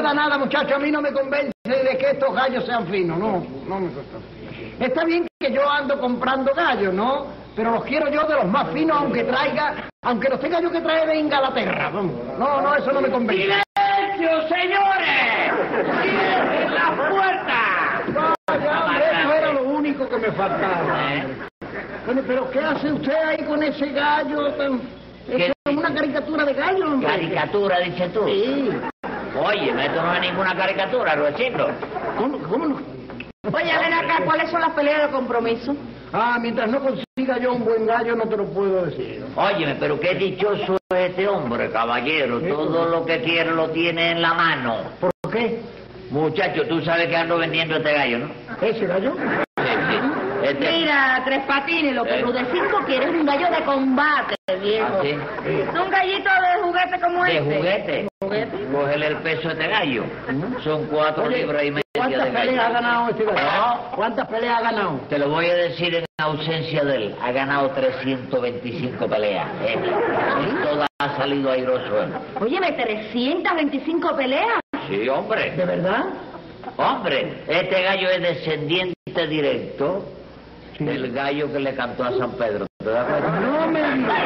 nada, muchacho, a mí no me convence de que estos gallos sean finos, no me gusta. Está bien que yo ando comprando gallos, ¿no? Pero los quiero yo de los más finos, aunque los tenga yo que traer de Inglaterra, vamos. No, eso no me convence. ¡Silencio, señores! ¡Cierren las puertas! Vaya, hombre, eso era lo único que me faltaba. Bueno, pero ¿qué hace usted ahí con ese gallo tan... Es una caricatura de gallo, hombre. ¿Caricatura, dices tú? Sí. Oye, esto no es ninguna caricatura, Ruecito. ¿Cómo no? Oye, ven acá, ¿cuáles son las peleas de compromiso? Mientras no consiga yo un buen gallo, no te lo puedo decir. Óyeme, pero qué dichoso es este hombre, caballero. Todo lo que quiere lo tiene en la mano. ¿Por qué? Muchacho, tú sabes que ando vendiendo este gallo, ¿no? ¿Ese gallo? Sí. Mira, Tres Patines, lo que Rudecindo quiere es un gallo de combate, viejo. ¿Ah, sí? Un gallito de juguete como ¿De este. juguete? Cógele el peso de este gallo. Son 4 libras y media de ¿Cuántas gallo. peleas ha ganado este gallo? No. ¿Cuántas peleas ha ganado? Te lo voy a decir en ausencia de él. Ha ganado 325 peleas. Todas ha salido airoso él. Óyeme, 325 peleas. Sí, hombre. ¿De verdad? Hombre, este gallo es descendiente directo del gallo que le cantó a San Pedro. ¿Te das cuenta? No me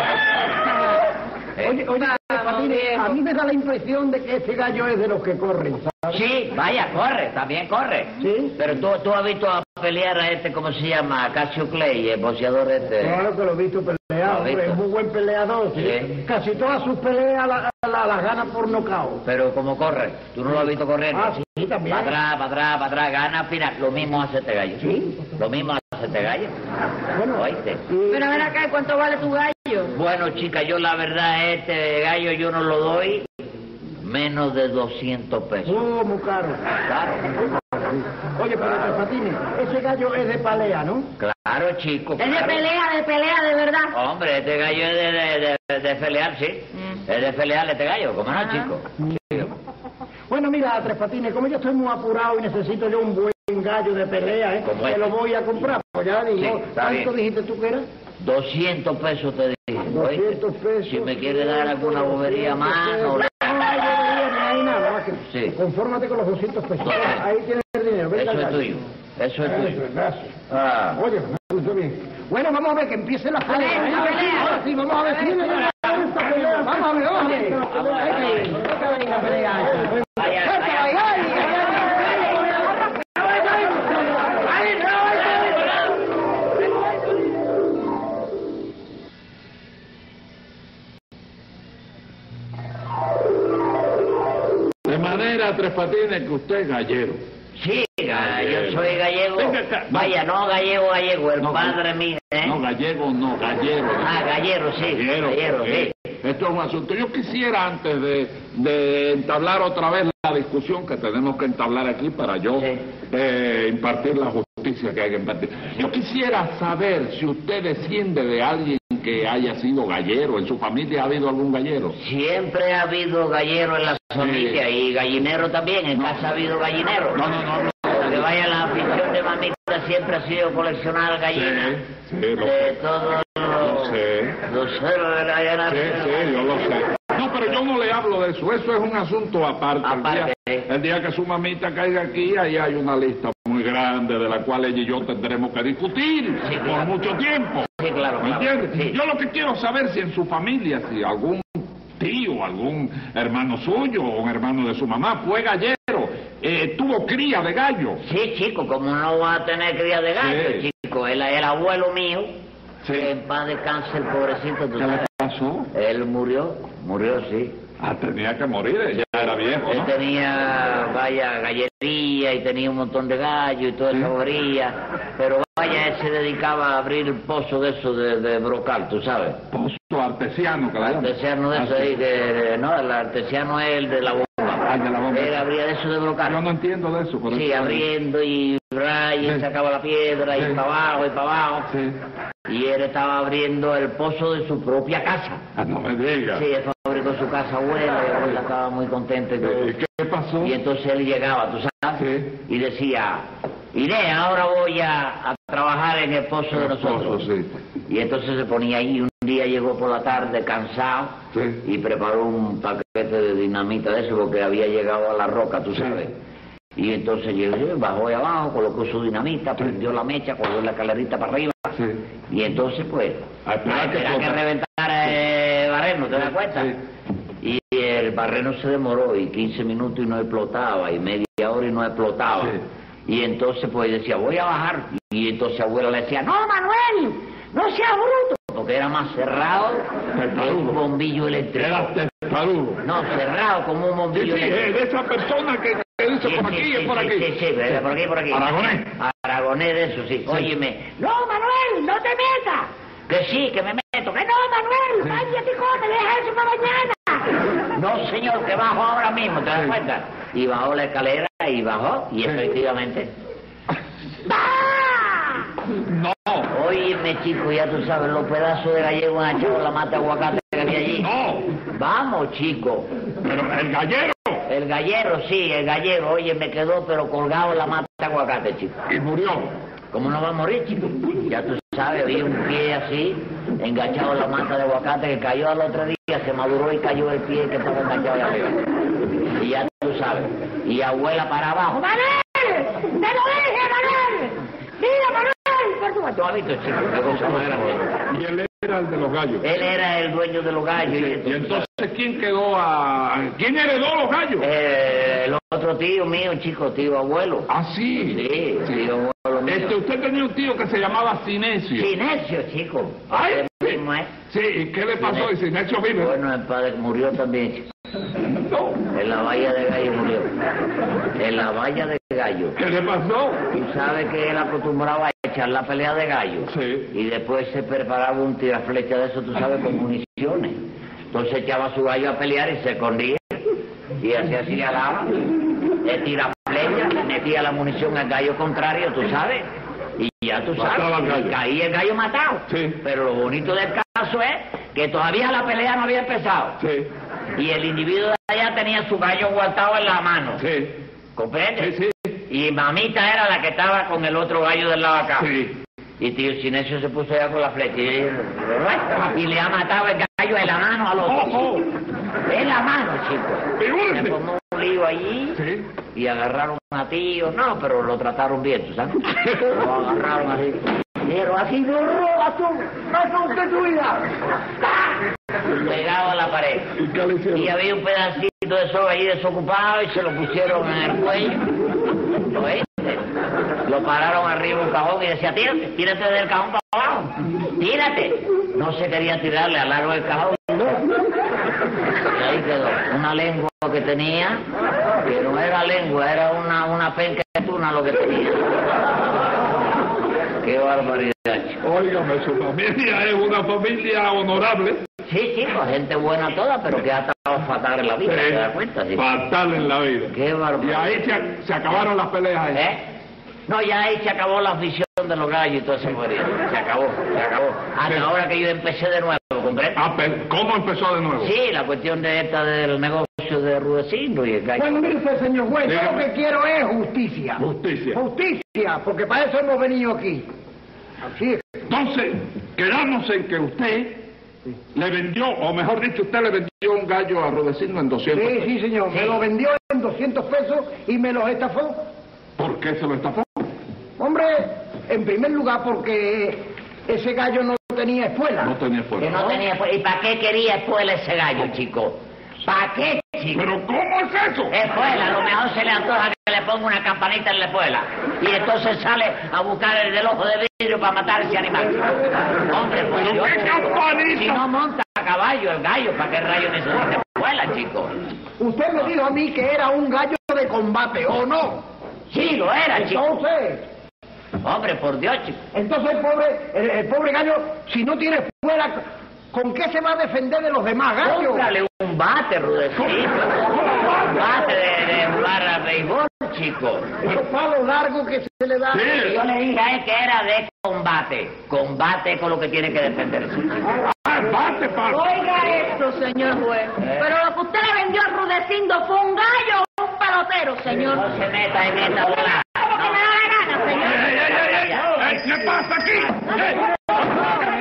digas. Oye, Patines, a mí me da la impresión de que este gallo es de los que corren, ¿sabes? Sí, vaya, corre, también corre. ¿Sí? Pero tú has visto a pelear a este, ¿cómo se llama? Cassio Clay, el boxeador este. Claro que lo he visto pelear, ¿Lo has hombre, visto? es muy buen peleador. Sí. Casi todas sus peleas las gana por nocaut. Pero como corre, tú no lo has visto corriendo. Sí, también. Para atrás, gana, mira, lo mismo hace este gallo. ¿Sí? Lo mismo hace este gallo. Bueno, ¿Oíste? Pero ven acá, ¿cuánto vale tu gallo? Bueno, chica, yo la verdad, este gallo yo no lo doy menos de 200 pesos. muy caro. Claro. Oye, pero Tres Patines, ese gallo es de pelea, ¿no? Claro, chico. Es de claro. pelea, de verdad. Hombre, este gallo es de pelear, sí. Es de pelear este gallo, ¿cómo no, chico? Sí. Bueno, mira, Tres Patines, como yo estoy muy apurado y necesito yo un buen gallo de pelea, ¿Cómo es? te lo voy a comprar. Pues ya digo, Sí, está ¿cuánto bien. dijiste tú que era? 200 pesos te dije. 200 pesos. Si me quiere dar alguna bobería más, no le... No hay bobería, ni hay nada más que... Sí. Confórmate con los 200 pesos. Sí. Ahí tienes el dinero. Ven Eso acá. es tuyo. Eso es tuyo. Gracias. Ah. Oye, me gustó bien. Bueno, vamos a ver que empiece la pelea. ver, la pelea. Ahora sí, vamos a ver. Esta pelea. Vamos a ver, vamos a ver. La pelea. Vaya, De manera, Tres Patines, que usted es gallero. Sí, yo soy gallego. Venga acá. Vaya, no gallego, el No, padre mío, ¿eh? No, gallego, no, gallero. Gallero, sí. Gallero, sí. Esto es un asunto. Yo quisiera, antes de entablar otra vez la discusión que tenemos que entablar aquí para yo impartir la justicia que hay que impartir, yo quisiera saber si usted desciende de alguien que haya sido gallero. ¿En su familia ha habido algún gallero? Siempre ha habido gallero en la familia y gallinero también. En casa ha habido gallinero. No. Porque vaya, la afición de mamita siempre ha sido coleccionar gallinas. Sí, De todos los ceros de la gallina. Sí, yo lo sé. No, pero yo no le hablo de eso. Eso es un asunto aparte. Aparte. El día que su mamita caiga aquí, ahí hay una lista muy grande de la cual ella y yo tendremos que discutir Sí, por claro. mucho tiempo. Sí, claro. ¿Me entiendes? Sí. Yo lo que quiero saber si en su familia, si algún tío, algún hermano suyo o un hermano de su mamá fue gallero, tuvo cría de gallo. Sí, chico, como no va a tener cría de gallo, Sí. chico. El abuelo mío, Sí. que en paz descanse el pobrecito, tú ¿Qué le sabes. pasó? Él murió, sí. Tenía que morir, ya era viejo, Él ¿no? tenía, vaya, gallería y tenía un montón de gallos y toda esa bobería. Pero vaya, él se dedicaba a abrir el pozo de eso de brocal, tú sabes. Pozo artesiano, que la llaman. Artesiano de eso Ah, ahí, sí. que, no, el artesiano es el de la bomba. De la bomba. Él abría de eso de brocal. Yo no entiendo de eso, pero... Sí, abriendo y Sí. sacaba la piedra Sí. y para abajo y para abajo. Sí. Y él estaba abriendo el pozo de su propia casa. No me diga. Sí, él fabricó su casa abuela y abuela estaba muy contenta y todo. ¿Y qué pasó? Y entonces él llegaba, tú sabes, Sí. y decía, iré, ahora voy a trabajar en el pozo de nosotros. Pozo, sí. Y entonces se ponía ahí día llegó por la tarde cansado y preparó un paquete de dinamita de eso porque había llegado a la roca, tú sabes. Y entonces llegó, bajó de abajo, colocó su dinamita, prendió la mecha, colgó la escalerita para arriba. Y entonces, pues, a esperar que reventara el barreno, ¿te das cuenta? Y el barreno se demoró, y 15 minutos y no explotaba, y media hora y no explotaba. Y entonces, pues, decía, voy a bajar. Y entonces abuela le decía, no, Manuel, no seas bruto. Porque era más cerrado que un bombillo eléctrico. Era testarudo. No, cerrado como un bombillo eléctrico. De esa persona que dice por aquí y por aquí. Sí, por aquí, por aquí. Aragonés. Aragonés de eso, sí. Óyeme, no, Manuel, no te metas. Que sí, que me meto. Que no, Manuel, váyate, come, deja eso para mañana. No, señor, que bajo ahora mismo, ¿te das cuenta? Y bajó la escalera y bajó, y efectivamente... No. Óyeme, chico, ya tú sabes, los pedazos de gallego han echado la mata de aguacate que había allí. No. Vamos, chico. Pero el gallero. El gallero, sí, el gallero. Oye, me quedó pero colgado en la mata de aguacate, chico. Y murió. ¿Cómo no va a morir, chico? Ya tú sabes, vi un pie así, enganchado en la mata de aguacate, que cayó al otro día, se maduró y cayó el pie que estaba enganchado allá arriba. Y ya tú sabes. Y abuela para abajo. ¡Manuel! ¡Te lo dije, Manuel! ¡Mira, Manuel! ¿Tú has visto, chico? Qué cosa más grande. Y él era el de los gallos. Él era el dueño de los gallos. Y entonces, ¿quién quedó ¿quién heredó los gallos? El otro tío mío, chico, tío abuelo. Ah, sí. Sí, tío abuelo mío. Usted tenía un tío que se llamaba Sinesio. Sinesio, chico. Ay, sí. Sí, ¿y qué le pasó? ¿Y Sinesio vive? Bueno, el padre murió también, chico. No. En la valla de gallo murió. En la valla de gallo. ¿Qué le pasó? Tú sabes que él acostumbraba a echar la pelea de gallo. Sí. Y después se preparaba un tiraflecha de eso, tú sabes, con municiones. Entonces echaba su gallo a pelear y se escondía. Y hacía así de alaba. Le tiraba flecha, metía la munición al gallo contrario, tú sabes. Y ya tú sabes, caía el gallo matado. Sí. Pero lo bonito del caso es que todavía la pelea no había empezado. Sí. Y el individuo de allá tenía su gallo guardado en la mano. Sí. ¿Comprende? Sí, sí. Y mamita era la que estaba con el otro gallo del lado acá. Sí. Y tío Sinesio se puso allá con la flecha y le ha matado el gallo en la mano al otro. En la mano, chico. Se formó un lío allí. Sí. Y agarraron a tío. No, pero lo trataron bien, ¿tú sabes? Lo agarraron así. Dijeron, así no robas tú. No son usted tu vida. Pegado a la pared. ¿Y qué le hicieron? Y había un pedacito de soga ahí desocupado y se lo pusieron en el cuello. ¿Lo oíste? Lo pararon arriba un cajón y decía, tírate del cajón para abajo. Tírate. No se quería tirarle al largo del cajón. Y ahí quedó. Una lengua que tenía, que no era lengua, era una penca de tuna lo que tenía. Qué barbaridad, chico. Óigame, su familia es una familia honorable. Sí, chico, gente buena toda, pero que ha estado fatal en la vida, ¿te das cuenta? Sí. Fatal en la vida. Qué barbaridad. Y ahí se acabaron las peleas ahí. No, ya ahí se acabó la afición de los gallos y todo eso. Se acabó. Hasta ahora que yo empecé de nuevo, ¿comprendes? ¿Cómo empezó de nuevo? Sí, la cuestión de esta del negocio de Rudecindo y el gallo. Bueno, mire usted, señor juez, yo lo que quiero es justicia. Justicia. Justicia, porque para eso hemos venido aquí. Así es. Entonces, quedamos en que usted le vendió, o mejor dicho, usted le vendió un gallo a Rudecindo en 200 pesos. Sí, señor. Sí. Me lo vendió en 200 pesos y me los estafó. ¿Por qué se lo estafó? Hombre, en primer lugar porque ese gallo no tenía espuela. No tenía espuela. Que no tenía espuela. ¿Y para qué quería espuela ese gallo, chico? ¿Para qué, chico? ¿Pero cómo es eso? Espuela, a lo mejor se le antoja que le ponga una campanita en la espuela. Y entonces sale a buscar el del ojo de vidrio para matar ese animal. Hombre, pues ¿Pero yo... qué campanita? Si no monta a caballo el gallo, ¿para qué rayo necesita espuela, chico? Usted me dijo a mí que era un gallo de combate, ¿o no? Sí, lo era, chico. Entonces... Hombre, por Dios, chico. Entonces el pobre gallo, si no tiene espuela, ¿con qué se va a defender de los demás gallos? Cómprale un bate, Rudecindo. Un bate de jugar al béisbol, chico. Esos palos largos que se le dan. Sí. Yo le dije a él que era de combate. Combate con lo que tiene que defenderse. Bate, palo. Oiga esto, señor juez. Pero lo que usted le vendió a Rudecindo fue un gallo o un pelotero, señor. No se meta en esta bola. ¿Cómo que me da la gana, señor? ¿Qué pasa aquí? ¿Qué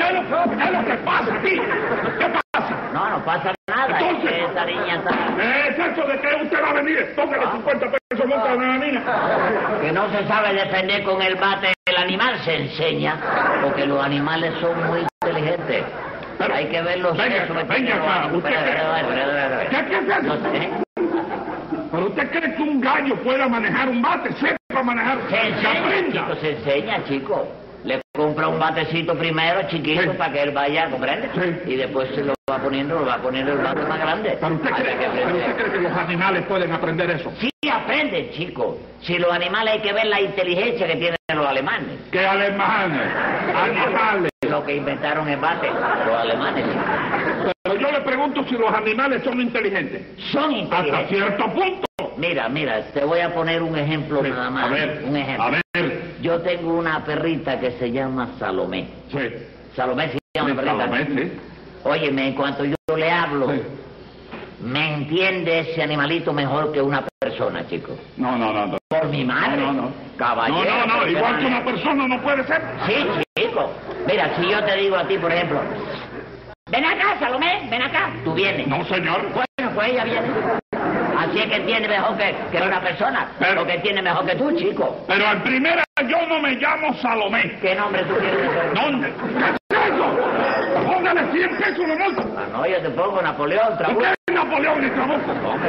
¿Qué es lo que pasa aquí? ¿Qué pasa? No pasa nada. Entonces, es que esa niña está... ¿Es eso de que usted va a venir? Póngale 50 pesos monta a la niña. Que no se sabe defender con el bate del animal, se enseña, porque los animales son muy inteligentes. Pero, hay que ver los venga sexos que acá, tienen los animales. ¿Qué es eso? No sé. ¿Pero usted cree que un gallo pueda manejar un bate? ¿Sepa manejar? Se ¡Que enseña, aprenda! chico, se enseña, chico. Le compra un batecito primero, chiquito, Sí. para que él vaya, ¿comprende? Sí. Y después se lo va poniendo el bate más grande. ¿Pero usted cree que los animales pueden aprender eso? Sí, aprenden, chico. Si los animales hay que ver la inteligencia que tienen los alemanes. ¿Qué alemanes? Animales. Lo que inventaron el bate, los alemanes. Pero yo le pregunto si los animales son inteligentes. Son Hasta inteligentes. cierto punto. Mira, te voy a poner un ejemplo Sí, nada más. a ver, un ejemplo. a ver. Yo tengo una perrita que se llama Salomé. Sí. Salomé se llama Sí, perrita. Salomé, sí. Óyeme, en cuanto yo le hablo, Sí. me entiende ese animalito mejor que una persona, chico. No. Por mi madre. No. Caballero. No. ¿por qué Igual que manera? una persona no puede ser. Sí, chico. Mira, si yo te digo a ti, por ejemplo, ven acá, Salomé, ven acá, tú vienes. No, señor. Bueno, pues ella viene. Así es que entiende mejor que una persona. Pero- Lo que entiende mejor que tú, chico. Pero en primera yo no me llamo Salomé. ¿Qué nombre tú quieres decir? ¿Dónde? ¿Qué es eso? Póngale 100 pesos de multa. Ah, no, yo te pongo Napoleón, ¿Y Trabuco. qué es Napoleón y Trabuco?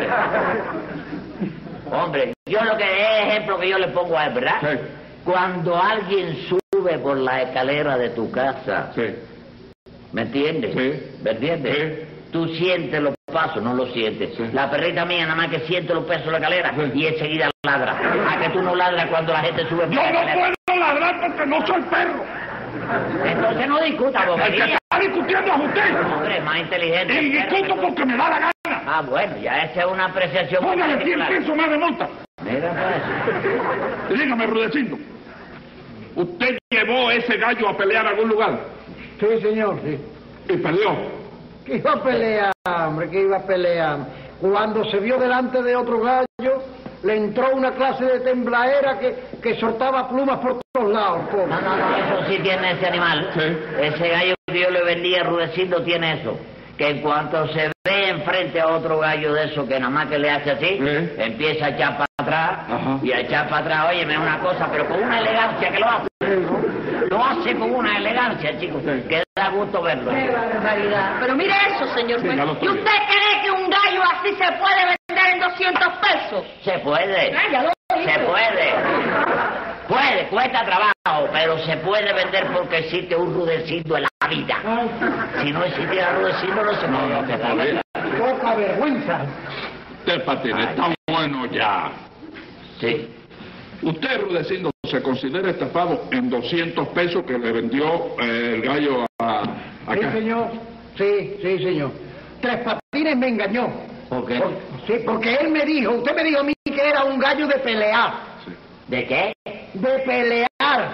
Hombre, yo lo que es ejemplo que yo le pongo a él, ¿verdad? Sí. Cuando alguien sube por la escalera de tu casa, Sí. ¿me entiendes? Sí. ¿Me entiendes? Sí. Tú sientes los pasos, no los sientes. Sí. La perrita mía nada más que siente los pasos de la escalera Sí. y enseguida ladra. ¿A que tú no ladras cuando la gente sube por Yo la no escalera? puedo ladrar porque no soy perro. Entonces no discuta, El que bobería. está discutiendo es usted. Hombre, más inteligente. Y discuto porque me da la gana. Ah, bueno, ya esa es una apreciación muy Póngale 100 particular. pesos más de multa. Mira, pues. Y dígame, Rudecindo, ¿usted llevó ese gallo a pelear a algún lugar? Sí, señor, sí. Y perdió. Que iba a pelear, hombre, que iba a pelear. Cuando se vio delante de otro gallo, le entró una clase de tembladera que soltaba plumas por todos lados, pobre. No, eso sí tiene ese animal. Sí. Ese gallo que yo le vendía a Rudecindo tiene eso. Que en cuanto se ve enfrente a otro gallo de eso que nada más que le hace así, Sí. empieza a echar para atrás Ajá. y a echar para atrás. Óyeme, una cosa, pero con una elegancia que lo hace. Lo hace con una elegancia, chicos, Sí. que da gusto verlo. ¡Qué barbaridad! Pero mire eso, señor Sí, juez. ya lo estoy ¿Y usted cree que un gallo así se puede vender en 200 pesos? Se puede. Ah, ya lo dijo. Se puede, cuesta trabajo, pero se puede vender porque existe un Rudecindo en la vida. Si no existiera Rudecindo no se podría hacer. Poca vergüenza. Usted, Patín, está bueno ya. Sí. Usted, Rudecindo, se considera estafado en 200 pesos que le vendió el gallo a Sí, acá. señor. Sí, señor. Tres Patines me engañó. ¿Por qué? Sí, porque él me dijo, usted me dijo a mí que era un gallo de pelear. ¿De qué? De pelear.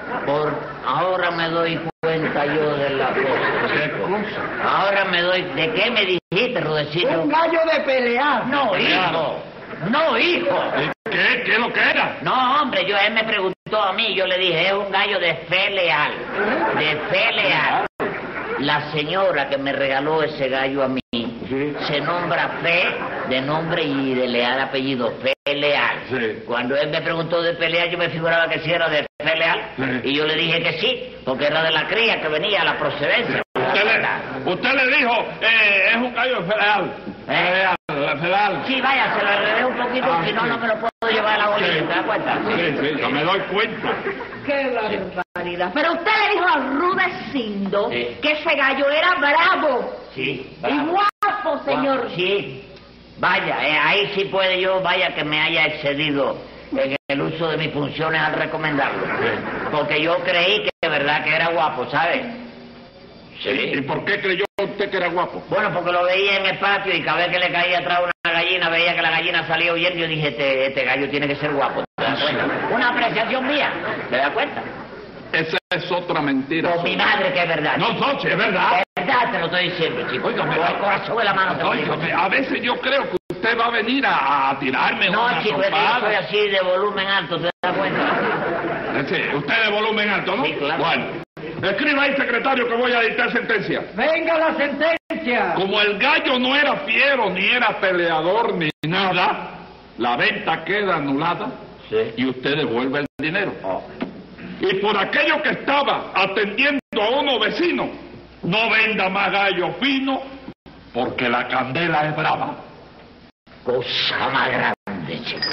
Ahora me doy cuenta yo de la cosa. Ahora me doy... ¿De qué me dijiste, Rudecindo? Un gallo de pelear. No, hijo. No, hijo. ¿Qué? ¿Qué es lo que era? No, hombre, él me preguntó a mí, yo le dije, es un gallo de fe leal. De fe leal. La señora que me regaló ese gallo a mí se nombra Fe de nombre y de leal apellido, Fe Leal. Sí. Cuando él me preguntó de pelear, yo me figuraba que sí era de Fe Leal. Sí. Y yo le dije que sí, porque era de la cría que venía a la procedencia. Usted le dijo, es un gallo federal. Federal. Sí, vaya, se lo arreglé un poquito, Ah, si no, sí. no me lo puedo llevar a la bolilla, ¿te das cuenta? Sí, yo me doy cuenta. ¡Qué barbaridad! Pero usted le dijo a Rudecindo Sí. que ese gallo era bravo Sí. y guapo, señor. Sí. Vaya, ahí sí puede yo, vaya que me haya excedido en el uso de mis funciones al recomendarlo. Porque yo creí que de verdad que era guapo, ¿sabe? ¿Y por qué creyó usted que era guapo? Bueno, porque lo veía en el patio y cada vez que le caía atrás una gallina, veía que la gallina salía huyendo y yo dije, este gallo tiene que ser guapo, ¿te das cuenta? Una apreciación mía, ¿te das cuenta? Esa es otra mentira. Con mi madre que es verdad. No, Sochi, es verdad. Es verdad, te lo estoy diciendo, chico. Óigame, Con el corazón en la mano te lo digo. Óigame, a veces yo creo que usted va a venir a tirarme No, una chico, es que yo soy trompada. así de volumen alto, ¿te das cuenta? Usted de volumen alto, ¿no? Sí, claro. Bueno, Escriba ahí, secretario, que voy a dictar sentencia. Venga la sentencia. Como el gallo no era fiero, ni era peleador, ni nada, la venta queda anulada y usted devuelve el dinero. Y por aquello que estaba atendiendo a unos vecinos, no venda más gallo fino, porque la candela es brava. Cosa más grande, chico.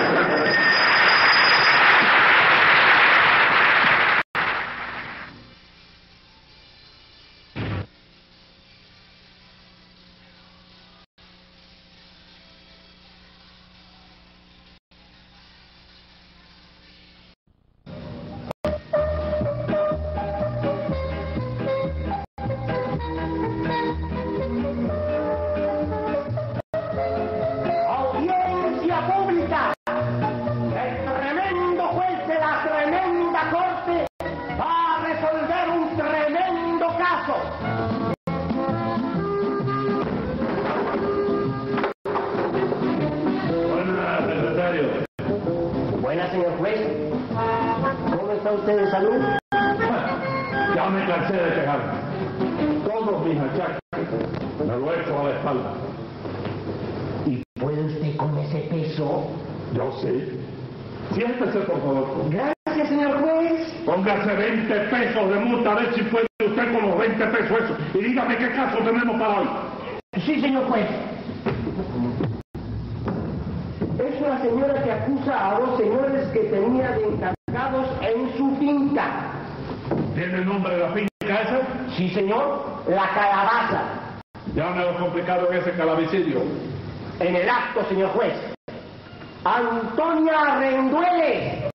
Audiencia pública. El tremendo juez de la tremenda corte va a resolver un tremendo caso. Buenas, secretario. Buenas, señor juez. ¿Cómo está usted de salud? Ya me cansé de quejarme. Todos mis achaques me lo echo a la espalda. ¿Y puede usted con ese peso? Yo sí. Siéntese, por favor. Gracias, señor juez. Póngase 20 pesos de multa, a ver si puede usted con los 20 pesos eso. Y dígame qué caso tenemos para hoy. Sí, señor juez. Es una señora que acusa a dos señores que tenía de encargados en su finca. ¿Tiene el nombre de la finca esa? Sí, señor. La Calabaza. Ya me lo complicado en ese calabicidio. En el acto, señor juez. Antonia Rendueles.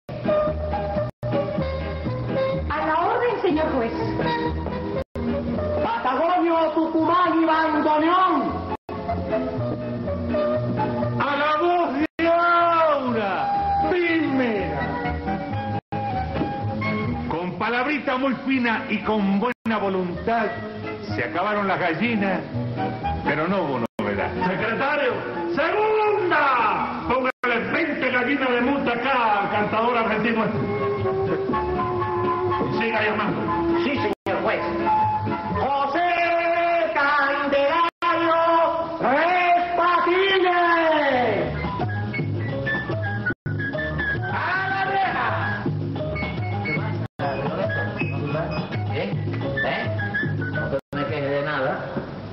A la orden, señor juez. Patagonio, Tucumán y Bandoneón. A la voz de Aura, primera. Con palabrita muy fina y con buena voluntad, se acabaron las gallinas, pero no hubo novedad. Secretario, segunda. Póngale 20 gallinas de multa acá al cantador argentino. Y siga llamando. Sí, señor juez. José Candelario Tres Patines. ¡A la vieja! No te me quejes de nada.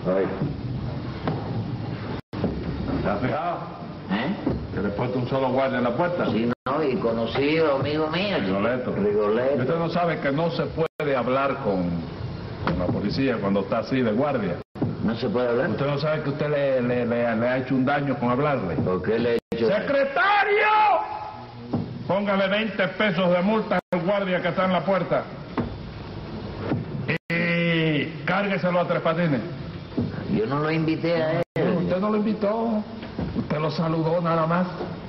¿Te has fijado? Que le he puesto un solo guardia en la puerta. Sí, no, y conocido, amigo mío. Rigoletto. Rigoletto. Usted no sabe que no se puede hablar con la policía cuando está así de guardia. ¿No se puede hablar? Usted no sabe que usted le ha hecho un daño con hablarle. ¿Por qué le he hecho? ¡Secretario! Póngale 20 pesos de multa al guardia que está en la puerta. Y cárgueselo a Tres Patines. Yo no lo invité a él. No, usted no lo invitó. Usted lo saludó nada más.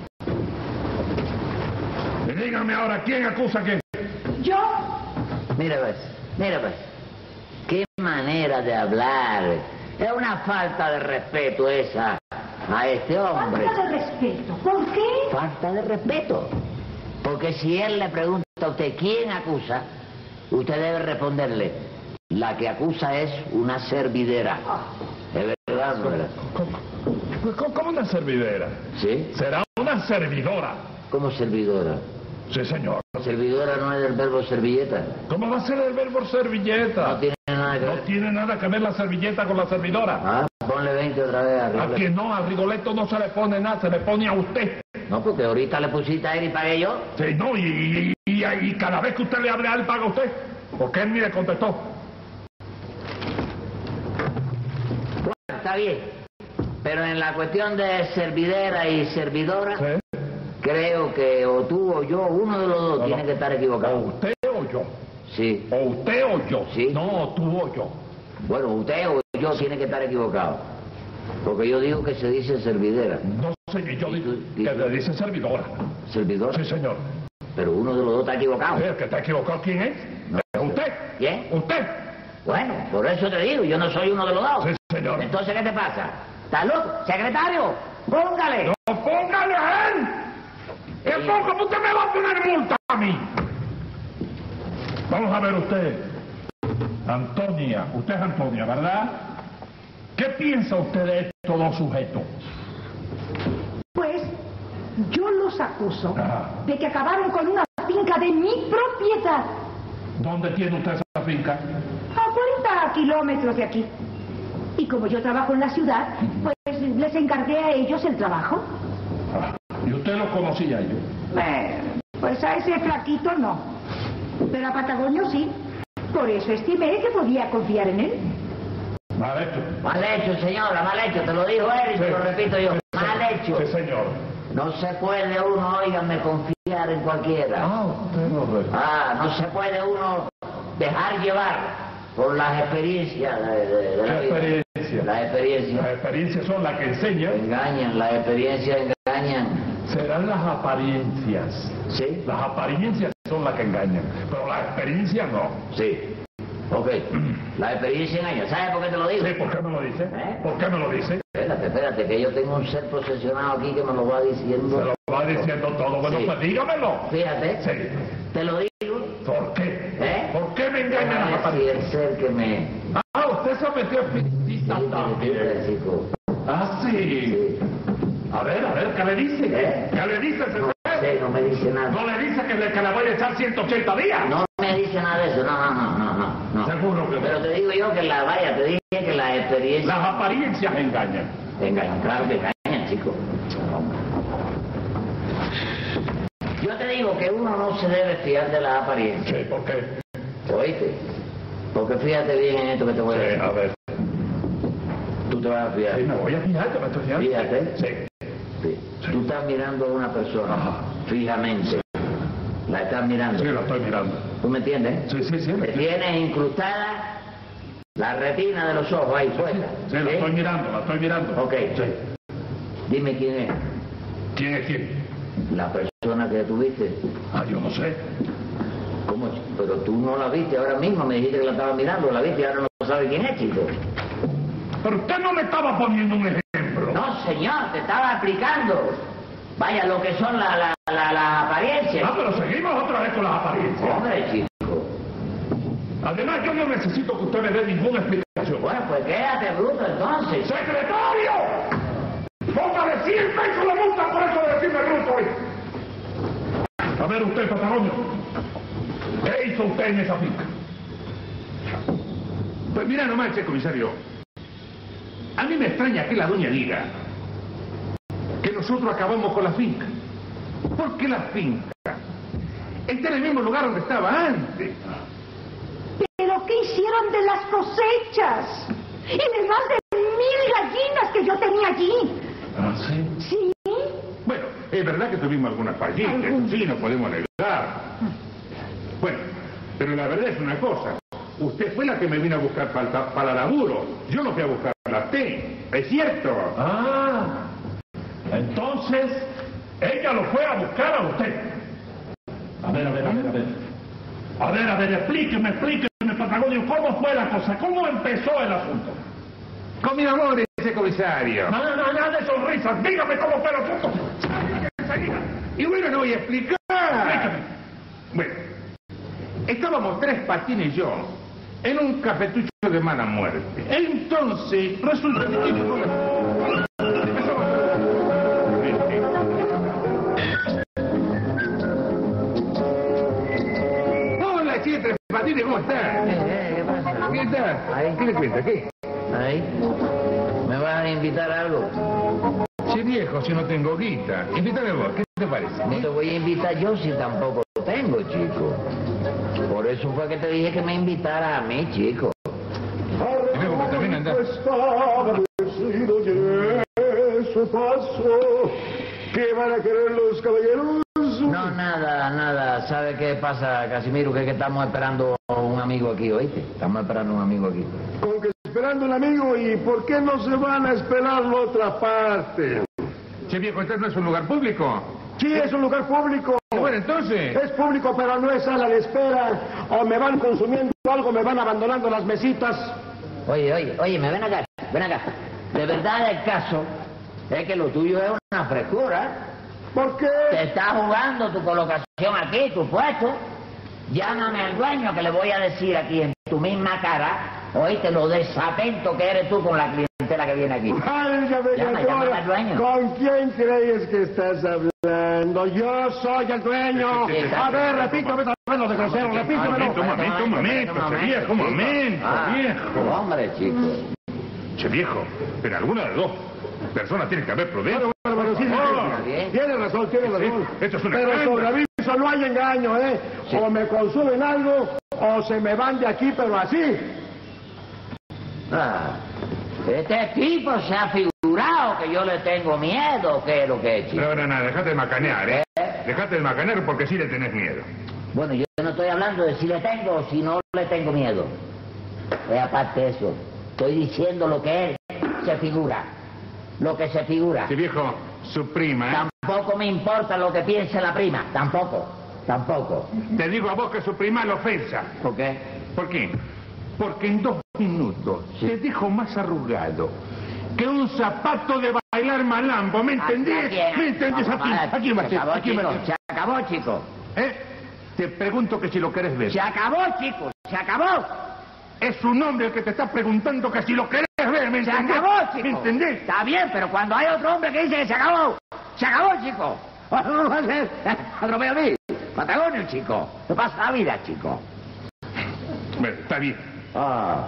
Y dígame ahora, ¿quién acusa a quién? Yo. Mira pues. Qué manera de hablar. Es una falta de respeto esa a este hombre. Falta de respeto. ¿Por qué? Falta de respeto. Porque si él le pregunta a usted quién acusa, usted debe responderle, la que acusa es una servidera. ¿Es verdad, no verdad? ¿Cómo una servidera? ¿Sí? Será una servidora. ¿Cómo servidora? Sí, señor. Servidora no es del verbo servilleta. ¿Cómo va a ser el verbo servilleta? No tiene nada que No ver. tiene nada que ver la servilleta con la servidora. Ah, ponle 20 otra vez arriba. A que no, a Rigoletto no se le pone nada, se le pone a usted. No, porque ahorita le pusiste a él y pagué yo. Sí, no, y cada vez que usted le hable a él, paga usted. Porque él ni le contestó. Bueno, está bien. Pero en la cuestión de servidera y servidora, ¿Sí? creo que o tú o yo, uno de los dos, No, tiene no. que estar O equivocado. usted o yo. Sí. O usted o yo. Sí. No, tú o yo. Bueno, usted o yo tiene que estar equivocado. Porque yo digo que se dice servidera. No sé, yo ¿Y digo tú- y que tú? le dice servidora. ¿Servidora? Sí, señor. Pero uno de los dos está equivocado. ¿El que está equivocado quién es? No. ¿Es usted? ¿Quién? ¿Usted? Bueno, por eso te digo, yo no soy uno de los dos. Sí, señor. Entonces, ¿qué te pasa? ¿Estás loco? Secretario, póngale. ¡No, póngale a él! ¿Qué poco usted me va a poner multa a mí? Vamos a ver usted. Antonia, usted es Antonia, ¿verdad? ¿Qué piensa usted de estos dos sujetos? Pues yo los acuso Ajá. de que acabaron con una finca de mi propiedad ¿Dónde tiene usted esa finca? a 40 kilómetros de aquí. Y como yo trabajo en la ciudad, pues les encargué a ellos el trabajo. Ah, ¿y usted los conocía yo? Pues a ese flaquito no, pero a Patagonio sí. Por eso estimé que podía confiar en él. Mal hecho. Mal hecho, señora, mal hecho, te lo dijo él y te lo repito yo. Mal hecho. Sí, señor. No se puede uno, óigame, confiar en cualquiera. Usted lo ve. No se puede uno dejar llevar por las experiencias de la ¿Qué vida. experiencia? Las experiencias. Las experiencias son las que enseñan. Engañan, las experiencias engañan. Serán las apariencias. ¿Sí? Las apariencias son las que engañan, pero las experiencias no. Sí. Ok. La experiencia engaña. ¿Sabes por qué te lo digo? Sí, ¿por qué me lo dice? ¿Eh? ¿Por qué me lo dice? Espérate, que yo tengo un ser posesionado aquí que me lo va diciendo. Se lo va diciendo todo. Bueno, Sí. pues dígamelo. Fíjate. Sí. Te lo digo. ¿Por qué? ¿Eh? ¿Por qué me engañan las Si apariencias? el ser que me... Usted se metió en pistita también. chico. Sí. Sí. A ver, ¿qué le dice? ¿Eh? ¿Qué le dice ese No ser? sé, no me dice nada. ¿No le dice que le voy a echar 180 días? No me dice nada de eso. No. Seguro que no. Pero te digo yo que te dije que la experiencia... Las apariencias engañan. Engañan, claro que engañan, chico. Yo te digo que uno no se debe fiar de las apariencias. Sí, ¿por qué? ¿Oíste? Porque fíjate bien en esto que te voy a Sí, decir. a ver. Tú te vas a fiar. Sí, me voy a fijar, yo me estoy fijando. Fíjate. Sí. Sí. Tú estás mirando a una persona Ajá. fijamente. La estás mirando. Sí, lo estoy mirando. ¿Tú me entiendes? Sí. Te tienes incrustada la retina de los ojos ahí puesta. Sí, la estoy mirando. Ok. Sí. Dime quién es. ¿Quién es quién? La persona que tuviste. Yo no sé. ¿Cómo? Pero tú no la viste ahora mismo. Me dijiste que la estaba mirando. La viste y ahora no sabes quién es, chico. Pero usted no me estaba poniendo un ejemplo. No, señor, te estaba explicando. Vaya, lo que son las apariencias. Pero seguimos otra vez con las apariencias. Hombre, chico. Además, yo no necesito que usted me dé ninguna explicación. Bueno, pues quédate bruto entonces. ¡Secretario! ¡Póngale 100 pesos la multa por eso de decirme bruto hoy! A ver usted, Patagonio. ¿Qué hizo usted en esa finca? Pues mira nomás, che comisario. A mí me extraña que la doña diga que nosotros acabamos con la finca. Porque la finca está en el mismo lugar donde estaba antes. ¿Pero qué hicieron de las cosechas? Y de más de 1000 gallinas que yo tenía allí. ¿Sí? ¿Sí? Bueno, es verdad que tuvimos algunas fallitas, eso sí, no podemos negar. Bueno, pero la verdad es una cosa. Usted fue la que me vino a buscar para laburo. Yo no fui a buscarla a usted. ¿Es cierto? Entonces, ella lo fue a buscar a usted. A ver. A ver, explíqueme, Patagonio, ¿cómo fue la cosa? ¿Cómo empezó el asunto? Con mi amor, ese comisario. Nada de sonrisas, dígame cómo fue el asunto. Enseguida. Y bueno, no voy a explicar. Explíqueme. Bueno, estábamos 3 Patines y yo en un cafetucho de mala muerte. Entonces, resulta que... Hola, che, 3 Patines, ¿cómo estás? ¿Qué pasa? ¿Qué tal? Ahí. ¿Qué le cuenta? ¿Qué? Ahí. ¿Me vas a invitar a algo? Sí, viejo, si no tengo guita. Invítame vos, ¿qué te parece? No te voy a invitar yo si tampoco lo tengo, chico. Por eso fue que te dije que me invitara a mí, chico. Y luego que también andás. ¿Qué van a querer los caballeros? No, nada. ¿Sabe qué pasa, Casimiro? Que estamos esperando a un amigo aquí, ¿oíste? Estamos esperando a un amigo aquí. Con que esperando un amigo, ¿y por qué no se van a esperar la otra parte? Che, viejo, ¿este no es un lugar público? Sí, es un lugar público. Y bueno, entonces... Es público, pero no es sala de espera. O me van consumiendo algo, me van abandonando las mesitas. Oye, ven acá. De verdad el caso es que lo tuyo es una frescura. ¿Por qué? Te estás jugando tu colocación aquí, tu puesto. Llámame al dueño que le voy a decir aquí en tu misma cara, oíste, lo desatento que eres tú con la clientela que viene aquí. Válgame, Llámame al dueño. ¿Con quién crees que estás hablando? Yo soy el dueño. Sí, sí, A ver, sí, repítame otra vez lo de grosero, repítamelo. Un momento, viejo, viejo. Hombre, chico. Che, viejo, pero alguna de las dos personas tiene que haber prudencia. Bueno, sí, bien. tiene razón. Esto es una Pero escándalo. sobre aviso no hay engaño, ¿eh? Sí. O me consumen algo, o se me van de aquí, pero así. Ah, este tipo se ha figurado que yo le tengo miedo, ¿qué es lo que es, chico? No, dejate de macanear, ¿eh? Dejate de macanear porque sí le tenés miedo. Bueno, yo no estoy hablando de si le tengo o si no le tengo miedo. Aparte de eso, estoy diciendo lo que él se figura. Lo que se figura. Sí, viejo, su prima, ¿eh? Tampoco me importa lo que piense la prima. Tampoco. Te digo a vos que su prima lo ofensa. ¿Por qué? ¿Por qué? Porque en 2 minutos te dejo más arrugado que un zapato de bailar malambo. ¿Me entendés? ¿Me entendés? Aquí, Se acabó, chico. ¿Eh? Te pregunto que si lo querés ver. Se acabó, chico. Se acabó. Es un hombre el que te está preguntando que si lo querés ver. ¿Me Se entendés? acabó, chico. ¿Me entendés? Está bien, pero cuando hay otro hombre que dice que se acabó, chico. No va a ser atropello a mí. Patagonio, chico. No pasa la vida, chico. Bueno, está bien. Ah.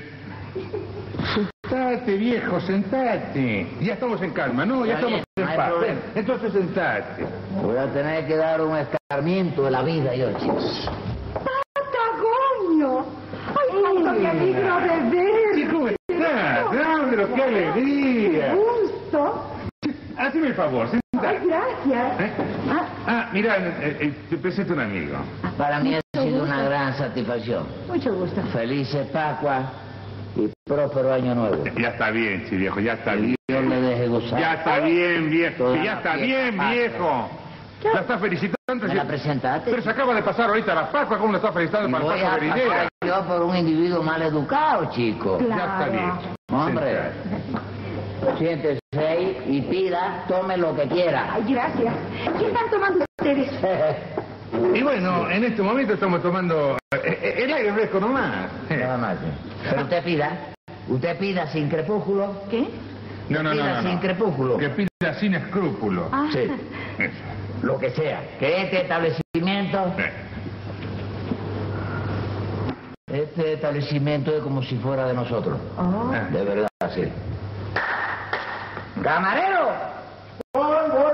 Sentate, viejo, sentate. Ya estamos en calma, ¿no? Ya Está bien, estamos en no hay paz. problema. Entonces sentate. Voy a tener que dar un escarmiento de la vida yo, chicos. ¡Patagonio! ¡Ay, cuánto me alegro de ver! ¿Cómo estás? Pero qué alegría. gusto! Hazme el favor, ¡Ay, sentate. gracias! ¿Eh? Mira, te presento un amigo. Para mí ha sido una gran satisfacción. Mucho gusto. Felices Pascua y próspero año nuevo. Ya está bien, sí, viejo, ya está bien. Dios le deje gozar. Ya está bien, viejo. Toda Ya la está fiesta bien, patria. viejo. La está felicitando. ¿Me la presentaste? Pero se acaba de pasar ahorita la Pascua, ¿cómo la está felicitando para el Voy paso a venidera? pasar yo por un individuo mal educado, chico. Ya está bien. Hombre. Siéntese ahí y pida, tome lo que quiera. ¡Ay, gracias! ¿Qué están tomando ustedes? Y bueno, en este momento estamos tomando el aire fresco nomás. Nada más. Pero usted pida sin crepúsculo. ¿Qué? Pida sin crepúsculo. Que pida sin escrúpulo. Ah. Sí, Eso. lo que sea. Que este establecimiento es como si fuera de nosotros. Oh. De verdad, sí. ¡Camarero! Voy.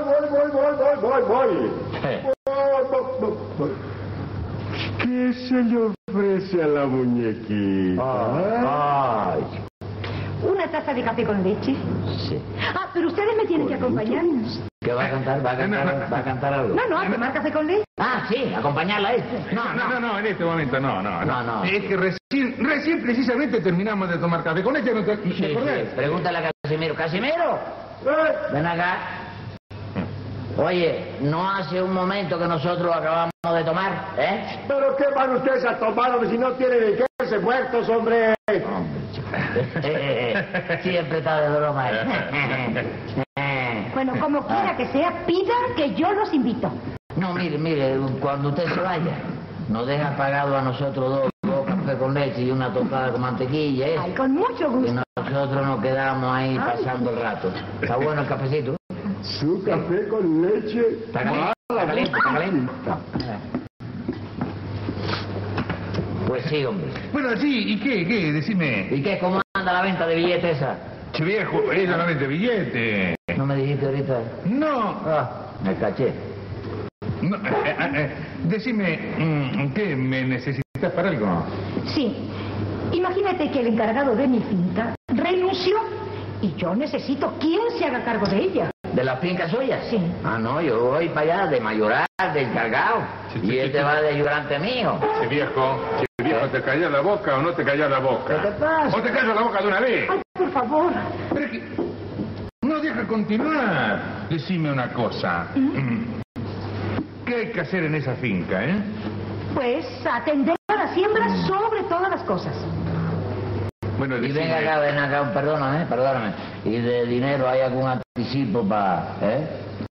¿Qué se le ofrece a la muñequita? Ay, ¿Una taza de café con leche? sí. Ah, pero ustedes me tienen que acompañar. ¿Qué va a cantar? ¿Va a cantar algo? No, a tomar café con leche. Ah, sí, acompañarla a este. No, en este momento no. No. Es que recién precisamente terminamos de tomar café con ella, ¿no te Sí, acordás? pregúntale a Casimiro. ¡Casimiro! Ven acá. Oye, ¿no hace un momento que nosotros acabamos de tomar, ¿Pero qué van ustedes a tomar, hombre, si no tienen ni qué hacerse muertos, hombre? Siempre está de broma. Bueno, como quiera que sea, pidan que yo los invito. No, mire, cuando usted se vaya, nos deja pagado a nosotros dos café con leche y una tostada con mantequilla, Ay, con mucho Y gusto. nosotros nos quedamos ahí pasando el rato. ¿Está bueno el cafecito? Su café con leche. ¿Está caliente? ¿Está caliente? Pues sí, hombre. Bueno, sí, ¿y qué? Decime. ¿Y qué? ¿Cómo anda la venta de billetes esa? Che, viejo, ella no vende billete. ¿No me dijiste ahorita? No, Me caché. no decime, ¿qué? ¿Me necesitas para algo? Sí. Imagínate que el encargado de mi finca renunció y yo necesito quien se haga cargo de ella. ¿De las fincas suyas? Sí. Ah, no, yo voy para allá de mayoral, de encargado. Y este va de ayudante mío. Che, viejo, ¿te callas la boca o no te callas la boca? ¿Qué te pasa? ¿O te callas la boca de una vez? Ay, por favor. Pero es que no deja continuar. Decime una cosa. ¿Qué hay que hacer en esa finca, Pues atender a la siembra sobre todas las cosas. Bueno, Y decime. ven acá, perdóname. ¿Y de dinero hay algún anticipo para,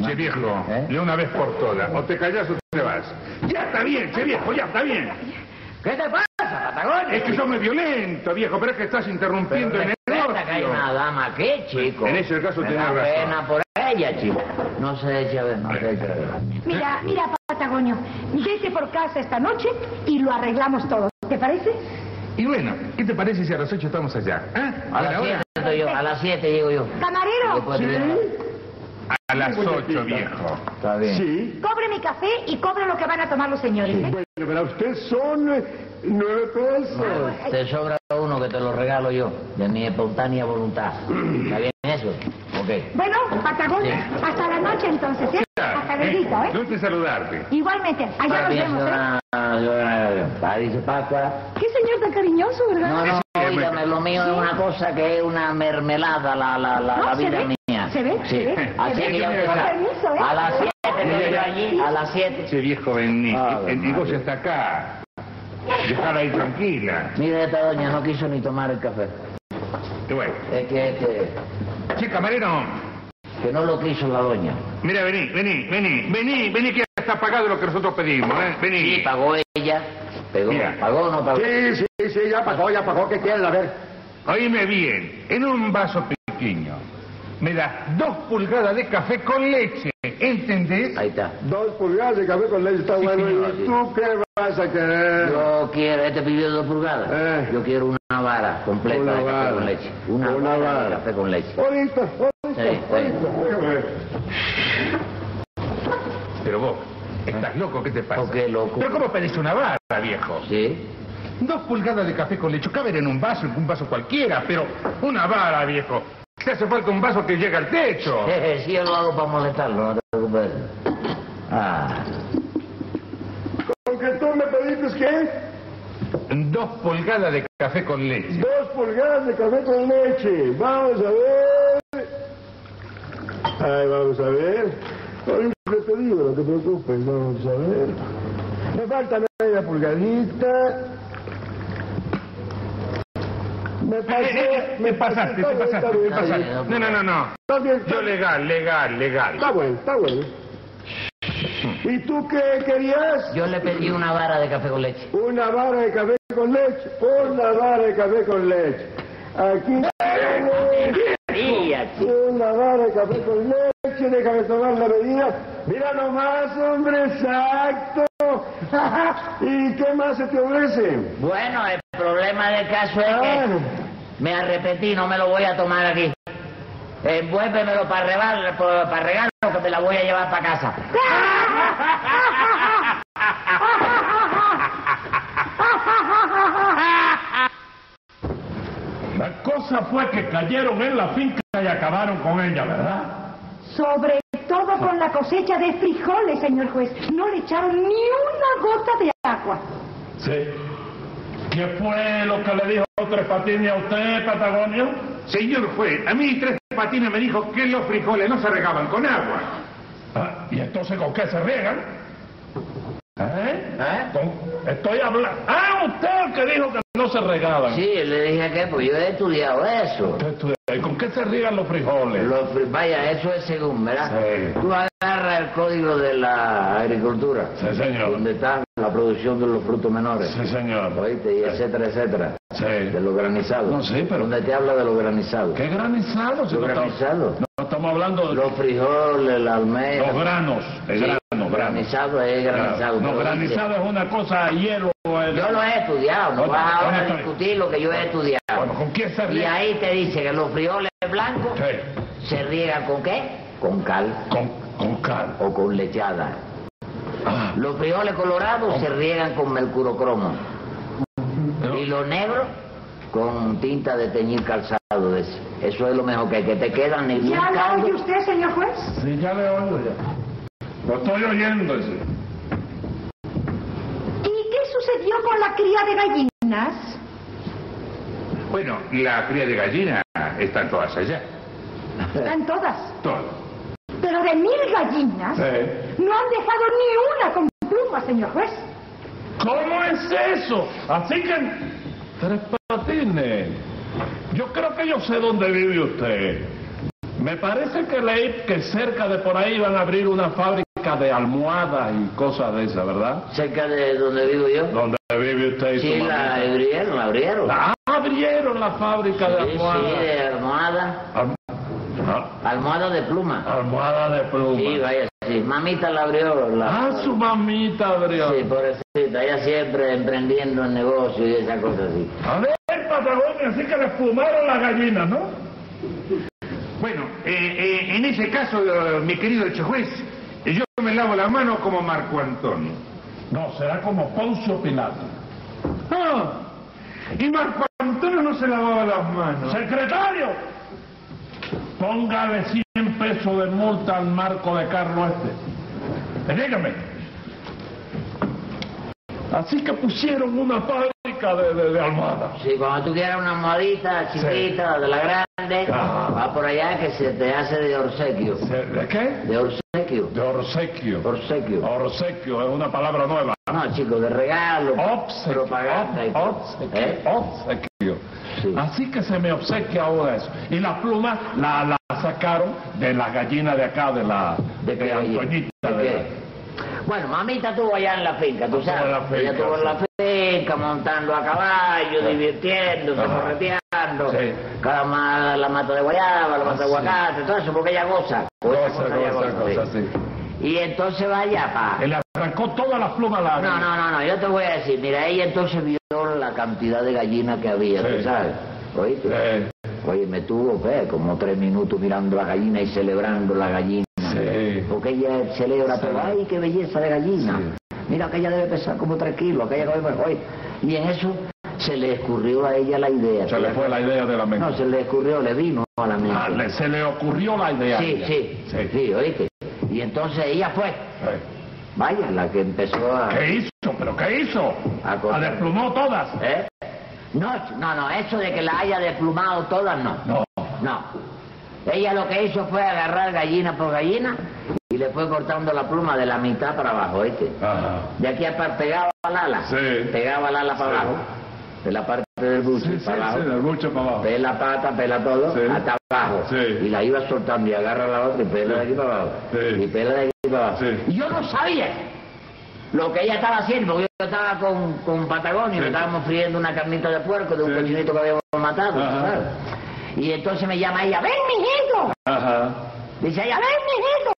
Che viejo, de una vez por todas, o te callas o te vas. Ya está bien, che viejo, ya está bien. ¿Qué te pasa, Patagonio? Es que sos muy violento, viejo, pero es que estás interrumpiendo en el Respeta que hay una dama aquí, chico. En ese caso Me tenés da razón. pena por ella, chico. No se eche a ver, no se eche a ver. Mira, Patagonio, vete por casa esta noche y lo arreglamos todo. ¿Te parece? Y bueno, ¿qué te parece si a las 8 estamos allá? ¿Ah? A las 7 estoy yo, a las 7 llego yo. Camarero, Después te digo. A las 8, viejo. Está bien. Sí. cobre mi café y cobre lo que van a tomar los señores. ¿eh? Bueno, para usted son 9 pesos. Te sobra uno que te lo regalo yo, de mi espontánea voluntad. ¿Está bien eso? Ok. Bueno, Patagonio, hasta la noche entonces, ¿eh? Hasta luego, ¿eh? Gusto en saludarte. Igualmente, allá Está nos bien, vemos, ¿eh? señora. Dice Pascua. Qué señor tan cariñoso, ¿verdad? No, no, Sí, óigame, lo mío es una cosa que es una mermelada, la ¿se vida ve? mía. ¿Se ve? Sí. ¿Se ve? Así ¿Se ve? que ya usted Con sabe. permiso, ¿eh? A las 7 que yo allí, a las 7. Che viejo, vení. Ave El negocio María. está acá. Dejala ahí tranquila. Mire, esta doña no quiso ni tomar el café. Y bueno. Es que Che, camarero, que no lo quiso la doña. mira, vení, que ya está pagado lo que nosotros pedimos, ¿eh? Vení. Sí, pagó ella. Mira. ¿Pagó o no pagó? Sí, ya pagó, ¿qué quieren? A ver. Oíme bien, en un vaso pequeño me das 2 pulgadas de café con leche, ¿entendés? Ahí está. 2 pulgadas de café con leche está Sí, bueno. señor. ¿Y tú qué vas a querer? Yo quiero, este pidió 2 pulgadas. Yo quiero una vara completa Una de café vara. con leche. Una Una vara vara. de café con leche. Ahorita. Sí. Pero vos, ¿estás loco? ¿Qué te pasa? ¿Por qué loco? ¿Pero cómo pedís una vara, viejo? Sí. 2 pulgadas de café con leche, caben en un vaso cualquiera, pero una vara, viejo. Te hace falta un vaso que llegue al techo. Sí, yo lo hago para molestarlo, no te preocupes. Ah. ¿Con que tú me pediste qué? 2 pulgadas de café con leche. 2 pulgadas de café con leche. Vamos a ver. Ay, vamos a ver. Ahorita te digo, no te preocupes. Vamos a ver. Me falta media pulgadita. Me pasaste. Está bien. No. Está bien. Yo legal. Está bueno. ¿Y tú qué querías? Yo le pedí una vara de café con leche. Una vara de café con leche. Una vara de café con leche. Aquí tienes una vara de café con leche. Déjame tomar la medida. Mira nomás, hombre, exacto. ¿Y qué más se te ofrece? Bueno, el problema del caso es que me arrepentí, no me lo voy a tomar aquí. Envuélvemelo para regalo, que me la voy a llevar para casa. La cosa fue que cayeron en la finca y acabaron con ella, ¿verdad? Sobre todo con la cosecha de frijoles, señor juez. No le echaron ni una gota de agua. Sí. ¿Qué fue lo que le dijo Tres Patines a usted, Patagonio? Señor juez, a mí 3 Patines me dijo que los frijoles no se regaban con agua. Ah, ¿y entonces con qué se riegan? Estoy hablando... Ah, usted el que dijo que no se regaban. Sí, le dije que pues yo he estudiado eso. ¿Y con qué se riegan los frijoles? Vaya, eso es según, ¿verdad? Sí. Tú agarras el código de la agricultura. Sí, señor. Donde está la producción de los frutos menores. Sí, señor. ¿Oíste? Y etcétera. Sí. De los granizados. No, sí, pero- Donde te habla de los granizados. ¿Qué granizado? Si Los no estamos- granizados. No estamos hablando de Los frijoles, la almeja. los granos. Sí, granizado es granizado. No, pero granizado es una cosa, hielo. yo lo he estudiado, no Bueno, vas ahora a bueno, discutir lo que yo he estudiado. Bueno, ¿con quién se Y riega? ahí te dice que los frijoles blancos Sí, se riegan con qué? Con cal con cal. o con lechada. Ah, Los frijoles colorados se riegan con mercurocromo. Y los negros con tinta de teñir calzado de ese. Eso es lo mejor que te quedan ni un ¿Ya lo caldo. oye usted, señor juez? sí, ya le oigo ya. Lo estoy oyendo, ese. ¿Y qué sucedió con la cría de gallinas? Bueno, la cría de gallina están todas allá. Están todas. Todas. Pero de 1000 gallinas, Sí. no han dejado ni una con pluma, señor juez. ¿Cómo es eso? Así que... Tres Patines. Yo creo que yo sé dónde vive usted. Me parece que leí que cerca de por ahí van a abrir una fábrica de almohadas y cosas de esas, ¿verdad? Cerca de donde vivo yo. ¿Dónde vive usted y su Sí, mamá? la abrieron. Abrieron la fábrica de almohadas. Sí, de almohada. Almohada de pluma. Almohada de pluma. Sí, vaya, sí. Mamita la abrió. Su mamita abrió. Sí, pobrecita, ella siempre emprendiendo el negocio y esas cosas así. A ver, Patagonia, así que le fumaron las gallinas, ¿no? Bueno, en ese caso, mi querido hecho juez, yo me lavo la mano como Marco Antonio. No, será como Poncio Pilato. Y Marco Antonio no se lavaba las manos. ¡Secretario! Póngale 100 pesos de multa al Marco de Carlos Dígame. Así que pusieron una fábrica de almohadas. Sí, cuando tú quieras una almohadita chiquita, de la grande, va por allá que se te hace de obsequio. ¿De qué? De obsequio. De obsequio. Obsequio. Obsequio es una palabra nueva. No, chicos, de regalo, Obsequio. propaganda y Obsequio. Sí. Así que se me obsequia ahora eso. Y la pluma la sacaron de la gallina de acá, de Antoñita. ¿De qué? Bueno, mamita estuvo allá en la finca, tú sabes. Ella estuvo en la finca, montando a caballo, divirtiéndose, correteando. Sí. La mata de guayaba, la mata de aguacate, todo eso, porque ella goza. Cosa, sí. Y entonces vaya, Le arrancó todas las plumas a la... No, yo te voy a decir, mira, ella entonces vio la cantidad de gallinas que había, tú sabes. ¿Oíste? Oye, me tuvo, como 3 minutos mirando la gallina y celebrando la gallina. Sí. Porque ella celebra todo. ¡Ay, qué belleza de gallina! Sí. Mira, aquella debe pesar como 3 kilos, aquella debe... Y en eso se le escurrió a ella la idea. Se le fue la idea de la mente. No, se le escurrió, le vino a la mente. Se le ocurrió la idea. Sí, ¿oíste? Y entonces ella fue. Vaya, la que empezó a... ¿Qué hizo? ¿Pero qué hizo? ¿La desplumó todas? No, eso de que la haya desplumado todas, no. Ella lo que hizo fue agarrar gallina por gallina y le fue cortando la pluma de la mitad para abajo, ¿viste? De aquí a pegaba al ala. Sí. Pegaba al ala para abajo. De la parte del buche para abajo. Sí, del buche para abajo. Pela pata, pela todo, hasta abajo. Sí. Y la iba soltando y agarra la otra y pela de aquí para abajo. Sí. Y pela de aquí para abajo. Sí. Y yo no sabía lo que ella estaba haciendo, porque yo estaba con Patagonia, que estábamos friendo una carnita de puerco de un cochinito que habíamos matado, ¿sabes? Y entonces me llama ella, ¡ven, mijito! Dice ella, ven, mijito.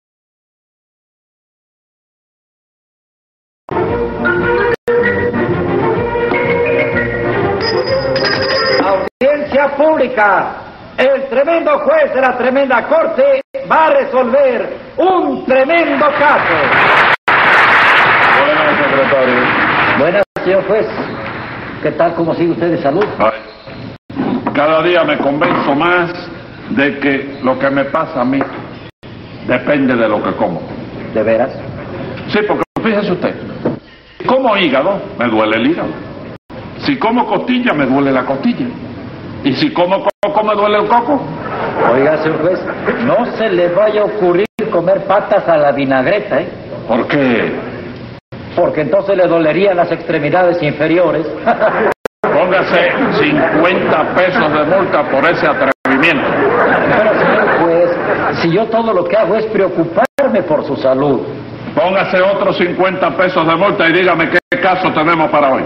Audiencia pública. El tremendo juez de la tremenda corte va a resolver un tremendo caso. Buenas, secretario. Buenas, señor juez. ¿Qué tal? ¿Cómo sigue usted de salud? Cada día me convenzo más de que lo que me pasa a mí depende de lo que como. ¿De veras? Sí, porque fíjese usted, si como hígado, me duele el hígado. Si como costilla, me duele la costilla. Y si como coco, me duele el coco. Oiga, señor juez, no se le vaya a ocurrir comer patas a la vinagreta, ¿eh? ¿Por qué? Porque entonces le dolerían las extremidades inferiores. Póngase 50 pesos de multa por ese atrevimiento. Pero, señor juez, si yo todo lo que hago es preocuparme por su salud. Póngase otros 50 pesos de multa y dígame qué caso tenemos para hoy.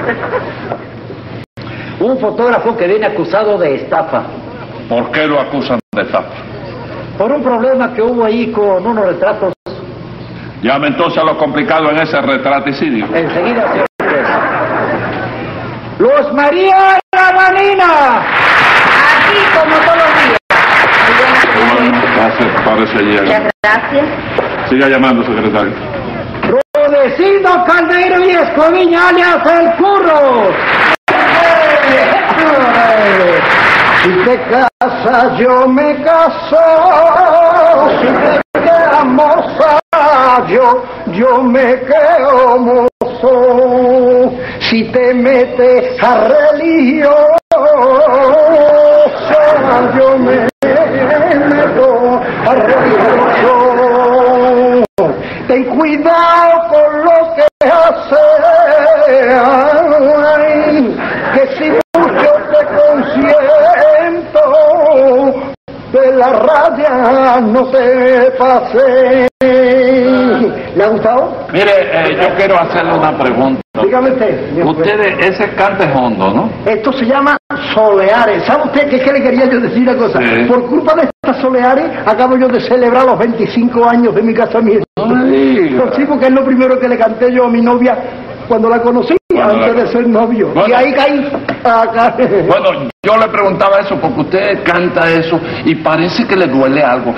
Un fotógrafo que viene acusado de estafa. ¿Por qué lo acusan de estafa? Por un problema que hubo ahí con unos retratos. Llame entonces a lo complicado en ese retraticidio. Enseguida, señor juez. ¡Luz María Rabanina! Aquí como todos los días. Parece llegar. Muchas gracias. Siga llamando, secretario. Rudecindo Caldeiro y Escoviña, alias El Curro. Si te casas, yo me caso. Si te quedas moza, yo me quedo mozo. Si te metes a religiosa, yo me meto a religioso. Ten cuidado con lo que haces, que si mucho te consiento, de la raya no te pase. ¿Le ha gustado? Mire, yo quiero hacerle una pregunta. Dígame usted, señor juez. Ustedes, ese cante es hondo, ¿no? Esto se llama soleares. ¿Sabe usted qué le quería yo decir una cosa? Sí. Por culpa de estas soleares acabo yo de celebrar los 25 años de mi casamiento. No me diga. Sí, porque es lo primero que le canté yo a mi novia cuando la conocí, antes de ser novio. Bueno. Y ahí caí. Acá. Bueno, yo le preguntaba eso porque usted canta eso y parece que le duele algo.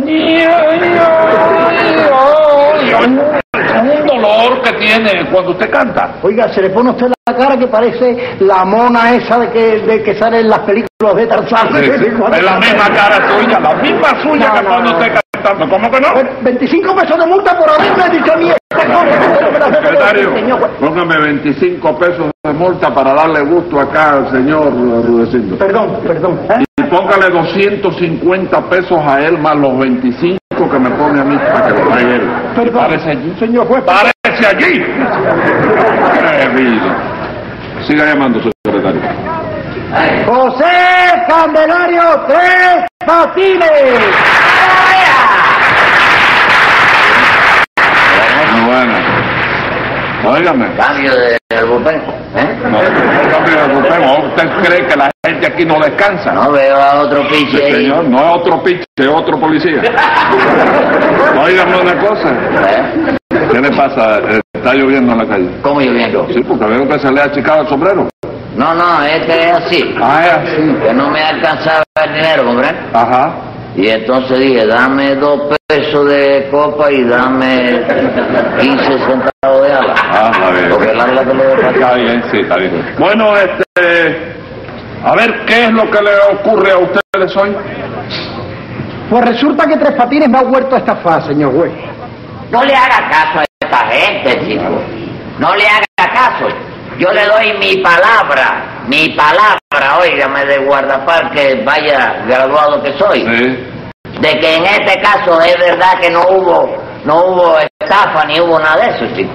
Es un dolor que tiene cuando usted canta. Oiga, se le pone a usted la cara que parece la mona esa de que sale en las películas de Tarzán. Sí, sí. Es la misma cara suya, la misma suya No, que no, cuando no. usted cantando. ¿Cómo que no? 25 pesos de multa por haberme dicho a mí esta cosa. Secretario, Señor juez. póngame 25 pesos de multa para darle gusto acá al señor Rudecindo. Perdón. Y póngale 250 pesos a él más los 25 que me pone a mí para que lo pague él. Perdón. Párese allí. Señor juez. ¡Párese allí! ¡Qué vida! Siga llamando, secretario. José Candelario Tres Patines. Muy buena. Óigame. Cambio del bullpen, ¿eh? No, cambio de bupén. ¿Usted cree que la gente aquí no descansa? No veo a otro piche ahí. Señor, no es otro piche, es otro policía. Óigame una cosa. ¿Eh? ¿Qué le pasa? ¿Está lloviendo en la calle? ¿Cómo lloviendo? Sí, porque veo que se le ha achicado el sombrero. No, este es así. Ah, es así. Que no me alcanzaba el dinero, ¿comprende? Ajá. Y entonces dije, dame 2 pesos de copa y dame 15 centavos de agua. Ah, está bien. Porque larga que lo de Está bien, sí, está bien. Bueno, a ver, ¿qué es lo que le ocurre a ustedes hoy? Pues resulta que Tres Patines me ha vuelto a estafar, señor juez. No le haga caso a esta gente, chico. No le haga caso. Yo le doy mi palabra, óigame, de guardaparque, vaya graduado que soy, Sí. de que en este caso es verdad que no hubo estafa ni hubo nada de eso, chico.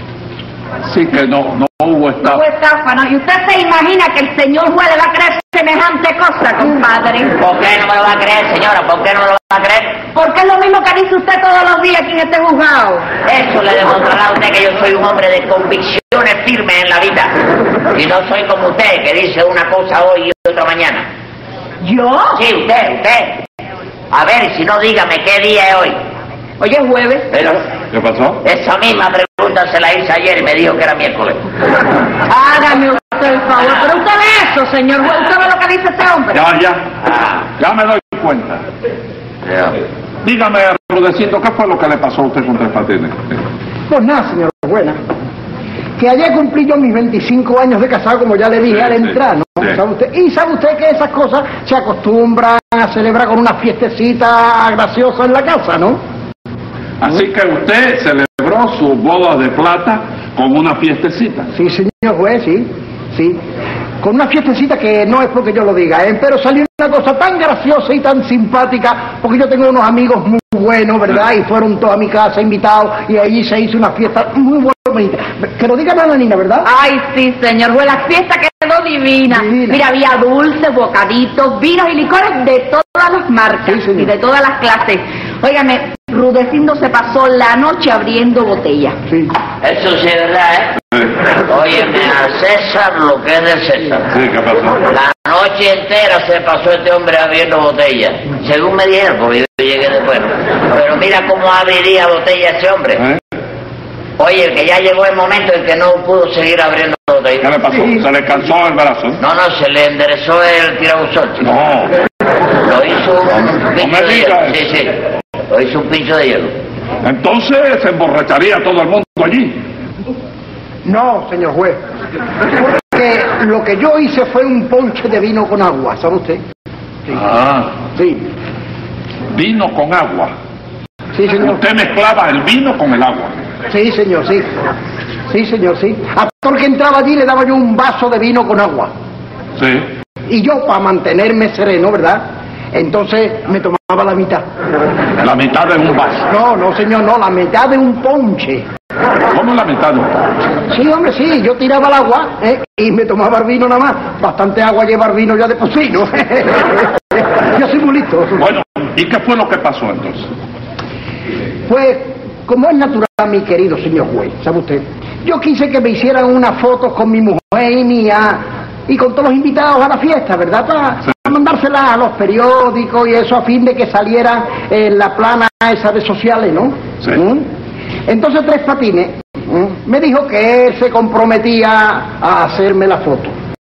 Sí que no hubo estafa. Fue estafa, ¿no? ¿Y usted se imagina que el señor juez le va a creer semejante cosa, compadre? ¿Por qué no me lo va a creer, señora? ¿Por qué no me lo va a creer? Porque es lo mismo que dice usted todos los días aquí en este juzgado. Eso le demostrará a usted que yo soy un hombre de convicciones firmes en la vida. Y no soy como usted, que dice una cosa hoy y otra mañana. ¿Yo? Sí, usted. A ver, si no, dígame qué día es hoy. Hoy es jueves. Pero ¿Qué pasó? esa misma pregunta se la hice ayer y me dijo que era miércoles. Hágame usted el favor. Pero usted ve eso, señor juez. ¿Usted ve lo que dice ese hombre? Ya me doy cuenta. Ya. Dígame, Rudecindo, ¿qué fue lo que le pasó a usted con Tres Patines? Pues nada, señor buena. Que ayer cumplí yo mis 25 años de casado, como ya le dije Sí, al sí, entrar, ¿no? sí. ¿Sabe usted? Y sabe usted que esas cosas se acostumbran a celebrar con una fiestecita graciosa en la casa, ¿no? Así que usted celebró su boda de plata con una fiestecita. Sí, señor juez, sí. Con una fiestecita que no es porque yo lo diga, pero salió una cosa tan graciosa y tan simpática, porque yo tengo unos amigos muy buenos, ¿verdad? Y fueron todos a mi casa invitados y allí se hizo una fiesta muy bonita. Que lo diga Nananina, ¿verdad? Ay, sí, señor juez. La fiesta quedó divina. Divina. Mira, había dulces, bocaditos, vinos y licores de todas las marcas Sí, señor. y de todas las clases. Óigame, Rudecindo se pasó la noche abriendo botellas. Sí. Eso sí es verdad, ¿eh? Óyeme, al César lo que es del César. Sí, ¿qué pasó? La noche entera se pasó este hombre abriendo botellas. Según me dijeron, porque yo llegué después. Pero mira cómo abriría botellas ese hombre. ¿Eh? Oye, que ya llegó el momento en que no pudo seguir abriendo botellas. ¿Qué le pasó? Sí. ¿Se le cansó el brazo? No, se le enderezó el tirabuzón, chico. No. Lo hizo un pincho me de diga hielo. eso. Sí. Lo hizo un pincho de hielo. Entonces se emborracharía todo el mundo allí. No, señor juez. Porque lo que yo hice fue un ponche de vino con agua, ¿sabe usted? Sí. Ah, Sí, vino con agua. sí, señor. Usted mezclaba el vino con el agua. Sí, señor, sí. Sí, señor, sí. A todo el que entraba allí le daba yo un vaso de vino con agua. Sí. Y yo, para mantenerme sereno, ¿verdad? Entonces me tomaba la mitad. La mitad de un vaso. No, señor, no, la mitad de un ponche. ¿Cómo la mitad de un vaso? Sí, hombre, sí, yo tiraba el agua y me tomaba el vino nada más. Bastante agua lleva el vino ya de por sí, ¿no? Yo soy muy listo. Bueno, ¿y qué fue lo que pasó entonces? Pues, como es natural, mi querido señor juez, ¿sabe usted? Yo quise que me hicieran unas fotos con mi mujer y mía y con todos los invitados a la fiesta, ¿verdad? Para mandárselas a los periódicos y eso a fin de que saliera en la plana esa de sociales, ¿no? Sí. Entonces Tres Patines me dijo que él se comprometía a hacerme la foto.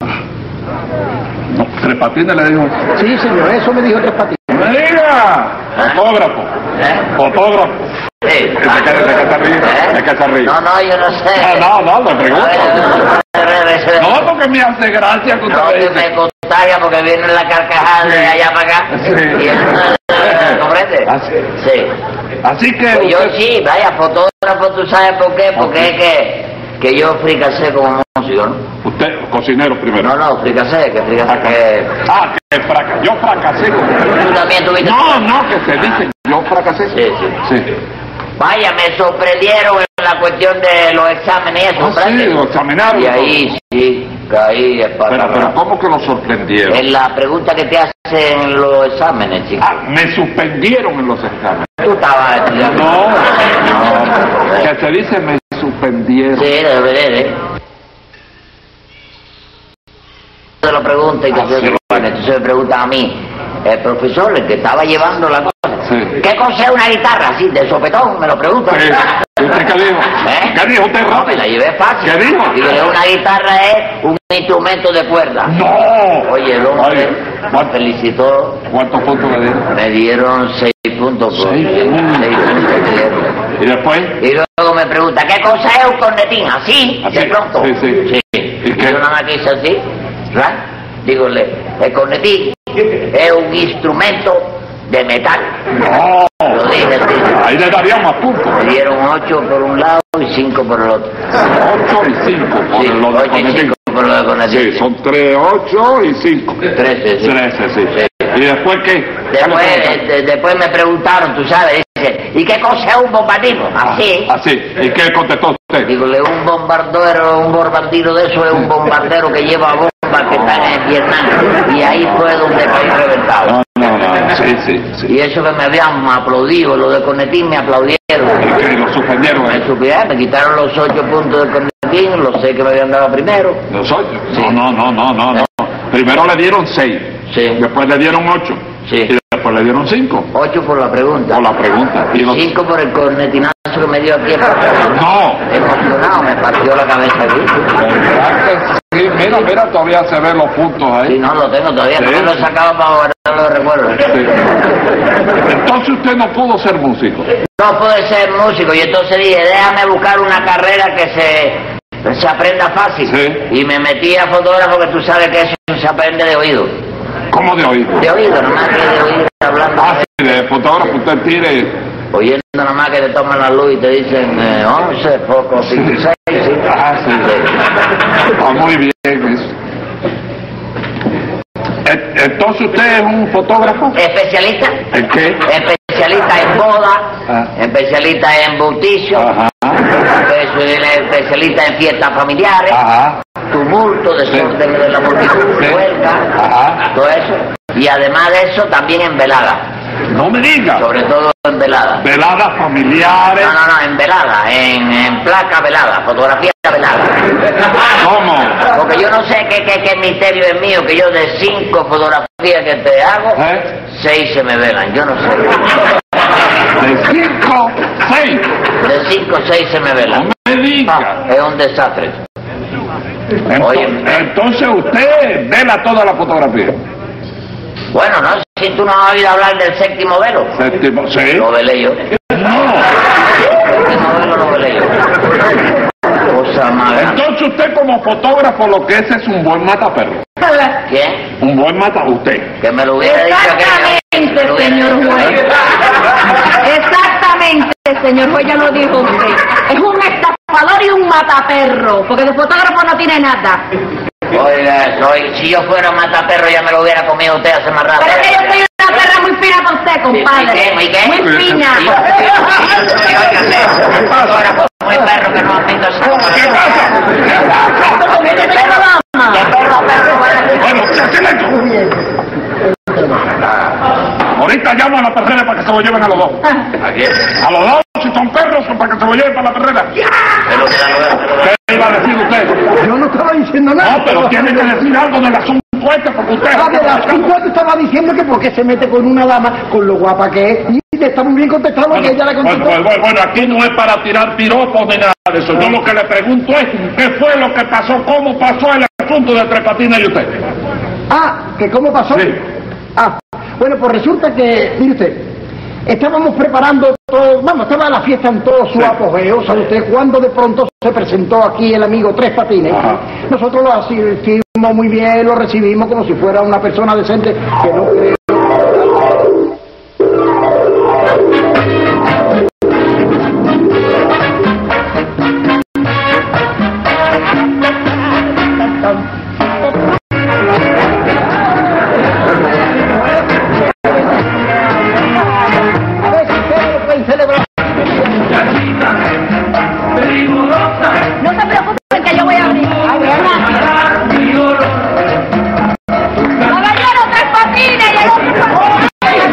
No, Tres Patines le dijo... Sí, señor, eso me dijo Tres Patines. ¡Me diga! Fotógrafo. Fotógrafo. Sí. ¿De qué se ríe? ¿De qué se ríe? No, le No, sé. le pregunto. No, porque me hace gracia que No, usted que dice. me contagia porque viene la carcajada de allá para acá. Sí. Y eso, ¿comprende? Sí. Así que Pues yo usted... sí, vaya, fotógrafo, ¿tú sabes por qué? Porque es que yo fricasé como músico, ¿no? Usted, cocinero primero. No, fricasé, que Que yo fracasé. Tú también tuviste... No, que se dice, yo fracasé. Sí. Vaya, me sorprendieron en la cuestión de los exámenes y eso, Ah, sí, lo examinaron. Y ahí sí, caí Pero ¿cómo que lo sorprendieron? en la pregunta que te hacen los exámenes, chico. Me suspendieron en los exámenes. Tú estabas estudiando. No, que se dice me suspendieron. Sí, debe de. Se lo pregunta y que entonces me preguntan a mí, el profesor, el que estaba llevando la cosa, Sí. ¿qué cosa es una guitarra? Así, de sopetón, me lo preguntan. Sí. ¿Y usted qué dijo? ¿Eh? ¿Qué dijo usted, No, rápido? me la llevé fácil. ¿Qué dijo? Digo, una guitarra es un instrumento de cuerda. ¡No! Oye, el hombre Oye, me felicitó, ¿Cuántos puntos le dieron? me dieron 6 puntos. Por 6 puntos. 6 puntos me dieron. ¿Y después? Y luego me pregunta, ¿qué cosa es un cornetín? ¿Así? Así, De pronto. sí. ¿Y qué? Yo nada más que hice así, ¿verdad? Dígole, el cornetín es un instrumento de metal. No. Lo dije así. Ahí le darían más puntos. Me dieron 8 por un lado y 5 por el otro. 8 y 5 por Sí, lo de 8 y Conetín. 5 por lo de cornetín. Sí, son 3, 8 y 5. 13, sí. 13, sí. ¿Y después qué? Después me preguntaron, tú sabes, dice, ¿y qué cosa es un bombardino? Así. Así. ¿Y qué contestó usted? Dígole, un bombardero de eso es un bombardero que lleva bombas que están en Vietnam. Y ahí fue donde caí reventado. No. Sí. Y eso que me habían aplaudido, los de Cornetín me aplaudieron. ¿Y qué? ¿Lo suspendieron? Me quitaron los 8 puntos de Cornetín, los 6 que me habían dado primero. ¿Los 8? Sí. No. Primero le dieron 6. Sí. Después le dieron 8. Sí. Y después le dieron 5. 8 por la pregunta. Por la pregunta. Y 5 por el cornetinazo que me dio aquí. No. Emocionado, me partió la cabeza aquí. ¿Verdad que sí? Mira, todavía se ven los puntos ahí. Sí, no lo tengo todavía, Sí. no me lo he sacado para guardarlo de recuerdo. Sí. Entonces usted no pudo ser músico. No pude ser músico y entonces dije, déjame buscar una carrera que se aprenda fácil. Sí. Y me metí a fotógrafo, que tú sabes que eso se aprende de oído. ¿Cómo de oído? De oído, nomás que de oído hablando. Sí, de fotógrafo usted tire. Oyendo nomás que te toman la luz y te dicen 11, poco, 16. ¿Sí? Sí. Está muy bien eso. Entonces usted es un fotógrafo. ¿Especialista? ¿En qué? Especialista en boda, especialista en bautizo, Ajá. especialista en fiestas familiares, Ajá. tumulto, desorden de la multitud, Sí. huelga, Ajá. todo eso. Y además de eso, también en velada, No me diga. sobre todo en velada. Veladas familiares. No, en velada, en placa velada, fotografía velada. ¿Cómo? Porque yo no sé qué misterio es mío, que yo de 5 fotografías que te hago, 6 se me velan, yo no sé. De 5, 6. De 5, 6 se me velan. No me diga. Es un desastre. Oye. Entonces usted vela toda la fotografía. Bueno, no, si tú no has oído hablar del séptimo velo. Séptimo, sí. Lo velé yo. No. El séptimo velo lo velé yo. Cosa más grande. Entonces usted como fotógrafo lo que es un buen mataperro. ¿Quién? Un buen mata usted. Que me lo hubiera dicho Exactamente, señor juez. Exactamente, señor juez, ya lo dijo usted. Es un estafador y un mataperro, porque de fotógrafo no tiene nada. Oiga, si yo fuera un mataperro ya me lo hubiera comido usted hace más rato. Pero es que yo soy una perra muy fina con usted, compadre. ¿Y qué? Muy fina. Fotógrafo muy perro que no han visto esa cosa. ¿Qué perro? Bueno, silencio. que se lo lleven a los dos. ¿A quién? A los dos, si son perros, son para que se lo lleven para la perrera. Pero que la ¿Qué iba a decir usted? Yo no estaba diciendo nada. No, pero tiene que decir algo del asunto este, porque usted... Ah, del asunto te estaba diciendo que por qué se mete con una dama, con lo guapa que es, y le está muy bien contestado lo que ella le contestó. Bueno, aquí no es para tirar piropos ni nada de eso. Yo lo que le pregunto es, ¿qué fue lo que pasó? ¿Cómo pasó el asunto de Tres Patines y usted? Ah, ¿que cómo pasó? Sí. Ah, bueno, pues resulta que, mire usted, estábamos preparando todo, vamos, estaba la fiesta en todo su apogeo, ¿sabe usted? Cuando de pronto se presentó aquí el amigo Tres Patines, Ajá. nosotros lo asistimos muy bien, lo recibimos como si fuera una persona decente, que no creo. A ver si ustedes lo pueden celebrar. No se preocupen que yo voy a abrir. Caballero, Tres Patines y el otro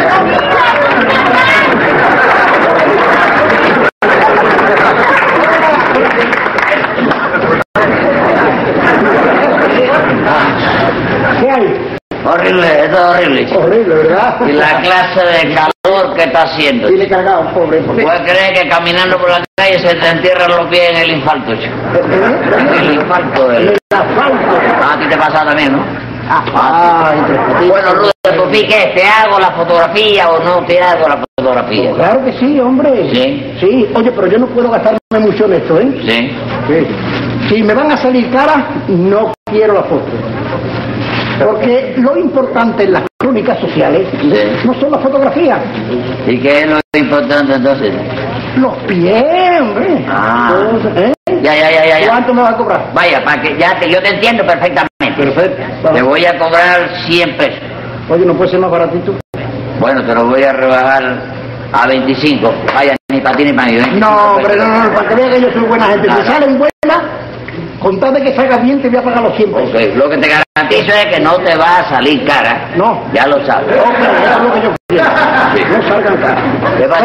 ¿Qué hay? Horrible, esto es horrible. Horrible, ¿verdad? Y la clase de calor que está haciendo. Y le cargado, pobre. ¿Puedes creer que caminando por la calle se te entierran los pies en el infarto, chico? El infarto. El asfalto. Ah, a ti te pasa también, ¿no? Ay, Tres Patines. Bueno, Lourdes, ¿qué? ¿Te hago la fotografía o no te hago la fotografía? Claro que sí, hombre. ¿Sí? Sí, oye, pero yo no puedo gastarme mucho en esto, ¿eh? Sí. Sí. Si me van a salir caras, no quiero la foto. Porque lo importante en las crónicas sociales Sí. no son las fotografías, ¿Y qué es lo importante entonces? los pies, hombre. Ah. Entonces, ¿eh? Ya. ¿Cuánto me vas a cobrar? Vaya, para que yo te entiendo perfectamente. Perfecto. Te voy a cobrar 100 pesos. Oye, ¿no puede ser más baratito? Bueno, te lo voy a rebajar a 25. Vaya, ni para ti ni para mí, ¿eh? No, hombre, no, para que vean que yo soy buena gente. Si salen buenas, con tal de que salga bien, te voy a pagar los 100 pesos. Ok, lo que te garantizo es que no te va a salir cara. No. Ya lo sabes. Ok, es lo que yo quiero. Sí. No salgan caras. ¿Qué pasa?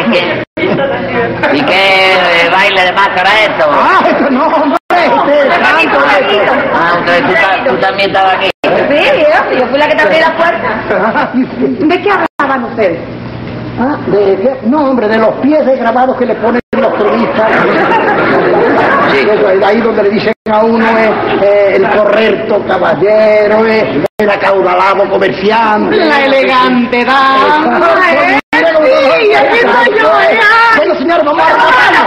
¿Y qué baile de máscara es esto? Ah, esto no, hombre, Ah, entonces tú también estabas aquí. Sí, yo fui la que te abrí la puerta. ¿De qué hablaban ustedes? Ah, ¿de qué? No, hombre, de los pies de grabados que le ponen los cronistas. Sí. Eso, ahí donde le dicen a uno el correcto caballero, el acaudalado comerciante, la elegante dama. Sí, aquí estoy yo, ya. Bueno, señores, vamos a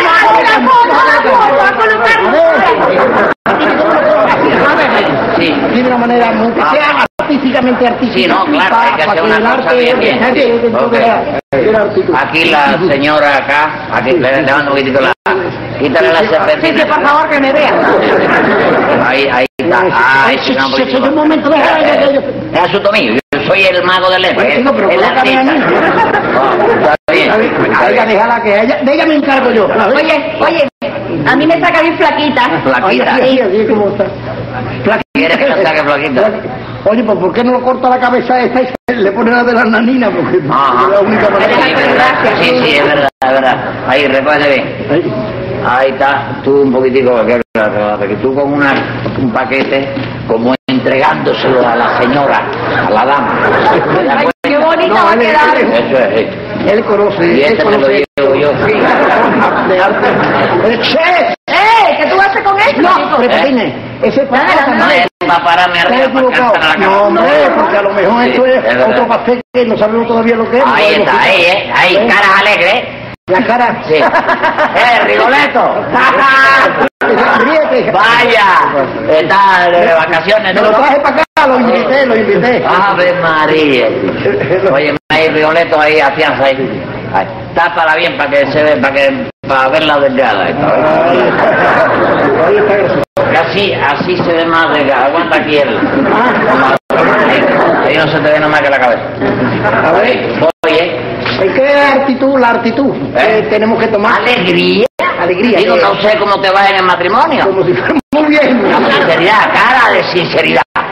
Sí. de una manera muy que sea artísticamente artística. Sí, no, claro, hay que hacer una cosa bien, bien. Sí. Ok. Aquí la señora acá, aquí le mando un poquitito la... Quítale la serpentina. Sí, por favor, que me vean. Ahí está. Ahí sí, un poquitito. Un momento, Es asunto mío, yo soy el mago del letra, Bueno, pero el colócame a artista. mí. Oh, está bien. Oiga, déjala que ella, de ella me encargo yo. Oye, a mí me saca bien flaquita. Flaquita. Así como está. ¿Quieres que la saque flaquita? Oye, pues ¿por qué no lo corta la cabeza esta y le pone la de las naninas? Porque Ajá. es la única manera. Sí, es verdad, es verdad. Ahí, recógete bien. Ahí. Ahí está, tú un poquitico, que tú con un paquete, como entregándoselo a la señora, a la dama. Ay, qué bonita va a él- quedar. Eso es, sí. Él conoce, Y él este me lo conoce. llevo yo. De arte. ¡Che! ¿Qué tú haces con esto? No, Tres Patines, ese No pastel es para pararme está arriba para equivocado. cantar a la No, cama. hombre, porque a lo mejor Sí, esto es verdad. otro pastel que no sabemos todavía lo que es. Ahí no está, sabemos ahí, qué es. ahí, caras alegres. La cara. Sí. Rigoletto. Ríete. Vaya, está de vacaciones, Me ¿no? lo traje para acá, lo invité. Ave María. Oye, ahí Rigoletto, ahí afianza ahí. Ahí. Tápala bien para que se ve, para ver la delgada esta, ¿eh? Ahí está gracioso. Así se ve más delgada. Aguanta aquí el. Ahí no se te ve nada más que la cabeza. A ver, Oye, ¿en qué actitud? La actitud que tenemos que tomar. alegría. Alegría. Digo, no sé cómo te va en el matrimonio. Como si fuera muy bien. Sinceridad, cara de sinceridad.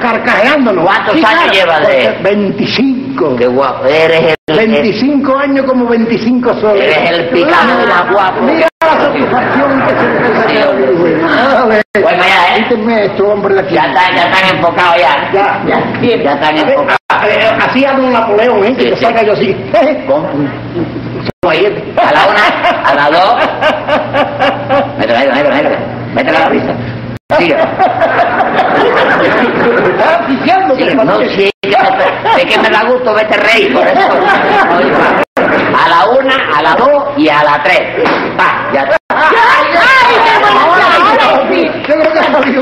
carcajeándonos. ¿Cuántos Sí, años claro, lleva de...? 25. Qué guapo, eres el... 25 años como 25 soles. Eres el picante más guapo. Mira la satisfacción que se me da. Pues vaya, Quíteme esto, hombre, de aquí. Ya están enfocados ya. Ya están enfocados. Así a don Napoleón, ¿eh? Que te salga yo así. ¿Cómo? A la una, a la dos. Métela la risa. Sigue. Estás oficiando, Sí, no, sí, es que me da gusto verte reír, por eso. A la una, a la dos y a la tres. Pa, ya está. Yo creo que ha salido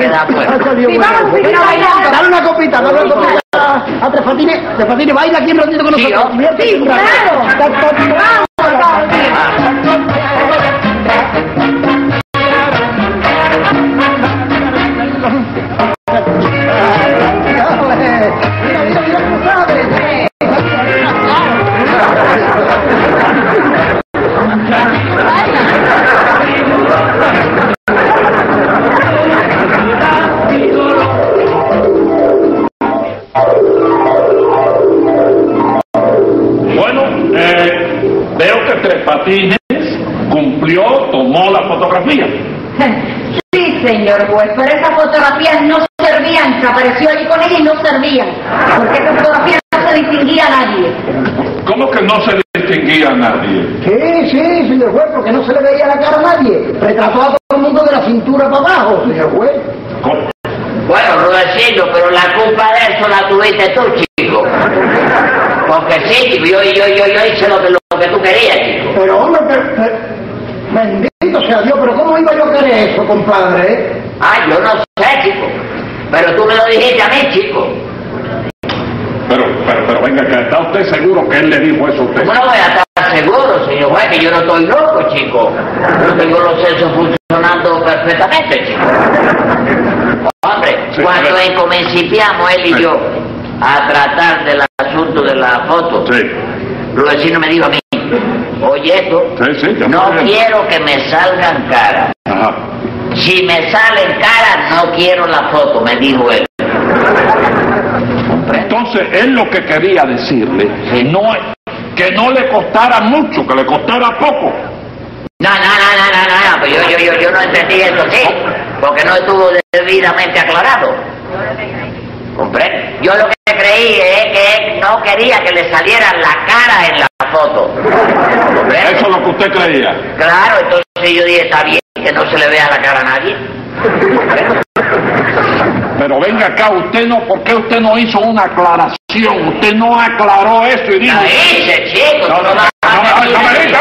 bueno. Dale una copita, dale una copita a Tres Patines, baila aquí un ratito con nosotros. Sí, claro. Mira cómo sabe. Bueno, veo que Tres Patines cumplió, tomó la fotografía. Sí, señor juez, pero esas fotografías no servían, se apareció allí con ella y no servían, porque esas fotografías no se distinguía a nadie. ¿Cómo que no se distinguía a nadie? Sí, señor juez, porque no se le veía la cara a nadie. Retrató a todo el mundo de la cintura para abajo, señor juez. ¿Cómo? Bueno, Rudecindo, pero la culpa de eso la tuviste tú, chico. Porque sí, chico, yo hice lo que tú querías, chico. Pero hombre, bendito sea Dios, pero ¿cómo iba yo a querer eso, compadre? Ah, yo no sé, chico. Pero tú me lo dijiste a mí, chico. Pero venga, que ¿está usted seguro que él le dijo eso a usted? ¿Cómo no voy a estar seguro, señor juez, que yo no estoy loco, chico? Yo tengo los sesos funcionando perfectamente, chico. Hombre, Sí, cuando principiamos él y yo a tratar del asunto de la foto, Sí. Rudecindo me dijo a mí, oye esto, Sí, ya no estoy viendo. quiero que me salgan caras. Ajá. Si me salen caras, no quiero la foto, me dijo él. Entonces, él lo que quería decirle, que no le costara mucho, que le costara poco. No, pues yo no entendí eso, sí, porque no estuvo debidamente aclarado. ¿Comprende? Yo lo que creí es que él no quería que le saliera la cara en la foto. ¿Comprende? Eso es lo que usted creía. Claro, entonces yo dije, está bien que no se le vea la cara a nadie. Pero venga acá, ¿por qué usted no hizo una aclaración? Usted no aclaró eso y dijo... La hice, chico. No me grite,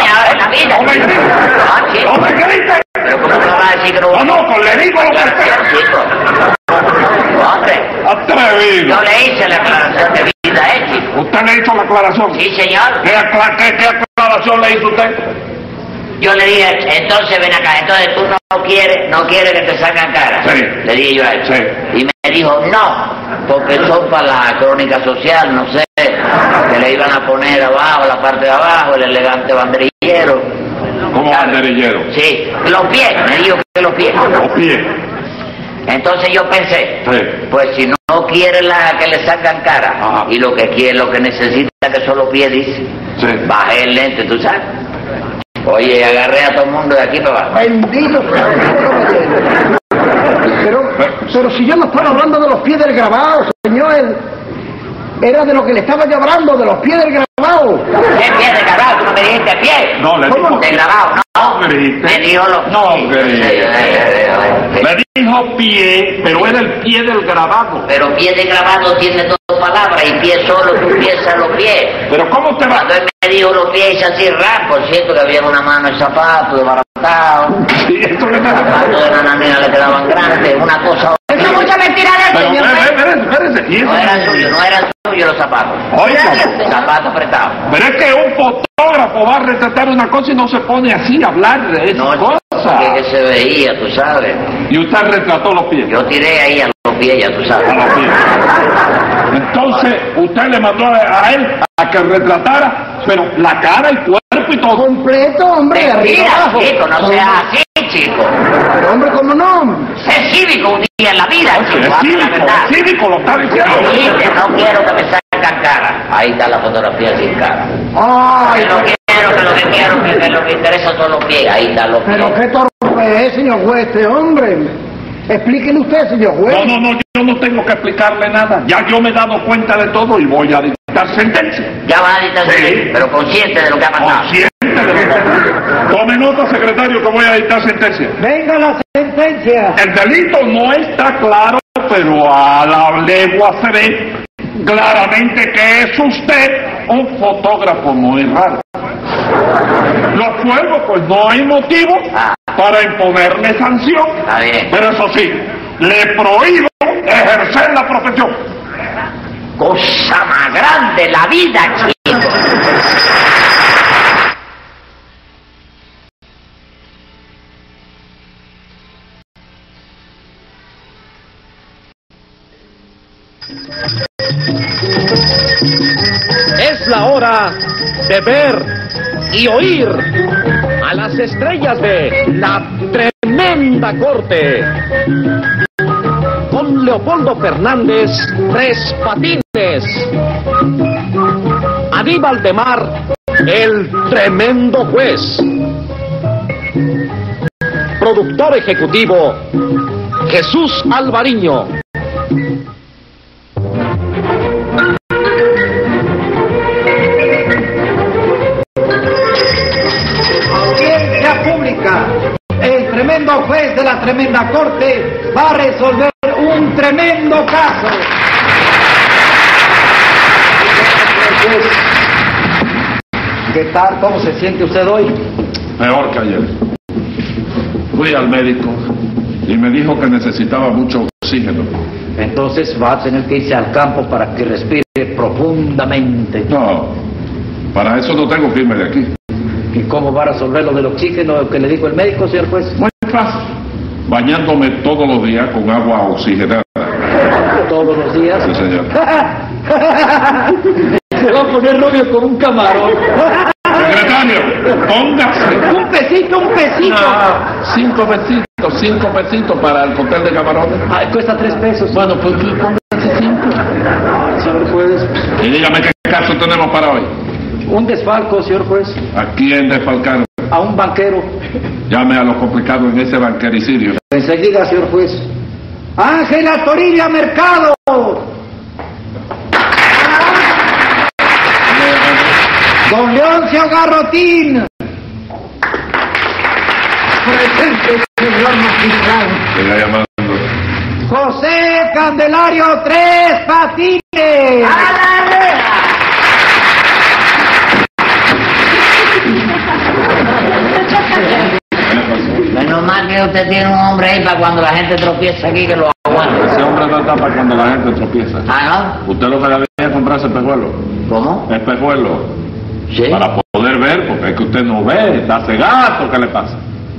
no me grite. Pero ¿cómo me va a decir que no? No, pues le digo lo que Chico. Hombre, atrevido. yo le hice la aclaración de vida, chico. ¿Usted le hizo la aclaración? Sí, señor. ¿Qué aclaración le hizo usted? Yo le dije, entonces ven acá, entonces tú no quieres que te salgan caras. Sí. Le dije yo a él. Sí. Y me dijo, no, porque son para la crónica social, no sé, que le iban a poner abajo, la parte de abajo, el elegante banderillero. ¿Cómo banderillero? Sí, los pies, me dijo que los pies. Los pies. Entonces yo pensé, Sí. pues si no quiere que le salgan caras, Ajá. y lo que necesita que son los pies, dice, Sí. bajé el lente, tú sabes. Oye, agarré a todo el mundo de aquí para abajo. Bendito sea Dios. Pero si yo no estaba hablando de los pies del grabado, señor, era de lo que le estaba yo hablando, de los pies del grabado. ¿Qué pie de grabado? ¿Tú no me dijiste pie? No, le dijo... De grabado, no. ¿Me dijiste? Me dijo lo... No, querido. Sí. Le dijo pie, pero era el pie del grabado. Pero pie de grabado tiene dos palabras y pie solo, tú piensas los pies. Pero ¿cómo usted va? Cuando él me dijo los pies, hice así rap, por cierto que había una mano el zapato, desbaratado. Sí, esto le Los zapatos de la nanina le quedaban grandes, una cosa... Eso es mucha mentira de Pero, señor juez. espérese. ¿Y No eso? eran suyos los zapatos. Oiga, Zapatos apretados. pero es que un fotógrafo va a retratar una cosa y no se pone así a hablar de esa No, cosa. que se veía, tú sabes. Y usted retrató los pies. Yo tiré ahí a los pies, ya tú A sabes. los pies. Entonces, usted le mandó a él a que retratara, pero la cara, el cuerpo y todo. Completo, hombre, de arriba Mentira, abajo. chico, no seas así, chico. Pero, hombre, ¿cómo no? Sé cívico un día en la vida, chico, hazme la verdad. Es cívico, lo está diciendo. Sí, que no quiero que me saquen cara. Ahí está la fotografía sin cara. Ay, Que no quiero, que lo que quiero, que lo que interesa son los pies. Ahí están los pies. pero qué torpe es, señor juez, este hombre. Explíquele usted, señor juez. No, yo no tengo que explicarle nada. Ya yo me he dado cuenta de todo y voy a dictar sentencia. Ya va a dictar Sí. sentencia, pero consciente de lo que ha pasado. Consciente de lo que está. Tome nota, secretario, que voy a dictar sentencia. Venga la sentencia. El delito no está claro, pero a la legua se ve claramente que es usted un fotógrafo muy raro. Lo absuelvo, pues no hay motivo para imponerle sanción. Está bien. Pero eso sí, le prohíbo ejercer la profesión. Cosa más grande, la vida, chico. Es la hora de ver y oír a las estrellas de la tremenda corte. Con Leopoldo Fernández, Tres Patines. Aníbal de Mar, el tremendo juez. Productor ejecutivo, Jesús Alvariño. Audiencia pública. El tremendo juez de la tremenda corte va a resolver un tremendo caso. ¿Qué tal? ¿Cómo se siente usted hoy? Peor que ayer. Fui al médico y me dijo que necesitaba mucho oxígeno. Entonces va a tener que irse al campo para que respire profundamente. No, para eso no tengo que irme de aquí. ¿Y cómo va a resolver lo del oxígeno que le dijo el médico, señor juez? Muy fácil. Bañándome todos los días con agua oxigenada. Todos los días. Sí, señor. Se va a poner novio con un camarón. Secretario, póngase. Un pesito, un pesito. No, 5 pesitos para el cóctel de camarones. Ay, cuesta 3 pesos. Bueno, pues póngase 5. Señor juez. Y dígame qué caso tenemos para hoy. Un desfalco, señor juez. ¿A quién desfalcaron? A un banquero. Llame a los complicados en ese banquericidio. Enseguida, señor juez. Ángela Torilla Mercado. Don Leoncio Garrotín. Presente, señor magistrado. Siga llamando. José Candelario Tres Patines. ¡A la reja! Menos mal que usted tiene un hombre ahí para cuando la gente tropieza aquí que lo aguante. Ese hombre no está para cuando la gente tropieza. Ah, Usted lo que debe es comprarse espejuelo. ¿no? ¿Cómo? Espejuelo. Sí. Para poder ver, porque es que usted no ve, está cegado, ¿qué le pasa?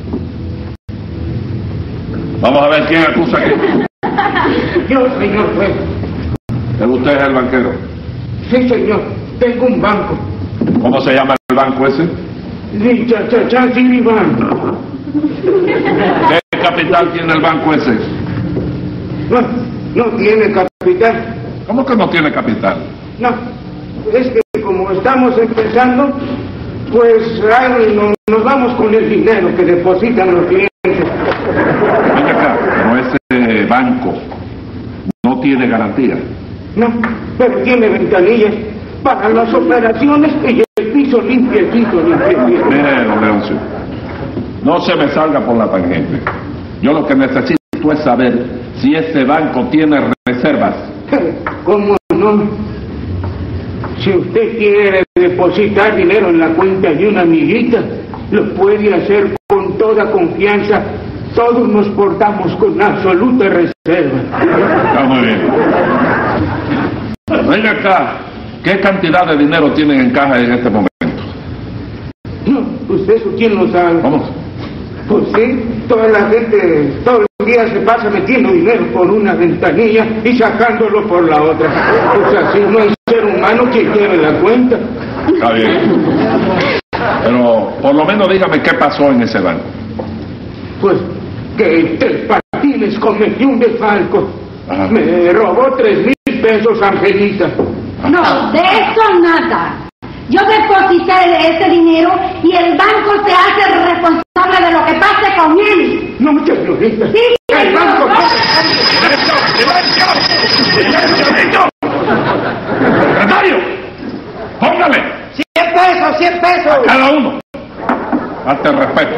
Vamos a ver quién acusa aquí. Yo, señor juez. ¿Usted es el banquero? Sí, señor. Tengo un banco. ¿Cómo se llama el banco ese? ¿Qué capital tiene el banco ese? No tiene capital. ¿Cómo que no tiene capital? No. Es que como estamos empezando, pues nos vamos con el dinero que depositan los clientes. Venga acá, pero ese banco no tiene garantía. No, pero tiene ventanillas para las operaciones y el piso limpiecito. Mire, don Leoncio, no se me salga por la tangente. Yo lo que necesito es saber si ese banco tiene reservas. ¿Cómo no? Si usted quiere depositar dinero en la cuenta de una amiguita, lo puede hacer con toda confianza. Todos nos portamos con absoluta reserva. Está muy bien. Venga acá, ¿qué cantidad de dinero tienen en caja en este momento? No, ¿usted eso quién lo sabe? Vamos. Pues sí, toda la gente, todo el día se pasa metiendo dinero por una ventanilla y sacándolo por la otra. Pues así no hay ser humano que lleve la cuenta. Está bien. Pero por lo menos dígame qué pasó en ese banco. Pues que Tres Patines Patines cometió un desfalco. Ajá. Me robó 3,000 pesos, Angelita. No, de eso nada. Yo deposité ese dinero y el banco se hace responsable de lo que pase con él. No, señorita. Sí, El banco... ¡Secretario! ¡Póngale! 100 pesos, 100 pesos. Cada uno. Hazte respeto.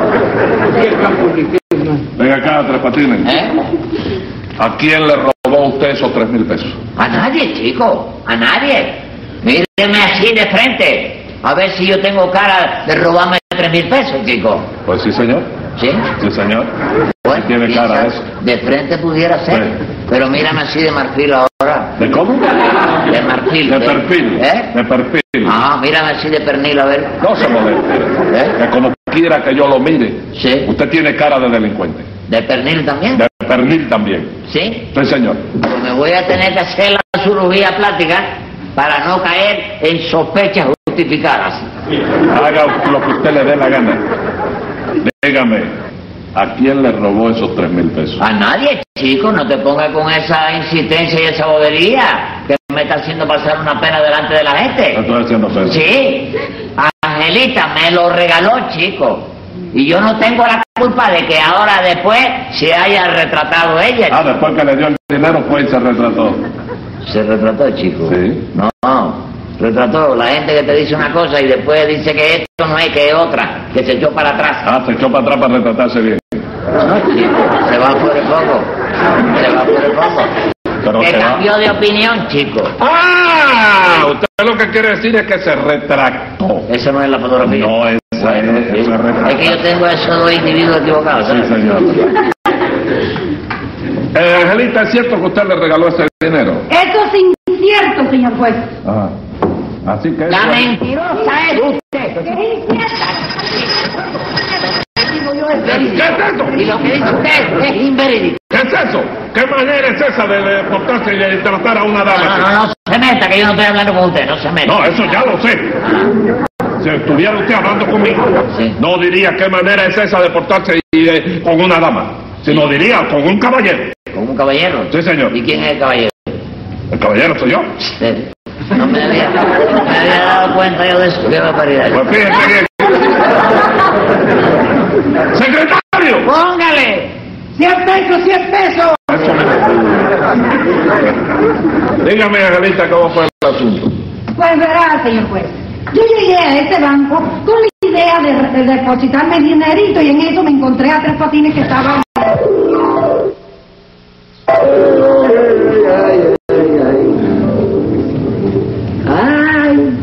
Venga acá, Tres Patines. ¿Eh? ¿A quién le robó usted esos 3,000 pesos? A nadie, chico, a nadie. Míreme así de frente. A ver si yo tengo cara de robarme 3,000 pesos, chico. Pues sí, señor. ¿Sí? Sí, señor. Bueno, Sí tiene cara quizás eso. de frente pudiera ser. Sí. Pero mírame así de marfil ahora. ¿De cómo? De marfil. De perfil. ¿Eh? De perfil. Ah, mírame así de pernil, a ver. No se moleste. Que como quiera que yo lo mire, Sí. usted tiene cara de delincuente. ¿De pernil también? De pernil también. ¿Sí? Sí, señor. Pues me voy a tener que hacer la cirugía plástica para no caer en sospechas justificadas. Haga lo que usted le dé la gana. Dígame, ¿a quién le robó esos 3,000 pesos? A nadie, chico, no te pongas con esa insistencia y esa bobería que me está haciendo pasar una pena delante de la gente. Estoy haciendo eso. Sí, Angelita me lo regaló, chico. Y yo no tengo la culpa de que ahora después se haya retratado ella. Ah, después que le dio el dinero, pues se retrató. ¿Se retrató, chico? Sí. No, retrató. La gente que te dice una cosa y después dice que esto no es, que es otra, que se echó para atrás. Ah, se echó para atrás para retratarse bien. No, chico, se va por el poco. Se va por el poco. Pero Que se va. cambió de opinión, chico. ¡Ah! Usted lo que quiere decir es que se retractó. Eso no es la fotografía. No, esa Bueno, es, sí. eso es retracto. Es que yo tengo esos dos individuos equivocados, Sí, ¿sabes? señor. Angelita, ¿es cierto que usted le regaló ese dinero? Eso es incierto, señor juez. Ah. Así que La eso... mentirosa es usted. Es incierto. ¿Qué es eso? Y lo que dice usted es inverídico. ¿Qué es eso? ¿Qué manera es esa de portarse y de tratar a una dama? No se meta, que yo no estoy hablando con usted, no se meta. No, eso ya lo sé. Si estuviera usted hablando conmigo, Sí. no diría qué manera es esa de portarse con una dama, sino diría con un caballero. ¿Con un caballero? Sí, señor. ¿Y quién es el caballero? El caballero soy yo. No me había dado cuenta yo de eso. Qué barbaridad. Pues fíjese bien. ¡Secretario! ¡Póngale! 100 pesos, 100 pesos. Eso me... Dígame, Angelita, ¿cómo fue el asunto? Pues verá, señor juez. Yo llegué a ese banco con la idea de depositarme el dinerito y en eso me encontré a Tres Patines que estaban... ¡Ay!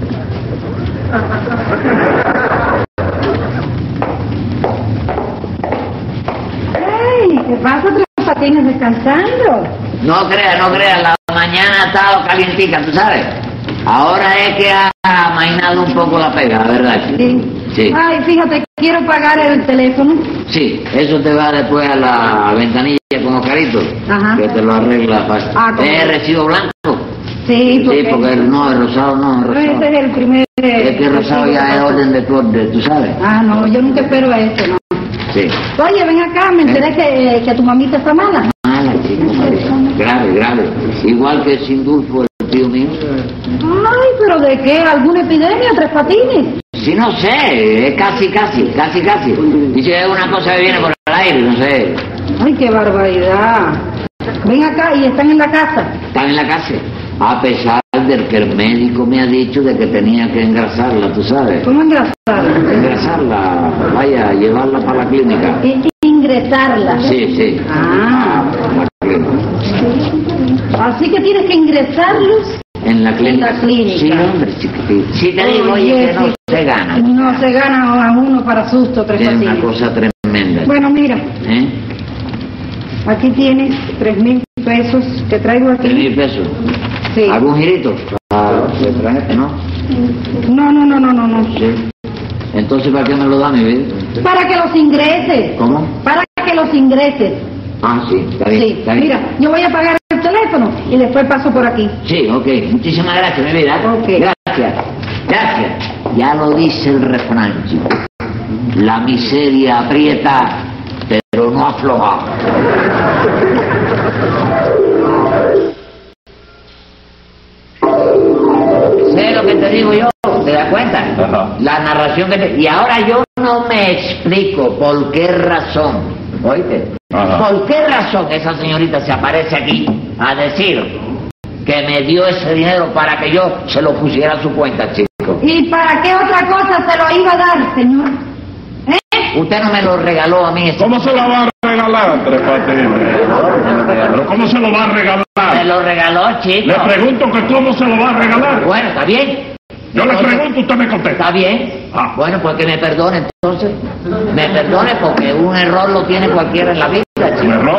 ¡Ey! ¿Qué pasa, Tres Patines, descansando? No creas, la mañana ha estado calientica, ¿tú sabes? Ahora es que ha amainado un poco la pega, la verdad. Sí. Sí. Ay, fíjate, quiero pagar el teléfono. Sí, eso te va después a la ventanilla con Oscarito, Ajá. que te lo arregla fácil. Ah, ¿cómo? ¿Es recibo blanco? Sí, porque... Sí, porque no, el rosado no, el rosado. Ese es el primer... Es que el rosado ya es orden de tú sabes. Ah, no, yo nunca espero eso, ¿no? Sí. Oye, ven acá, me enteré que tu mamita está mala. Mala, chico, grave. Igual que Sindulfo, el tío mío. Ay, pero ¿de qué? ¿Alguna epidemia, Tres Patines? Sí, no sé, es casi. Dice que es una cosa que viene por el aire, no sé. Ay, qué barbaridad. Ven acá y están en la casa. Están en la casa. A pesar del que el médico me ha dicho de que tenía que engrasarla, tú sabes. ¿Cómo engrasarla? Engrasarla, vaya, llevarla para la clínica. Ingresarla. Sí. Ah, Para la clínica. así que tienes que ingresarlos. En la clínica. En la clínica. Sí, hombre, chiquitito. Si te digo, oye, que no sí. se gana. No se gana a uno para susto, Tres Es una Patines. cosa tremenda. Bueno, mira, ¿Eh? aquí tienes 3,000 pesos que traigo aquí. 3,000 pesos. Sí. ¿Algún girito? ¿Se traje? ¿No? No. Sí. Entonces, ¿para qué me lo da mi vida? Para que los ingreses. ¿Cómo? Para que los ingreses. Ah, sí, está bien. Sí, Está bien. mira, yo voy a pagar el teléfono y después paso por aquí. Sí, ok. Muchísimas gracias, mi vida. Ok. Gracias. Ya lo dice el refrán, chico. La miseria aprieta pero no afloja. Sé lo que te digo yo, ¿te das cuenta? Ajá. La narración que te... Y ahora yo no me explico por qué razón, ¿oíste? Ajá. ¿Por qué razón esa señorita se aparece aquí a decir que me dio ese dinero para que yo se lo pusiera a su cuenta, chico? ¿Y para qué otra cosa se lo iba a dar, señor? Usted no me lo regaló a mí. ¿Cómo se lo va a regalar, Tres Patines? ¿Pero cómo se lo va a regalar? Me lo regaló, chico. Le pregunto que cómo se lo va a regalar. Bueno, está bien. Yo le pregunto, usted me contesta. Está bien. Ah. Bueno, pues que me perdone entonces. Me perdone porque un error lo tiene cualquiera en la vida, Un chico. error.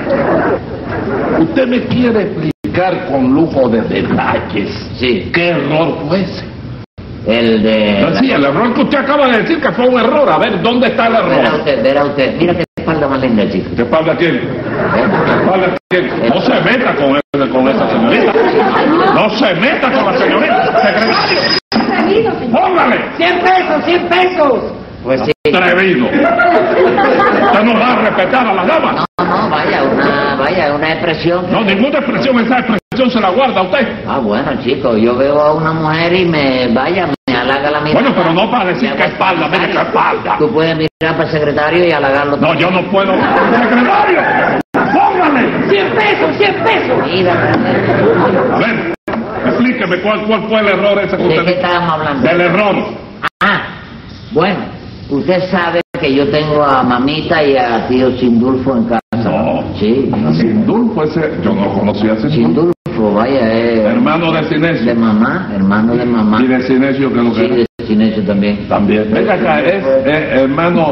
Usted me quiere explicar con lujo de detalles Sí. qué error fue ese. El de... Sí, el error que usted acaba de decir que fue un error. A ver, ¿dónde está el error? Verá usted. Mira qué espalda más linda, chico. ¿Qué espalda quién? ¿Qué espalda quién? No se meta con esa señorita. No se meta con la señorita. Secretario. ¡Póngale! 100 pesos, 100 pesos. Pues sí. Atrevido. Usted no va a respetar a las damas. No, vaya, una expresión. No, ninguna expresión, esa expresión se la guarda usted. Ah, bueno, chico, yo veo a una mujer y me halaga la mirada. Bueno, pero no para decir que espalda, mire que espalda. Tú puedes mirar para el secretario y halagarlo. No, yo no puedo. ¡Secretario! ¡Póngale! 100 pesos, 100 pesos. Mira, A ver, explíqueme cuál fue el error ese que ¿de usted qué dijo. estábamos hablando? Del error. Ah, bueno, usted sabe que yo tengo a mamita y a tío Sindulfo en casa. No. Sí. Sindulfo ese, yo no conocía a Sindulfo. Sindulfo, vaya, Hermano de Sinesio. de mamá, hermano de mamá. Y de Sinesio que lo Sí, que de Sinesio también. también. Venga acá, es hermano.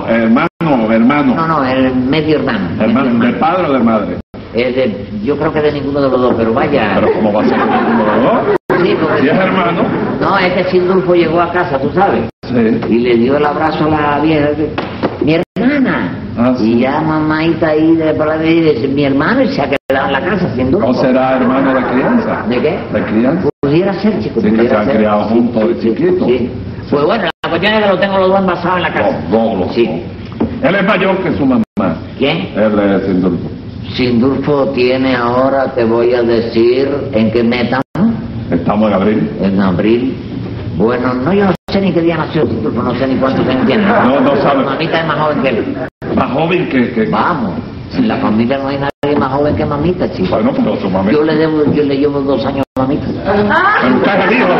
No, el medio hermano. Hermano, ¿de padre o de madre? Yo creo que de ninguno de los dos, pero vaya. Pero ¿cómo va a ser uno de los dos? Sí, porque... Si es hermano. No, es que Sindulfo llegó a casa, tú sabes. Sí. Y le dio el abrazo a la vieja. Mi hermana. Ah, sí. Y ya mamaita ahí de por ahí dice, mi hermano, y se ha quedado en la casa, Sindulfo. ¿O será hermano de crianza? ¿De qué? ¿De crianza? Pudiera ser, chico. Sí, que pudiera se han ser. criado juntos de chiquitos. Sí. Pues bueno, la cuestión es que lo tengo los dos envasados en la casa. Los Sí. Él es mayor que su mamá. ¿Quién? Él es Sindulfo. Sindulfo tiene ahora, te voy a decir, ¿en qué meta? Estamos en abril. En abril. Bueno, no, yo no sé ni qué día nació Sindulfo, no sé ni cuántos años tiene. No sabe. Mamita es más joven que él. Más joven que... Vamos, en la familia no hay nadie más joven que mamita, chico. Bueno, pero su mamá... Yo le llevo 2 años a mamita. Pero usted es hijo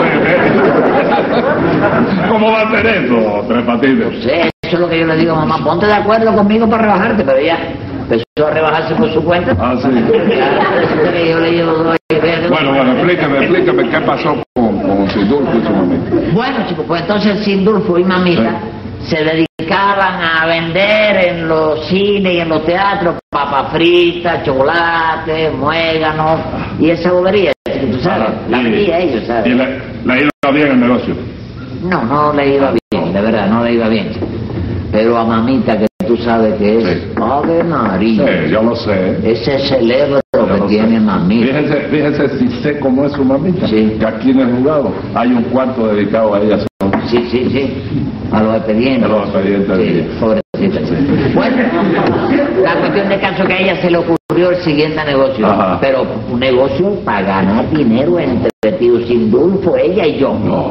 de... ¿Cómo va a ser eso, Tres Patines? No sé, eso es lo que yo le digo a mamá, ponte de acuerdo conmigo para rebajarte, pero ella empezó a rebajarse por su cuenta. Ah, sí. Claro, resulta que yo le llevo 2 años. Bueno, explíqueme qué pasó con Sindulfo y su mamita. Bueno, chicos, pues entonces Sindulfo y mamita se dedicaban a vender en los cines y en los teatros papas fritas, chocolate, muéganos y esa bobería, tú sabes, la vendía ellos, ¿Y ¿sabes? le iba bien el negocio? No le iba bien, de verdad, no le iba bien. Pero a mamita, que tú sabes que es Ave María, Sí, yo lo sé. ese cerebro Yo que lo tiene sé. mamita. Fíjese si sé cómo es su mamita. Sí. Que aquí en el juzgado hay un cuarto dedicado a ella. Sí, a los expedientes. A los expedientes. Sí, pobrecita. Bueno, la cuestión de caso que a ella se le ocurrió el siguiente negocio. Ajá. Pero un negocio para ganar dinero entre tío Sindulfo, ella y yo. No.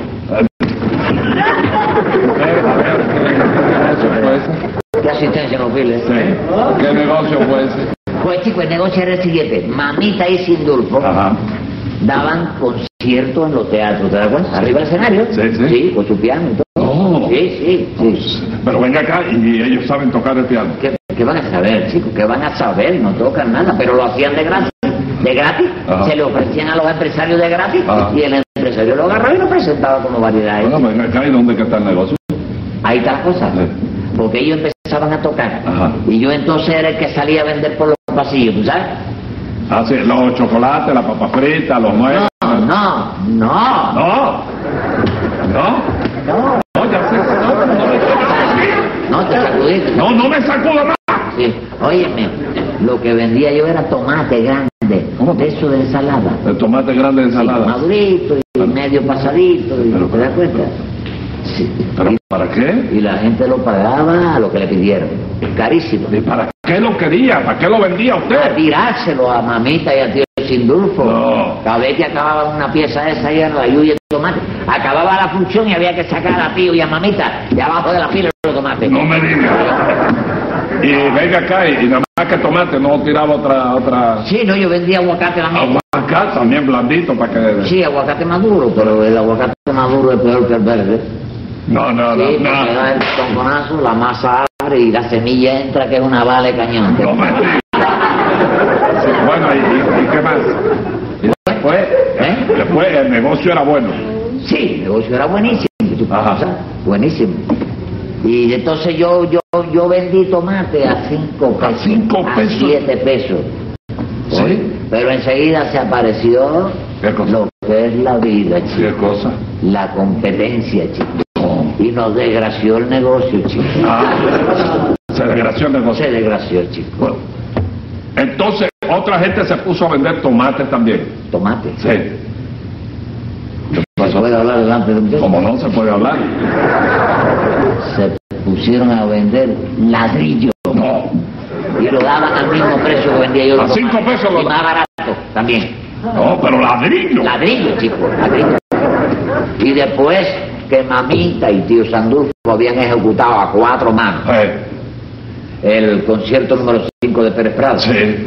¿Qué asistencia no pide? Sí. ¿Qué negocio fue ese? Pues chico, el negocio era el siguiente. Mamita y Sindulfo Ajá. daban conciertos en los teatros, ¿te das cuenta? Arriba del escenario. Sí. Con su piano y todo. Oh. Sí. Pero venga acá y ellos saben tocar el piano. ¿Qué van a saber, chicos? ¿Qué van a saber? No tocan nada, pero lo hacían de gratis. De gratis. Ajá. Se le ofrecían a los empresarios de gratis. Ajá. Y el empresario lo agarraba y lo presentaba como variedad. Bueno, venga acá y ¿dónde que está el negocio? Ahí está la cosa. Sí. Porque ellos empezaban a tocar. Ajá. Y yo entonces era el que salía a vender por los pasillos, ¿tú sabes? Ah, sí, los chocolates, las papas fritas, los muebles. No. No, ya sé. No, te sacudiste. No me sacudo más. Sí. Óyeme, lo que vendía yo era tomate grande. ¿Cómo? De eso de ensalada. El tomate grande de Sí, ensalada. madurito y medio pasadito. Y, Pero, ¿te das cuenta? Sí. ¿Pero para qué? Y la gente lo pagaba a lo que le pidieran. Carísimo. ¿Y para qué lo quería? ¿Para qué lo vendía A usted? tirárselo a mamita y a tío Sindulfo. No. Cada vez que acababa una pieza esa ahí en la lluvia de tomate, acababa la función y había que sacar a tío y a mamita de abajo de la pila de los tomates. No me diga. Y venga acá, y nada más que tomate, no tiraba otra... Sí, no, yo vendía aguacate también. Aguacate también blandito para que... Sí, aguacate maduro, pero el aguacate maduro es peor que el verde. No, Sí, porque da el tonconazo, la masa abre y la semilla entra, que es una bala de cañón. No me diga. Bueno, ¿y qué más? Y después el negocio era bueno. Sí, el negocio era buenísimo. Ajá. Buenísimo. Y entonces yo vendí tomate a 5 pesos. ¿A 5 pesos? A 7 pesos. ¿Sí? ¿Oí? Pero enseguida se apareció ¿Qué cosa? lo que es la vida, chico. ¿Qué cosa? La competencia, chico. Y nos desgració el negocio, chico. Se desgració el negocio. Se desgració, chico. Bueno, entonces otra gente se puso a vender tomates también. Tomate. Sí. ¿Se puede hablar delante de usted? Como no se puede hablar. Se pusieron a vender ladrillo. No. Y lo daban al mismo precio que vendía yo. A 5 pesos lo y más barato también. No, pero ladrillo. Ladrillo, chico, ladrillo. Y después que mamita y tío Sandulfo habían ejecutado a 4 manos el concierto número 5 de Pérez Prado. Sí.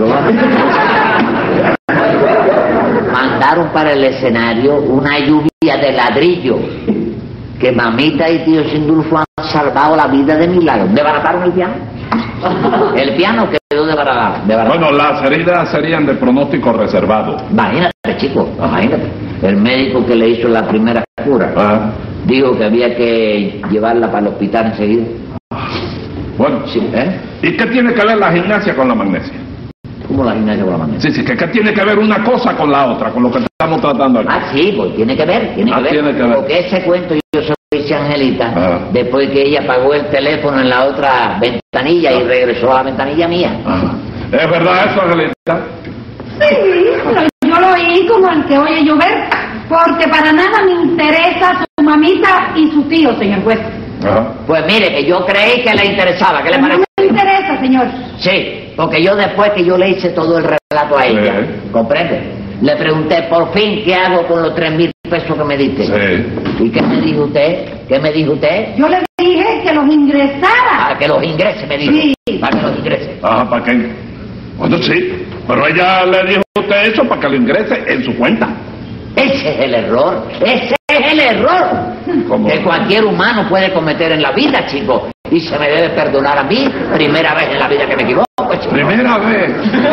Mandaron para el escenario una lluvia de ladrillo que mamita y tío Sindulfo han salvado la vida de milagro. ¿Desbarataron el piano? El piano quedó desbaratado. Bueno, las heridas serían de pronóstico reservado. Imagínate, chico, imagínate. El médico que le hizo la primera cura dijo que había que llevarla para el hospital enseguida. Bueno, Sí, ¿y qué tiene que ver la gimnasia con la magnesia? ¿Cómo la gimnasia con la magnesia? Sí, ¿qué tiene que ver una cosa con la otra, con lo que estamos tratando aquí? Sí, pues tiene que ver, tiene que ver. Porque ese cuento yo se lo hice a Angelita después que ella pagó el teléfono en la otra ventanilla y regresó a la ventanilla mía. ¿Es verdad eso, Angelita? Sí, pero yo lo oí como el que oye llover, porque para nada me interesa su mamita y su tío, señor juez. Pues mire, que yo creí que le interesaba, ¿qué le parece? No me interesa, señor. Sí, porque yo después que yo le hice todo el relato a ella, ¿comprende? Le pregunté, por fin, ¿qué hago con los 3,000 pesos que me diste? Sí. ¿Y qué me dijo usted? ¿Qué me dijo usted? Yo le dije que los ingresara. Para que los ingrese, me dijo. Sí. Para que los ingrese. ¿Para qué? Bueno, sí, pero ella le dijo a usted eso para que lo ingrese en su cuenta. Ese es el error. Ese es el error ¿Cómo? que cualquier humano puede cometer en la vida, chico. Y se me debe perdonar a mí, primera vez en la vida que me equivoco, chico. Primera vez.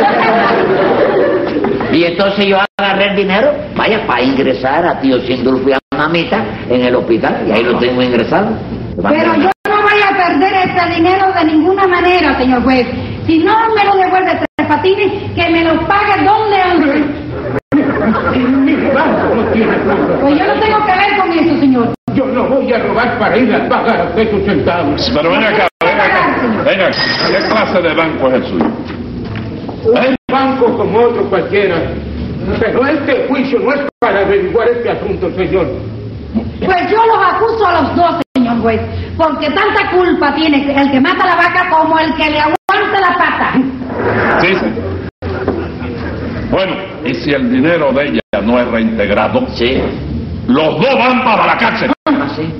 Y entonces yo agarré el dinero, vaya, para ingresar a tío Sindulfo y a mamita en el hospital, y ahí lo tengo ingresado. Pero yo no voy a perder ese dinero de ninguna manera, señor juez. Si no me lo devuelve Tres Patines, que me lo pague donde ande. Pues yo no tengo que ver con eso, señor. Yo no voy a robar para ir a pagar a usted sus centavos. Pero ven acá. Venga, ¿qué clase de banco es el suyo? Un banco como otro cualquiera. Pero este juicio no es para averiguar este asunto, señor. Pues yo los acuso a los dos, señor juez, porque tanta culpa tiene el que mata la vaca como el que le aguanta la pata. Sí. Bueno, y si el dinero de ella no es reintegrado, los dos van para la cárcel. ¿Sí?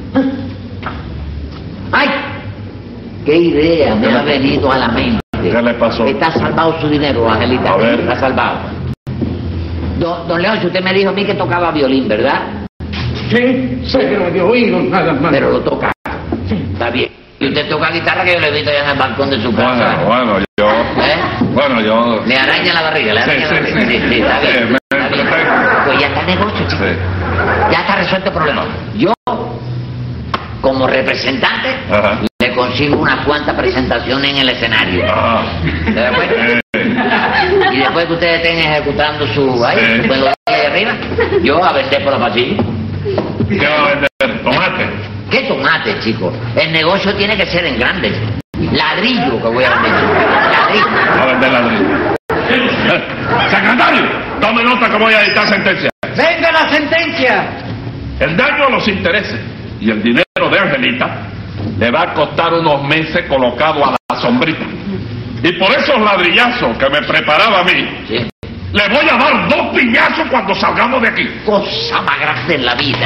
¡Ay! ¡Qué idea me ha venido a la mente! ¿Qué le pasó? Está salvado su dinero, Angelita. A ver. Está salvado. Don León, usted me dijo a mí que tocaba violín, ¿verdad? Sí, pero de oído nada más. Pero lo toca. Está bien. Y usted toca guitarra que yo le he visto allá en el balcón de su casa. Bueno, yo... Le araña la barriga, le araña la barriga. Sí, está bien. Está bien. Pues ya está el negocio, chico. Ya está resuelto el problema. Yo, como representante, le consigo unas cuantas presentaciones en el escenario. ¿Se da cuenta? Y después que ustedes estén ejecutando su... ahí, melodía ahí arriba, yo a vender por los pasillos. ¿Qué va a vender? ¿Tomate? ¿Qué tomate, chico? El negocio tiene que ser en grande. Ladrillo que voy a vender. Ladrillo. A vender ladrillo. Secretario, tome nota que voy a dictar sentencia. ¡Venga la sentencia! El daño a los intereses y el dinero de Angelita le va a costar unos meses colocado a la sombrita. Y por esos ladrillazos que me preparaba a mí, le voy a dar 2 piñazos cuando salgamos de aquí. Cosa más grande en la vida.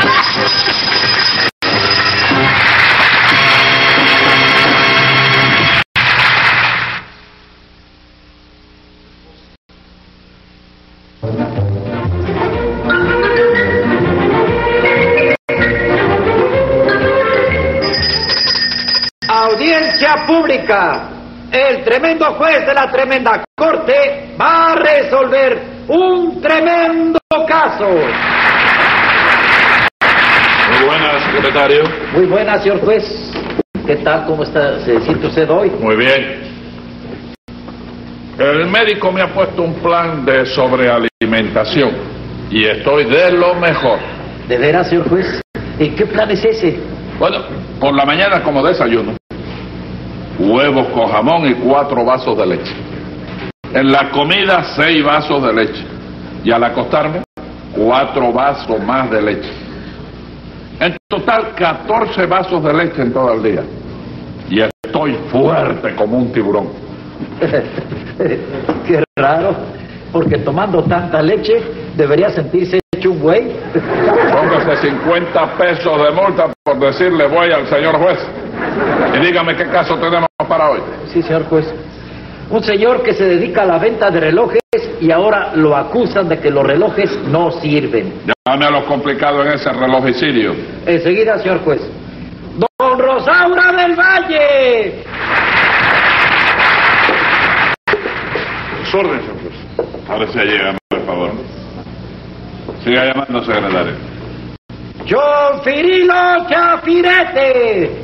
Audiencia pública. El tremendo juez de la tremenda corte va a resolver un tremendo caso. Muy buenas, secretario. Muy buenas, señor juez. ¿Qué tal? ¿Cómo está? ¿Se siente usted hoy? Muy bien. El médico me ha puesto un plan de sobrealimentación y estoy de lo mejor. ¿De veras, señor juez? ¿Y qué plan es ese? Bueno, por la mañana como desayuno, huevos con jamón y 4 vasos de leche. En la comida 6 vasos de leche. Y al acostarme, 4 vasos más de leche. En total 14 vasos de leche en todo el día. Y estoy fuerte como un tiburón. Qué raro, porque tomando tanta leche debería sentirse hecho un güey. Póngase 50 pesos de multa por decirle voy al señor juez. Y dígame qué caso tenemos para hoy. Sí, señor juez. Un señor que se dedica a la venta de relojes y ahora lo acusan de que los relojes no sirven. Llame a lo complicado en ese relojicidio. Enseguida, señor juez. ¡Don Rosaura del Valle! Su orden, señor juez. Ahora sí llega, por favor. Siga llamando, secretario. John Cirilo Chafirete.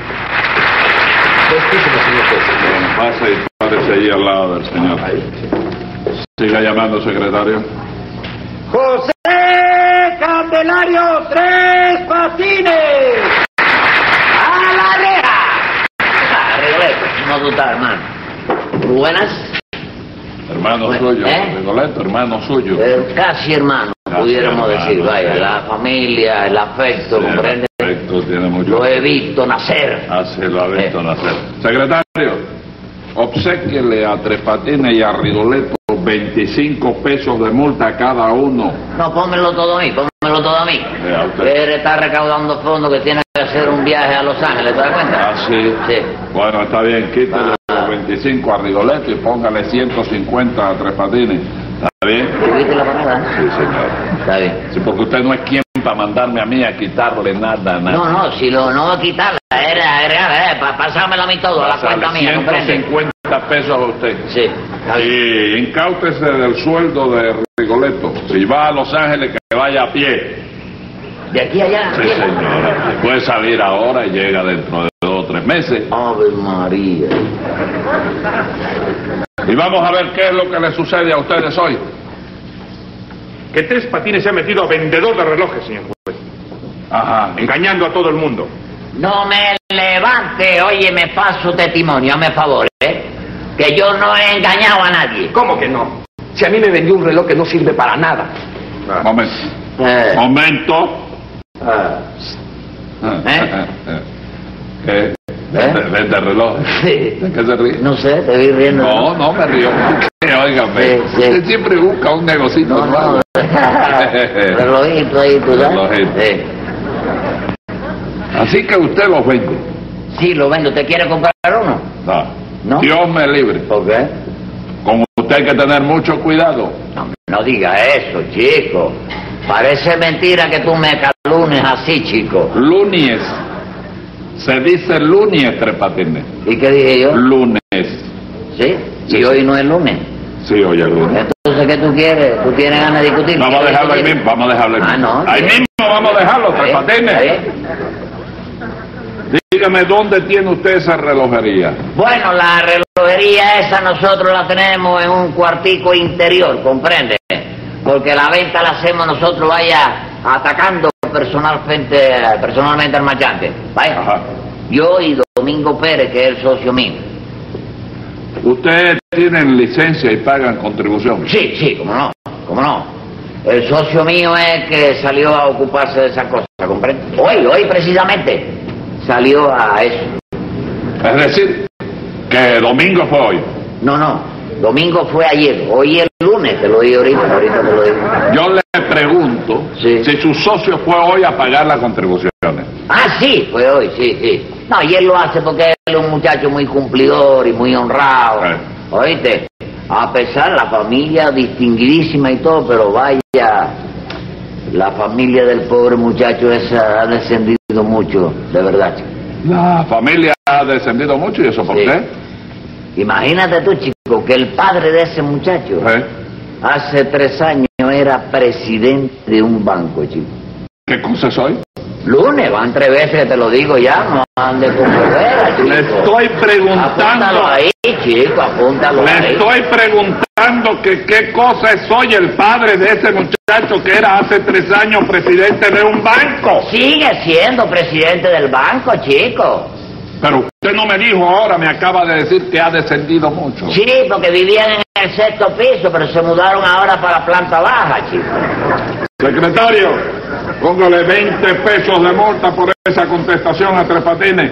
Pase y párese allí al lado del señor. Siga llamando, secretario. José Candelario Tres Patines. ¡A la reja! Rigoletto, ¿cómo tú estás, hermano? Muy buenas. Hermano Bueno, suyo, ¿eh? Rigoletto, hermano suyo. Casi hermano, Casi pudiéramos hermano, decir, vaya, sí. la familia, el afecto, Sí, ¿comprende? el afecto tiene mucho. Lo he visto nacer. Así lo ha visto nacer. Secretario, obséquiele a Tres Patines y a Rigoletto 25 pesos de multa a cada uno. No, pónmelo todo a mí, pónmelo todo a mí. A usted. Él está recaudando fondos que tiene que hacer un viaje a Los Ángeles, ¿te das cuenta? Ah, sí. Sí. Bueno, está bien, quítele los 25 a Rigoletto y póngale 150 a Tres Patines. ¿Está bien? ¿Viste la moneda? Sí, señor. Está bien. Sí, porque usted no es quien para mandarme a mí a quitarle nada. No, si lo no voy a quitarla, era para pasármelo a mí todo, a la cuenta mía, ¿comprende? 150 pesos a usted. Sí. Está bien. Y incáutese del sueldo de Rigoletto. Si va a Los Ángeles, que vaya a pie. ¿De aquí a allá? Sí, señora. Puede salir ahora y llega dentro de 2 o 3 meses. Ave María. Y vamos a ver qué es lo que le sucede a ustedes hoy. Que Tres Patines se ha metido a vendedor de relojes, señor juez. Ajá. Engañando a todo el mundo. No me levante, oye, me paso testimonio, hazme favor, que yo no he engañado a nadie. ¿Cómo que no? Si a mí me vendió un reloj que no sirve para nada. Momento. Momento. ¿Qué? Vende reloj. Sí. ¿De qué se ríe? No sé, te vi riendo. No me río. Óigame. Sí. Usted siempre busca un negocito nuevo. Relojito ahí, tú sabes. Relojito. Sí. Así que usted los vende. Sí, lo vendo. ¿Te quiere comprar uno? ¿No? Dios me libre. ¿Por qué? Con usted hay que tener mucho cuidado. No diga eso, chico. Parece mentira que tú me calumnies así, chico. Lunies. Se dice lunes, Tres Patines. ¿Y qué dije yo? Lunes. ¿Sí? Sí, ¿Y hoy no es lunes? Sí, hoy es lunes. Entonces, ¿qué tú quieres? ¿Tú tienes ganas de discutir? Vamos a dejarlo ahí mismo. Vamos a dejarlo ahí mismo. No. Ahí mismo vamos a dejarlo, Tres Patines. Dígame, ¿dónde tiene usted esa relojería? Bueno, la relojería esa nosotros la tenemos en un cuartico interior, ¿comprende? Porque la venta la hacemos nosotros, vaya, atacando personalmente al marchante. Vaya. Ajá. Yo y Domingo Pérez, que es el socio mío. ¿Ustedes tienen licencia y pagan contribución? Sí, cómo no. El socio mío es que salió a ocuparse de esa cosa, ¿comprende? Hoy precisamente. salió a eso. Es decir, que domingo fue hoy. No, domingo fue ayer, hoy es el lunes, te lo digo ahorita te lo digo. Yo le pregunto si su socio fue hoy a pagar las contribuciones. Ah, sí, fue hoy, sí. No, y él lo hace porque él es un muchacho muy cumplidor y muy honrado. ¿Oíste? A pesar, la familia distinguidísima y todo, pero vaya, la familia del pobre muchacho esa ha descendido mucho, de verdad, chico. La familia ha descendido mucho, ¿y eso por qué? Imagínate tú, chico, que el padre de ese muchacho hace 3 años era presidente de un banco, chico. ¿Qué cosa soy? Lunes, van 3 veces que te lo digo ya, no andes con fuera, chico. Le estoy preguntando. Apúntalo ahí, chico, apúntalo ahí. Le estoy preguntando que qué cosa soy el padre de ese muchacho que era hace 3 años presidente de un banco. Sigue siendo presidente del banco, chico. Pero usted no me dijo ahora, me acaba de decir que ha descendido mucho. Sí, porque vivían en el 6º piso, pero se mudaron ahora para la planta baja, chico. Secretario, póngale 20 pesos de multa por esa contestación a Tres Patines.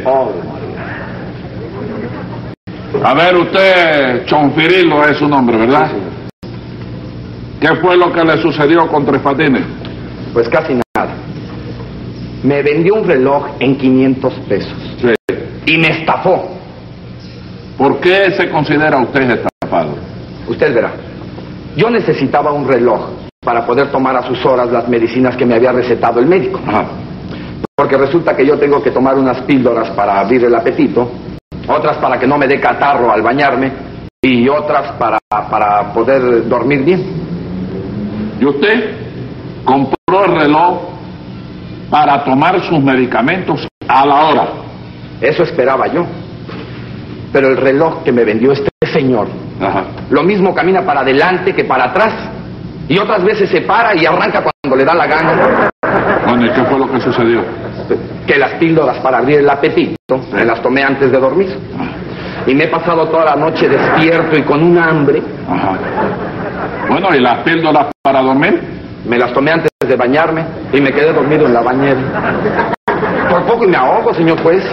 A ver, usted, Chonfirilo es su nombre, ¿verdad? ¿Qué fue lo que le sucedió con Tres Patines? Pues casi nada. Me vendió un reloj en 500 pesos. Sí. Y me estafó. ¿Por qué se considera usted estafado? Usted verá. Yo necesitaba un reloj para poder tomar a sus horas las medicinas que me había recetado el médico. Ajá. Porque resulta que yo tengo que tomar unas píldoras para abrir el apetito, otras para que no me dé catarro al bañarme y otras para poder dormir bien. ¿Y usted compró el reloj para tomar sus medicamentos a la hora? Eso esperaba yo. Pero el reloj que me vendió este señor, lo mismo camina para adelante que para atrás. Y otras veces se para y arranca cuando le da la gana. Bueno, ¿y qué fue lo que sucedió? Que las píldoras para abrir el apetito me las tomé antes de dormir. Y me he pasado toda la noche despierto y con un hambre. Ajá. Bueno, ¿y las píldoras para dormir? Me las tomé antes de bañarme y me quedé dormido en la bañera. Por poco y me ahogo, señor juez.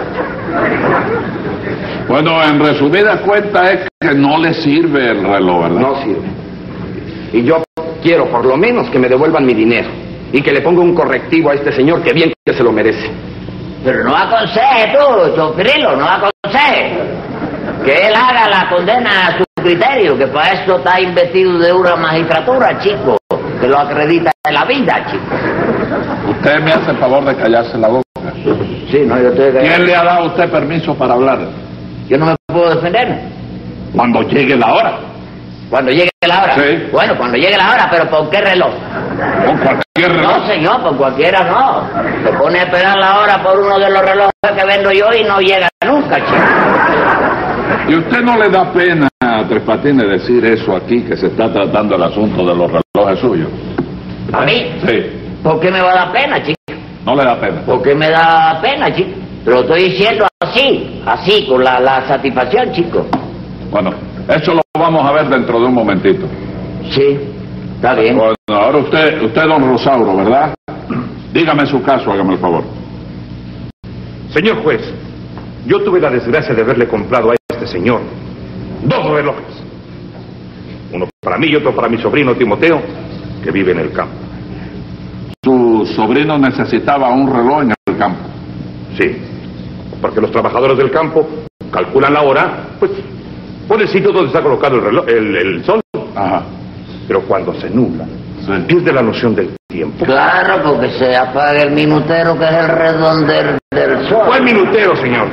Bueno, en resumida cuenta es que no le sirve el reloj, ¿verdad? No sirve. Y yo quiero por lo menos que me devuelvan mi dinero y que le ponga un correctivo a este señor que bien que se lo merece. Pero no aconseje tú, Chonfirilo, no aconseje. Que él haga la condena a su criterio, que para eso está investido de una magistratura, chico, que lo acredita en la vida, chico. Usted me hace el favor de callarse la boca. Sí, no, yo estoy... ¿Quién le ha dado a usted permiso para hablar? Yo no me puedo defender. Cuando llegue la hora. ¿Cuando llegue la hora? Sí. Bueno, cuando llegue la hora, pero ¿por qué reloj? ¿Con cualquier reloj? No, señor, por cualquiera no. Se pone a esperar la hora por uno de los relojes que vendo yo y no llega nunca, chico. ¿Y usted no le da pena a Tres Patines decir eso aquí, que se está tratando el asunto de los relojes suyos? ¿A mí? Sí. ¿Por qué me va a dar pena, chico? No le da pena. ¿Por qué me da pena, chico? Lo estoy diciendo así, con la satisfacción, chico. Bueno, eso lo vamos a ver dentro de un momentito. Sí, está bien. Bueno, ahora usted don Rosauro, ¿verdad? Dígame su caso, hágame el favor. Señor juez, yo tuve la desgracia de haberle comprado a este señor 2 relojes. Uno para mí y otro para mi sobrino Timoteo, que vive en el campo. Su sobrino necesitaba un reloj en el campo. Sí, porque los trabajadores del campo calculan la hora, pues, por el sitio donde está colocado el reloj, el sol. Ajá. Pero cuando se nubla, pierde la noción del tiempo. Claro, porque se apaga el minutero, que es el redondel del sol. ¿Cuál minutero, señor?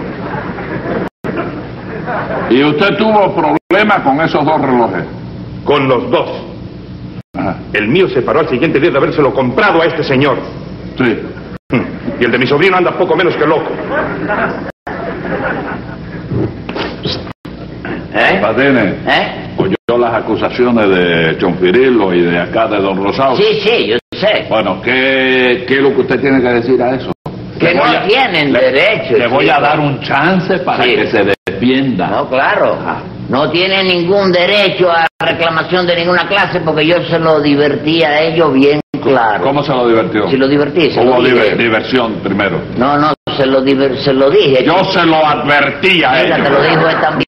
¿Y usted tuvo problema con esos 2 relojes? Con los 2. Ajá. El mío se paró al siguiente día de habérselo comprado a este señor. Sí. Y el de mi sobrino anda poco menos que loco. Patines, oyó las acusaciones de Chonfirilo y de acá de don Rosauro. Sí, yo sé. Bueno, ¿qué es lo que usted tiene que decir a eso? Que no tienen derecho. Le voy a dar un chance para que se defienda. No, claro. No tienen ningún derecho a reclamación de ninguna clase, porque yo se lo divertí a ellos bien Claro. ¿Cómo se lo divertió? Si lo divertí, se Hubo lo dije. diversión primero. No, se lo dije. Yo se lo advertí a Mira, ellos. te lo dijo él también.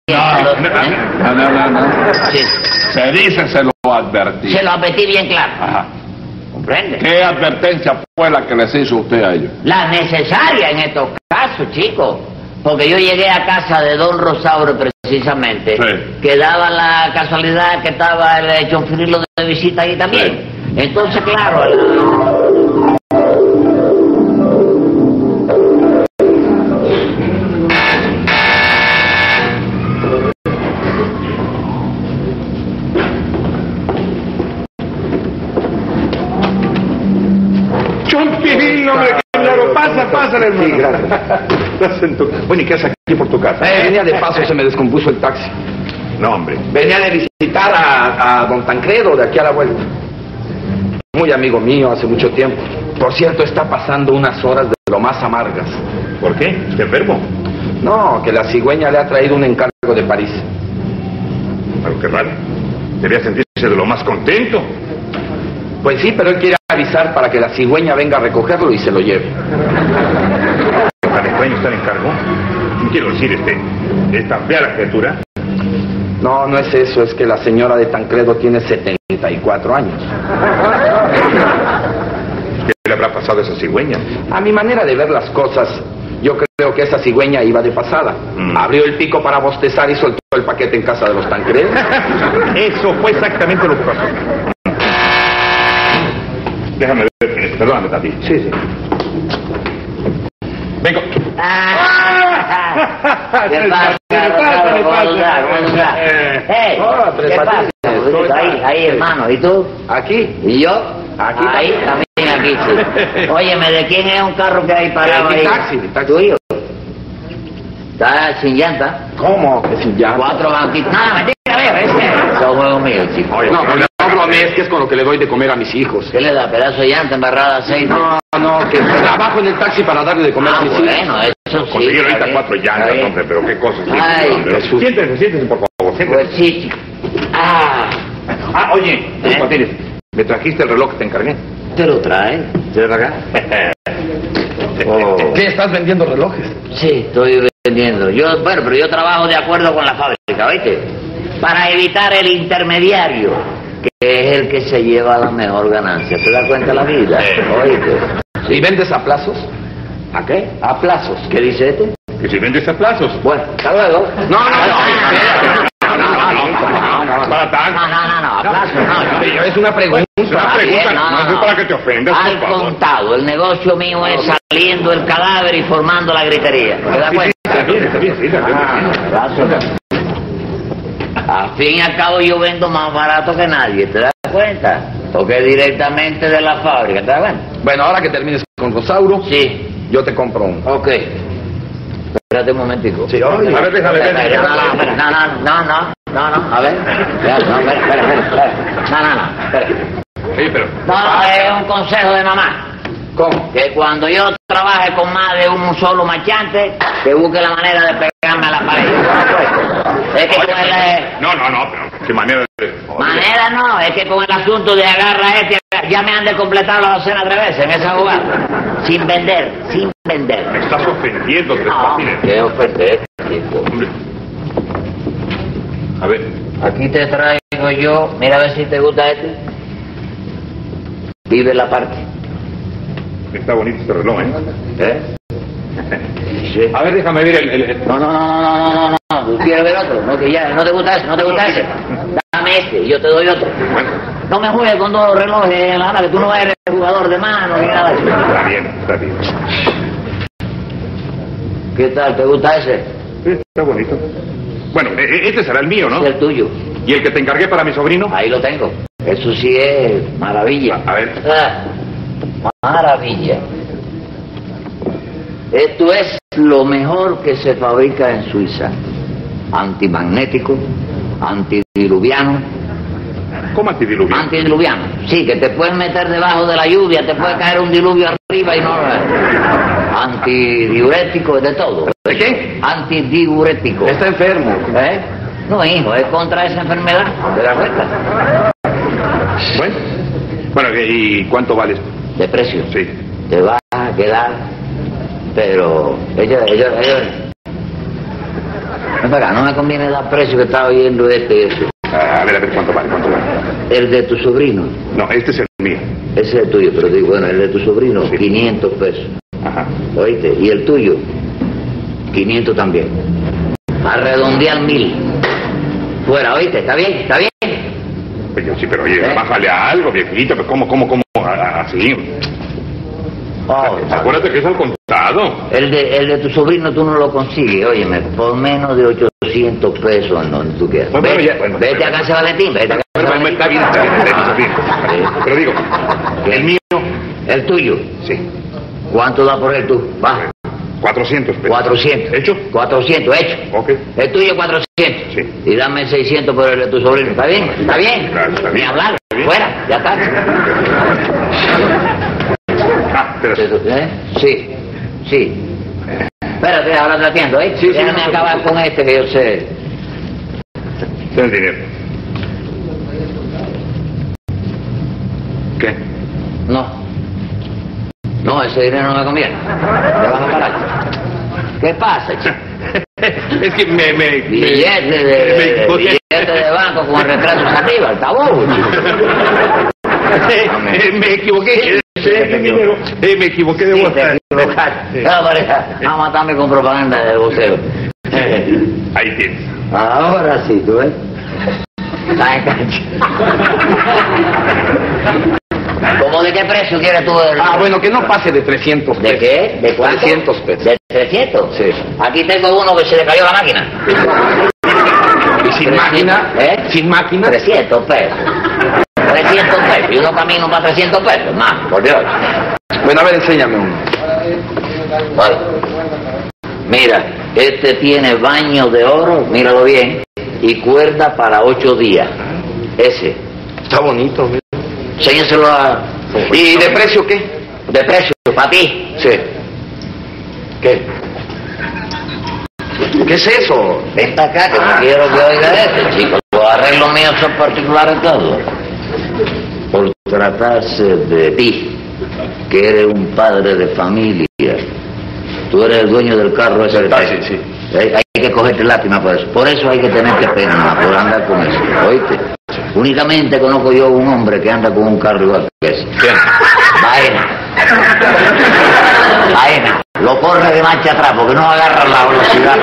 No. Sí. Se dice se lo advertí. Se lo advertí bien claro. Ajá. ¿Comprende? ¿Qué advertencia fue la que les hizo usted a ellos? La necesaria en estos casos, chicos. Porque yo llegué a casa de don Rosauro precisamente, Sí. que daba la casualidad que estaba el Chonfrilo de visita ahí también. Sí. Entonces, claro, Chonfilín, hombre, claro, pasa, hermano. Sí, gracias. Bueno, ¿y qué haces aquí por tu casa? Venía de paso, se me descompuso el taxi. No, hombre. Venía de visitar a don Tancredo de aquí a la vuelta. Muy amigo mío hace mucho tiempo. Por cierto, está pasando unas horas de lo más amargas. ¿Por qué? ¿Está enfermo? No, que la cigüeña le ha traído un encargo de París. Pero qué raro. Debía sentirse de lo más contento. Pues sí, pero él quiere avisar para que la cigüeña venga a recogerlo y se lo lleve. ¿La cigüeña está en encargo? Quiero decir, esta fea la criatura. No, no es eso, es que la señora de Tancredo tiene 74 años. ¿Qué le habrá pasado a esa cigüeña? A mi manera de ver las cosas, yo creo que esa cigüeña iba de pasada. Abrió el pico para bostezar y soltó el paquete en casa de los Tancredos. Eso fue exactamente lo que pasó. Déjame ver, perdóname, Tati. Sí. Vengo. ¿Qué pasa? ¿Qué pasa? Ahí, hermano. ¿Y tú? ¿Aquí? ¿Y yo? Aquí ahí, también aquí, sí. Óyeme, ¿de quién es un carro que hay parado ahí? Taxi. ¿Tuyo? ¿Está sin llanta? ¿Cómo que sin llanta? 4 banquitos. No, mentira, veo, son juegos míos, chico. Oye, no, pero no bromé, es que es con lo que le doy de comer a mis hijos. ¿Qué le da? ¿Pedazo de llanta embarrada de aceite? No, que trabajo en el taxi para darle de comer a mis hijos. Bueno, eso sí. Conseguir ahorita está 4 bien, llantas, está bien. hombre, pero qué cosas. Ay, Jesús. Siéntese, por favor, siéntese. Pues sí, chico. Oye, Patines, ¿me trajiste el reloj que te encargué? ¿Te lo trae? ¿Quieres acá? ¿Qué, estás vendiendo relojes? Sí, estoy vendiendo. Pero yo trabajo de acuerdo con la fábrica, ¿oíste? Para evitar el intermediario, que es el que se lleva la mejor ganancia. ¿Te das cuenta de la vida? ¿Oíste? ¿Y vendes a plazos? ¿A qué? A plazos. ¿Qué dice este? Que si vendes a plazos. Bueno, hasta luego. No, Para tanto. No, a plazo no. Es una pregunta. Es una pregunta, no es para que te ofendas, Al por favor. contado, el negocio mío es saliendo el cadáver y formando la gritería. ¿Te das cuenta? Está bien, sí. Plazo no. Al fin y al cabo yo vendo más barato que nadie, ¿te das cuenta? Porque es directamente de la fábrica, ¿te das cuenta? Bueno, ahora que termines con Rosauro, Sí. yo te compro uno. Ok. Espérate un momentico. Sí, oye. A ver, déjame ver. No, a ver. Espera. No, espera. Oye, pero... No, es un consejo de mamá. ¿Cómo? Que cuando yo trabaje con más de un solo marchante, que busque la manera de pegarme a la pared. Es que con el... No, pero qué manera de... Manera no, es que con el asunto de agarra ya me han de completar la docena 3 veces en esa jugada. Sin vender. Me estás ofendiendo, Tres No, Patines. qué ofender, chico. Hombre. A ver. Aquí te traigo yo, mira a ver si te gusta este. Vive la parte. Está bonito este reloj, ¿eh? Sí. A ver, déjame ver el... No. ¿Tú quieres ver otro? No, que ya, no te gusta ese. Dame este, y yo te doy otro. Bueno, No me juegues con 2 relojes, la verdad que tú no eres jugador de mano ni nada de eso. está bien. ¿Qué tal? ¿Te gusta ese? Sí, está bonito. Bueno, este será el mío, ¿no? Es el tuyo. ¿Y el que te encargué para mi sobrino? Ahí lo tengo. Eso sí es maravilla. A ver. Maravilla. Esto es lo mejor que se fabrica en Suiza. Antimagnético, antidiluviano. ¿Cómo antidiluviano? Antidiluviano. Sí, que te puedes meter debajo de la lluvia, te puede caer un diluvio arriba y no... Antidiurético, de todo. ¿De qué? Antidiurético. Está enfermo. ¿Eh? No, hijo, es contra esa enfermedad. ¿Te das cuenta? Bueno, Bueno, ¿y cuánto vale? ¿De precio? Sí. Te va a quedar, pero ella... Ven para acá, no me conviene dar precio que estaba oyendo este. A ver, ¿cuánto vale? El de tu sobrino. No, este es el mío. Ese es el tuyo, pero digo, bueno, el de tu sobrino, sí. 500 pesos. Ajá. ¿Oíste? Y el tuyo, 500 también. A redondear 1000. Fuera, ¿oíste? ¿Está bien? ¿Está bien? Oye, sí, pero oye, bájale a algo, viejito, pero ¿cómo? Así. Oh, acuérdate que es al contado. El de tu sobrino tú no lo consigues, óyeme, por menos de 800 pesos en donde tú quieras. Vete a casa Valentín, vete a casa Valentín. Está bien. Pero digo, el mío. ¿El tuyo? Sí. ¿Cuánto da por él tú? Va. 400 pesos. 400. ¿Hecho? 400, hecho. Ok. El tuyo 400. Sí. Y dame 600 por el de tu sobrino. ¿Está bien? ¿Está bien? Claro, está bien. Ni hablar. Fuera, ya está. Sí. Espérate, ahora te atiendo, ¿eh? Sí, déjame acabar con este que yo sé. Ten el dinero. ¿Qué? No, ese dinero no me conviene. Te vas a parar. ¿Qué pasa, chico? Es que Billete de banco con retrasos arriba, el tabú, chico. Me equivoqué. Me equivoqué de voz. A matarme con propaganda de voceo. Ahí tienes. Ahora sí, tú ves. Está en cancha. ¿Cómo de qué precio quieres tú? Bueno, que no pase de 300 pesos. ¿De qué? ¿De cuánto? 300 pesos. ¿De 300? Sí. Aquí tengo uno que se le cayó la máquina. ¿Y sin máquina? ¿Sin máquina? 300 pesos. 300 pesos. Y uno camino para 300 pesos. Más, por Dios. Bueno, a ver, enséñame uno. Vale. Mira, este tiene baño de oro, míralo bien, y cuerda para 8 días. Ese. Está bonito, mira. Enséñaselo a... ¿Y de precio qué? De precio, para ti. Sí. ¿Qué? ¿Qué es eso? Ven para acá que no quiero que oiga este, chico. Los arreglos míos son particulares todos. Por tratarse de ti, que eres un padre de familia. Tú eres el dueño del carro ese. Sí. Hay que cogerte lástima por eso. Por eso hay que tenerte pena, por andar con eso. ¿Oíste? Únicamente conozco yo un hombre que anda con un carro igual que ese. ¿Quién? Baena. Lo corre de marcha atrás porque no agarra la velocidad.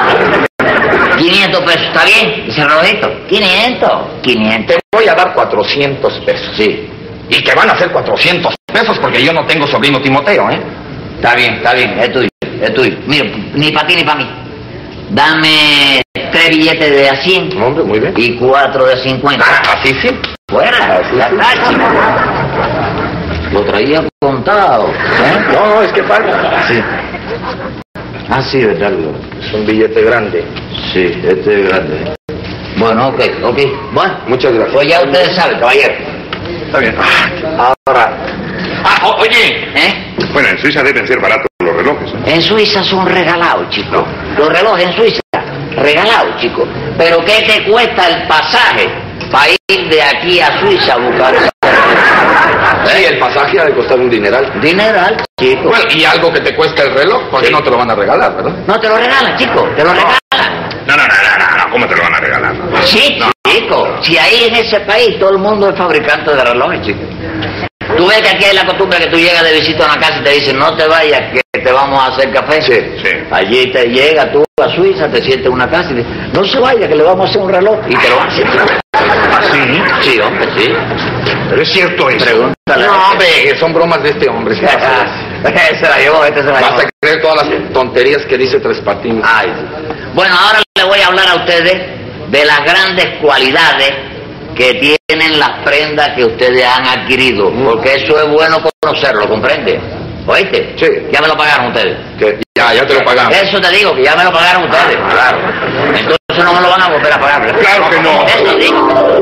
500 pesos, ¿está bien? ¿Ese rodito? 500. Te voy a dar 400 pesos. Sí. Y que van a ser 400 pesos porque yo no tengo sobrino Timoteo, ¿eh? Está bien, es tuyo. Mira, ni para ti ni para mí. Dame 3 billetes de a 100. Hombre, muy bien. Y 4 de 50. Así sí. Fuera, ya está, chico. Lo traía contado. No, es que falta. Sí. Ah, sí, verdad. Es un billete grande. Sí, este es grande. Bueno, ok. Bueno, muchas gracias. Pues ya ustedes saben, caballero. Está bien. Ahora. Oye. Bueno, en Suiza deben ser baratos los relojes. En Suiza son regalados, chico. Los relojes en Suiza, regalados, chico. Pero ¿qué te cuesta el pasaje para ir de aquí a Suiza a buscar esa? Sí, el pasaje ha de costar un dineral. Dineral, chico. Bueno, y algo que te cuesta el reloj, porque no te lo van a regalar, ¿verdad? No te lo regalan, chico, te lo regalan. No, ¿cómo te lo van a regalar? Sí, chico. Si ahí en ese país todo el mundo es fabricante de relojes, chico. Tú ves que aquí hay la costumbre que tú llegas de visita a una casa y te dicen, no te vayas, que te vamos a hacer café. Sí. Allí te llega tú a Suiza, te sientes en una casa y dices, no se vaya, que le vamos a hacer un reloj. Y te lo hacen. ¿Así? Sí, hombre, sí. Pero es cierto eso. Pregúntale. No, hombre, son bromas de este hombre. Se la llevó, se la llevó. Vas a creer todas las tonterías que dice Tres Patines. Ay. Bueno, ahora le voy a hablar a ustedes de las grandes cualidades que tienen las prendas que ustedes han adquirido, porque eso es bueno conocerlo, ¿comprende? ¿Oíste? Sí. Ya me lo pagaron ustedes. ¿Qué? Ya te lo pagamos. Eso te digo, que ya me lo pagaron ustedes. Claro. Entonces no me lo van a volver a pagar. Claro que no. Eso digo.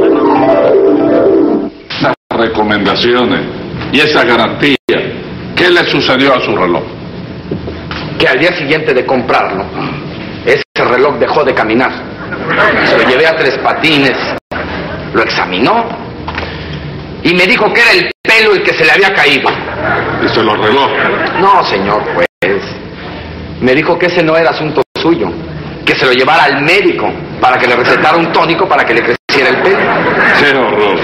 Esas recomendaciones y esa garantía, ¿qué le sucedió a su reloj? Que al día siguiente de comprarlo, ese reloj dejó de caminar. Se lo llevé a Tres Patines, lo examinó y me dijo que era el pelo el que se le había caído. ¿Y se lo arregló? No, señor juez. Me dijo que ese no era asunto suyo, que se lo llevara al médico para que le recetara un tónico para que le creciera el pelo. ¡Qué horror!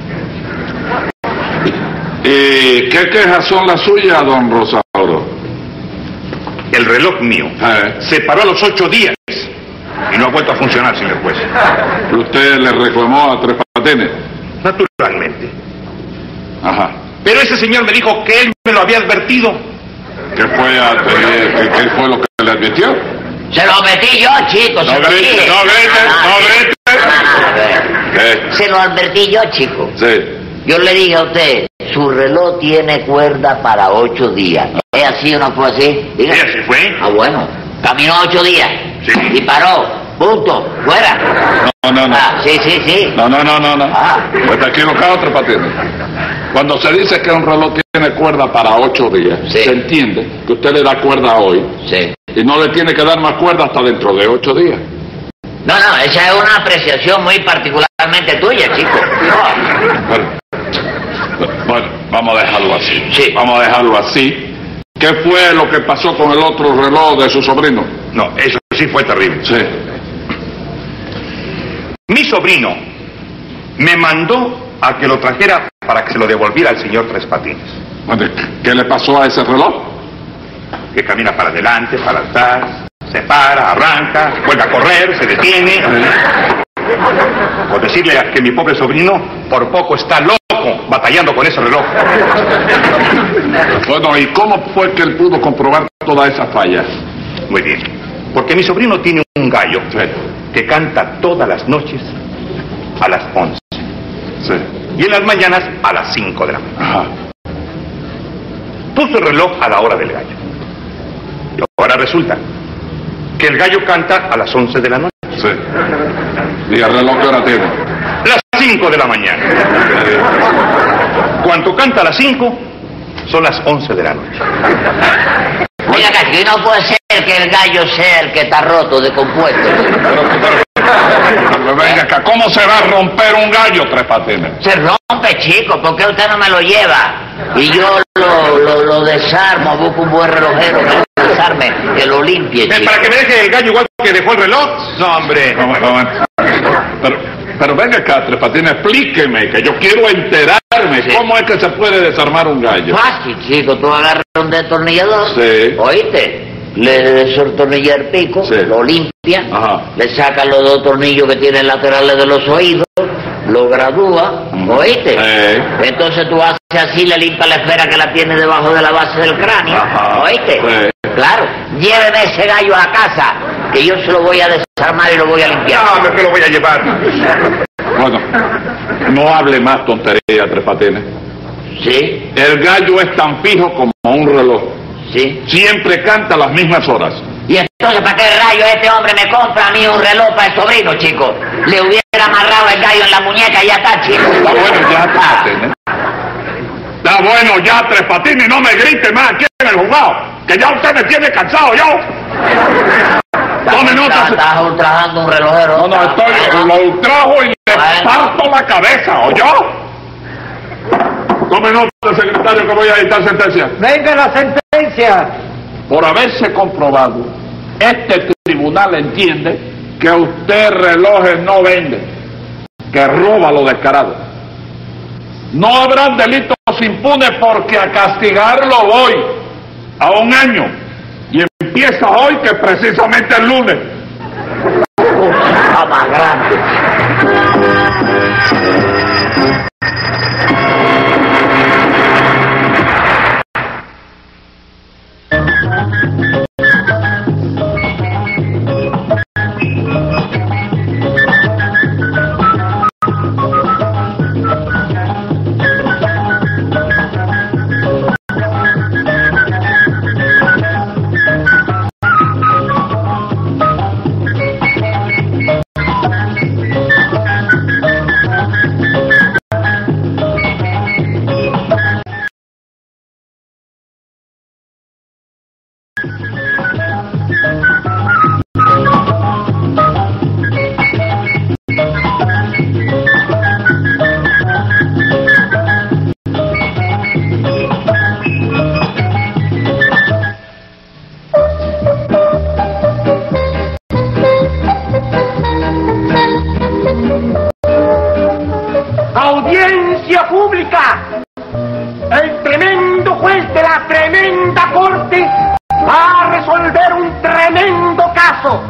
¿Y qué quejas son las suyas, don Rosauro? El reloj mío se paró a los 8 días y no ha vuelto a funcionar, señor juez. ¿Usted le reclamó a Tres Patines? Naturalmente. Ajá. Pero ese señor me dijo que él me lo había advertido. ¿Qué fue lo que le advirtió? Se lo metí yo, chico. No grites, no grites. Se lo advertí yo, chico. Sí. Yo le dije a usted, su reloj tiene cuerda para 8 días. ¿Es así o no fue así? Diga. Sí, así fue. Ah, bueno. Caminó 8 días. Sí. Y paró. Punto. Fuera. No. Ah, sí. No. Ah. Pues está equivocado, Tres Patines. Cuando se dice que un reloj tiene cuerda para 8 días, sí, se entiende que usted le da cuerda hoy. Sí. Y no le tiene que dar más cuerda hasta dentro de 8 días. No, esa es una apreciación muy particularmente tuya, chico. Bueno, vamos a dejarlo así. Sí. Vamos a dejarlo así. ¿Qué fue lo que pasó con el otro reloj de su sobrino? No, eso sí fue terrible. Sí. Mi sobrino me mandó a que lo trajera para que se lo devolviera al señor Tres Patines. ¿Qué le pasó a ese reloj? Que camina para adelante, para atrás, se para, arranca, vuelve a correr, se detiene. Por decirle a que mi pobre sobrino por poco está loco batallando con ese reloj. Bueno, ¿y cómo fue que él pudo comprobar toda esa falla? Muy bien. Porque mi sobrino tiene un gallo que canta todas las noches a las 11. Sí. Y en las mañanas a las 5 de la mañana. Ajá. Puso el reloj a la hora del gallo. Y ahora resulta que el gallo canta a las 11 de la noche. Sí. ¿Y el reloj qué hora tiene? Las 5 de la mañana. Cuando canta a las 5, son las 11 de la noche. Mira, que no puede ser que el gallo sea el que está roto de compuesto. Pero venga acá, ¿cómo se va a romper un gallo, Tres Patines? Se rompe, chico, ¿por qué usted no me lo lleva? Y yo lo desarmo, busco un buen relojero que lo desarme, que lo limpie, chico. ¿Para que me deje el gallo igual que dejó el reloj? No, hombre. Pero venga acá, Tres Patines, explíqueme, que yo quiero enterarme. Sí. ¿Cómo es que se puede desarmar un gallo? Fácil, chico, tú agarras un destornillador, Sí. ¿oíste? Le desortornilla el pico, Sí. lo limpia, Ajá. le saca los 2 tornillos que tienen laterales de los oídos, lo gradúa, ¿oíste? Entonces tú haces así, le limpias la esfera que la tiene debajo de la base del cráneo, Ajá. ¿oíste? Sí. Claro, lléveme ese gallo a casa, que yo se lo voy a desarmar y lo voy a limpiar. No, me lo voy a llevar. Bueno, no hable más tontería, Tres Patines. ¿Sí? El gallo es tan fijo como un reloj. ¿Sí? Siempre canta a las mismas horas. Y entonces, ¿para qué rayos este hombre me compra a mí un reloj para el sobrino, chico? Le hubiera amarrado el gallo en la muñeca y ya está, chico. Está bueno ya, Tres Patines. Está bueno ya, Tres Patines, no me grite más aquí en el juzgado, que ya usted me tiene cansado, yo. Tome nota. Estás ultrajando un relojero. No, lo ultrajo y le parto la cabeza, ¿oyó? Tome nota, secretario, que voy a dictar sentencia. Venga la sentencia. Por haberse comprobado, este tribunal entiende que usted relojes no vende, que roba lo descarado. No habrán delitos impunes porque a castigarlo voy a 1 año. Y empieza hoy, que precisamente el lunes. Está más grande. Audiencia pública. El tremendo juez de la tremenda corte va a resolver un tremendo caso.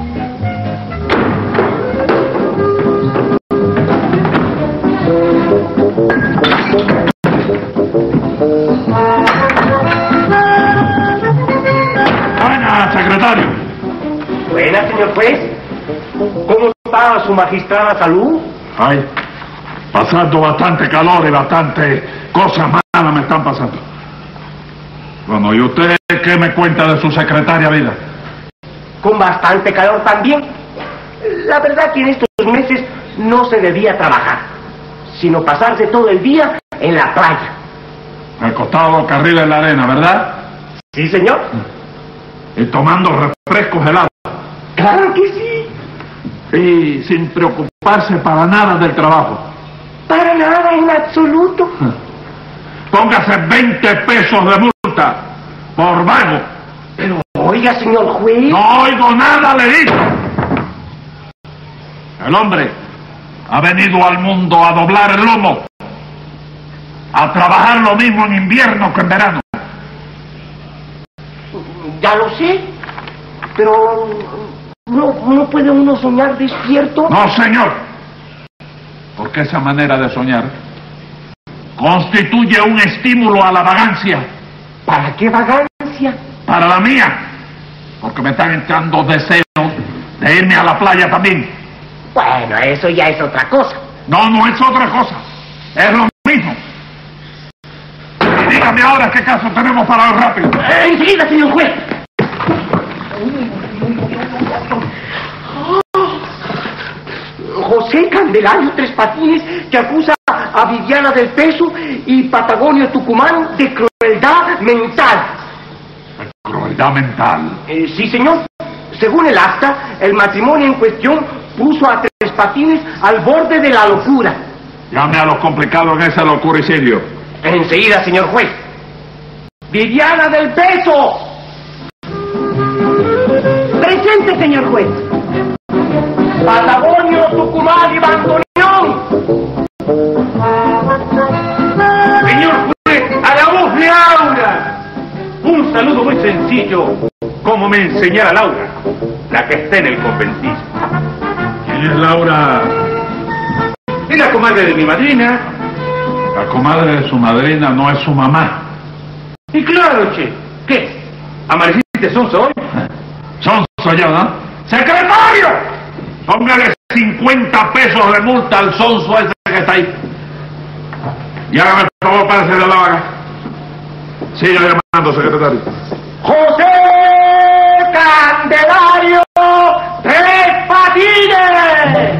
Buenas, secretario. Buenas, señor juez. ¿Cómo está su magistrada salud? Ay, pasando bastante calor y bastante cosas malas me están pasando. Bueno, ¿y usted qué me cuenta de su secretaria Vida? Con bastante calor también. La verdad que en estos meses no se debía trabajar, sino pasarse todo el día en la playa. Al costado de los carriles de la arena, ¿verdad? Sí, señor. Y tomando refrescos helados. Claro que sí. Y sin preocuparse para nada del trabajo. Para nada, en absoluto. Póngase 20 pesos de multa por vago. Pero oiga, señor juez. No oigo nada, le digo. El hombre ha venido al mundo a doblar el lomo, a trabajar lo mismo en invierno que en verano. Ya lo sé, pero no puede uno soñar despierto. No, señor, porque esa manera de soñar constituye un estímulo a la vagancia. ¿Para qué vagancia? Para la mía, porque me están entrando deseos de irme a la playa también. Bueno, eso ya es otra cosa. No, no es otra cosa, es lo mismo. Y dígame ahora qué caso tenemos para hoy rápido. Enseguida, señor juez. José Candelario Tres Patines, que acusa a Viviana del Peso y Patagonio Tucumán de crueldad mental. ¿Crueldad mental? Sí, señor. Según el acta, el matrimonio en cuestión puso a Tres Patines al borde de la locura. Llame a los complicados en ese locuricidio. Enseguida, señor juez. Viviana del Peso. Presente, señor juez. Patagonio, Tucumán y Bandoneón. Señor juez, a la voz de Laura. Un saludo muy sencillo, como me enseñara Laura, la que está en el conventillo. ¿Quién es Laura? Es la comadre de mi madrina. La comadre de su madrina no es su mamá. Y claro, che. ¿Qué? ¿Amaneciste sonso hoy? Sonso yo, ¿no? ¡Secretario! Póngale 50 pesos de multa al sonso ese que está ahí. Y hágame el favor, párese de la vaga. Siga llamando, secretario. José Candelario Tres Patines.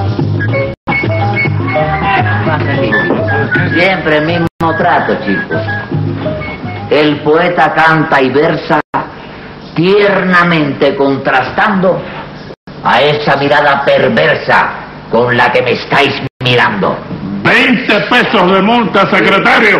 Siempre el mismo trato, chicos. El poeta canta y versa tiernamente contrastando a esa mirada perversa con la que me estáis mirando. 20 pesos de multa, secretario.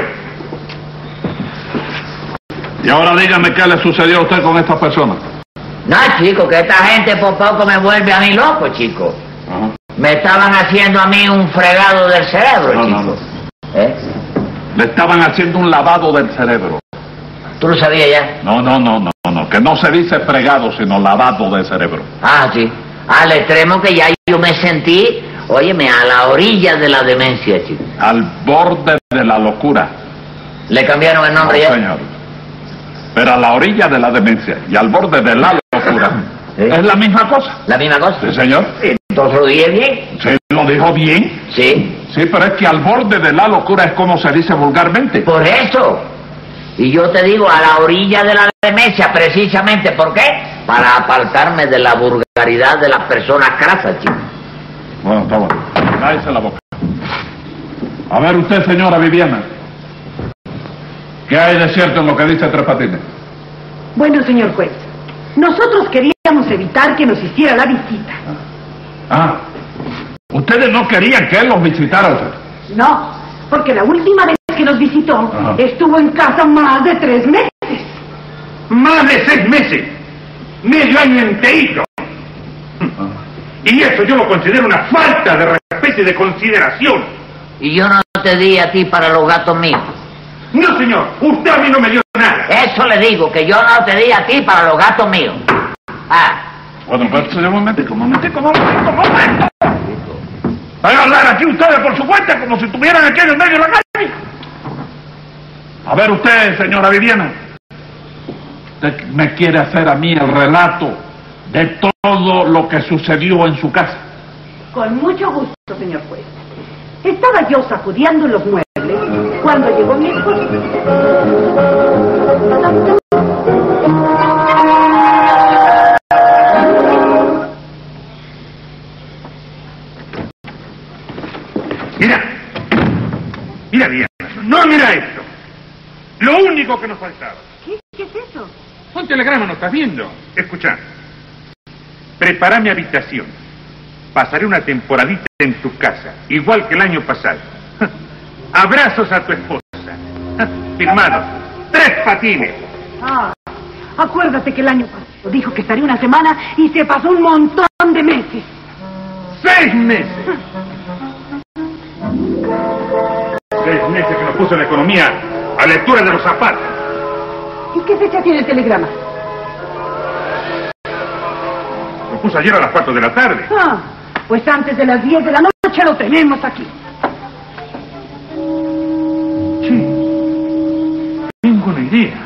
Y ahora dígame qué le sucedió a usted con estas personas. No, chico, que esta gente por poco me vuelve a mí loco, chico. Me estaban haciendo a mí un fregado del cerebro, chico. ¿Eh? Le estaban haciendo un lavado del cerebro. ¿Tú lo sabías ya? No, que no se dice fregado, sino lavado del cerebro. Ah, sí. Al extremo que ya yo me sentí, óyeme, a la orilla de la demencia, chico. Al borde de la locura. ¿Le cambiaron el nombre ya? Señor. Pero a la orilla de la demencia y al borde de la locura. ¿Sí? ¿Es la misma cosa? ¿La misma cosa? Sí, señor. Entonces lo dije bien. ¿Sí lo dijo bien? Sí. Sí, pero es que al borde de la locura es como se dice vulgarmente. Por eso. Y yo te digo, a la orilla de la demencia, precisamente, ¿por qué? Para apartarme de la vulgaridad de las personas crasas, chico. Bueno, está bueno. Cállese la boca. A ver usted, señora Viviana. ¿Qué hay de cierto en lo que dice Tres Patines? Bueno, señor juez, nosotros queríamos evitar que nos hiciera la visita. Ah, ¿ustedes no querían que él los visitara a usted? No, porque la última vez que nos visitó, estuvo en casa más de 3 meses. Más de 6 meses. Medio año enterito. Y eso yo lo considero una falta de especie de consideración. Y yo no te di a ti para los gastos míos. No, señor, usted a mí no me dio nada. Eso le digo, que yo no te di a ti para los gastos míos. Ah. Bueno, pues un momentico. Van a hablar aquí ustedes por su cuenta como si estuvieran aquí en el medio de la calle. A ver usted, señora Viviana. Usted me quiere hacer a mí el relato de todo lo que sucedió en su casa. Con mucho gusto, señor juez. Estaba yo sacudiendo los muebles cuando llegó mi esposo. Mira bien. No, mira esto. Lo único que nos faltaba. ¿Qué es eso? Un telegrama, ¿no estás viendo? Escucha. Prepara mi habitación. Pasaré una temporadita en tu casa, igual que el año pasado. Abrazos a tu esposa. Firmado. 3 patines. Ah, acuérdate que el año pasado dijo que estaría una semana y se pasó un montón de meses. 6 meses. 6 meses que nos puso la economía a lectura de los zapatos. ¿Y qué fecha tiene el telegrama? Lo puso ayer a las 4 de la tarde. Ah, pues antes de las 10 de la noche lo tenemos aquí. Sí. Tengo una idea.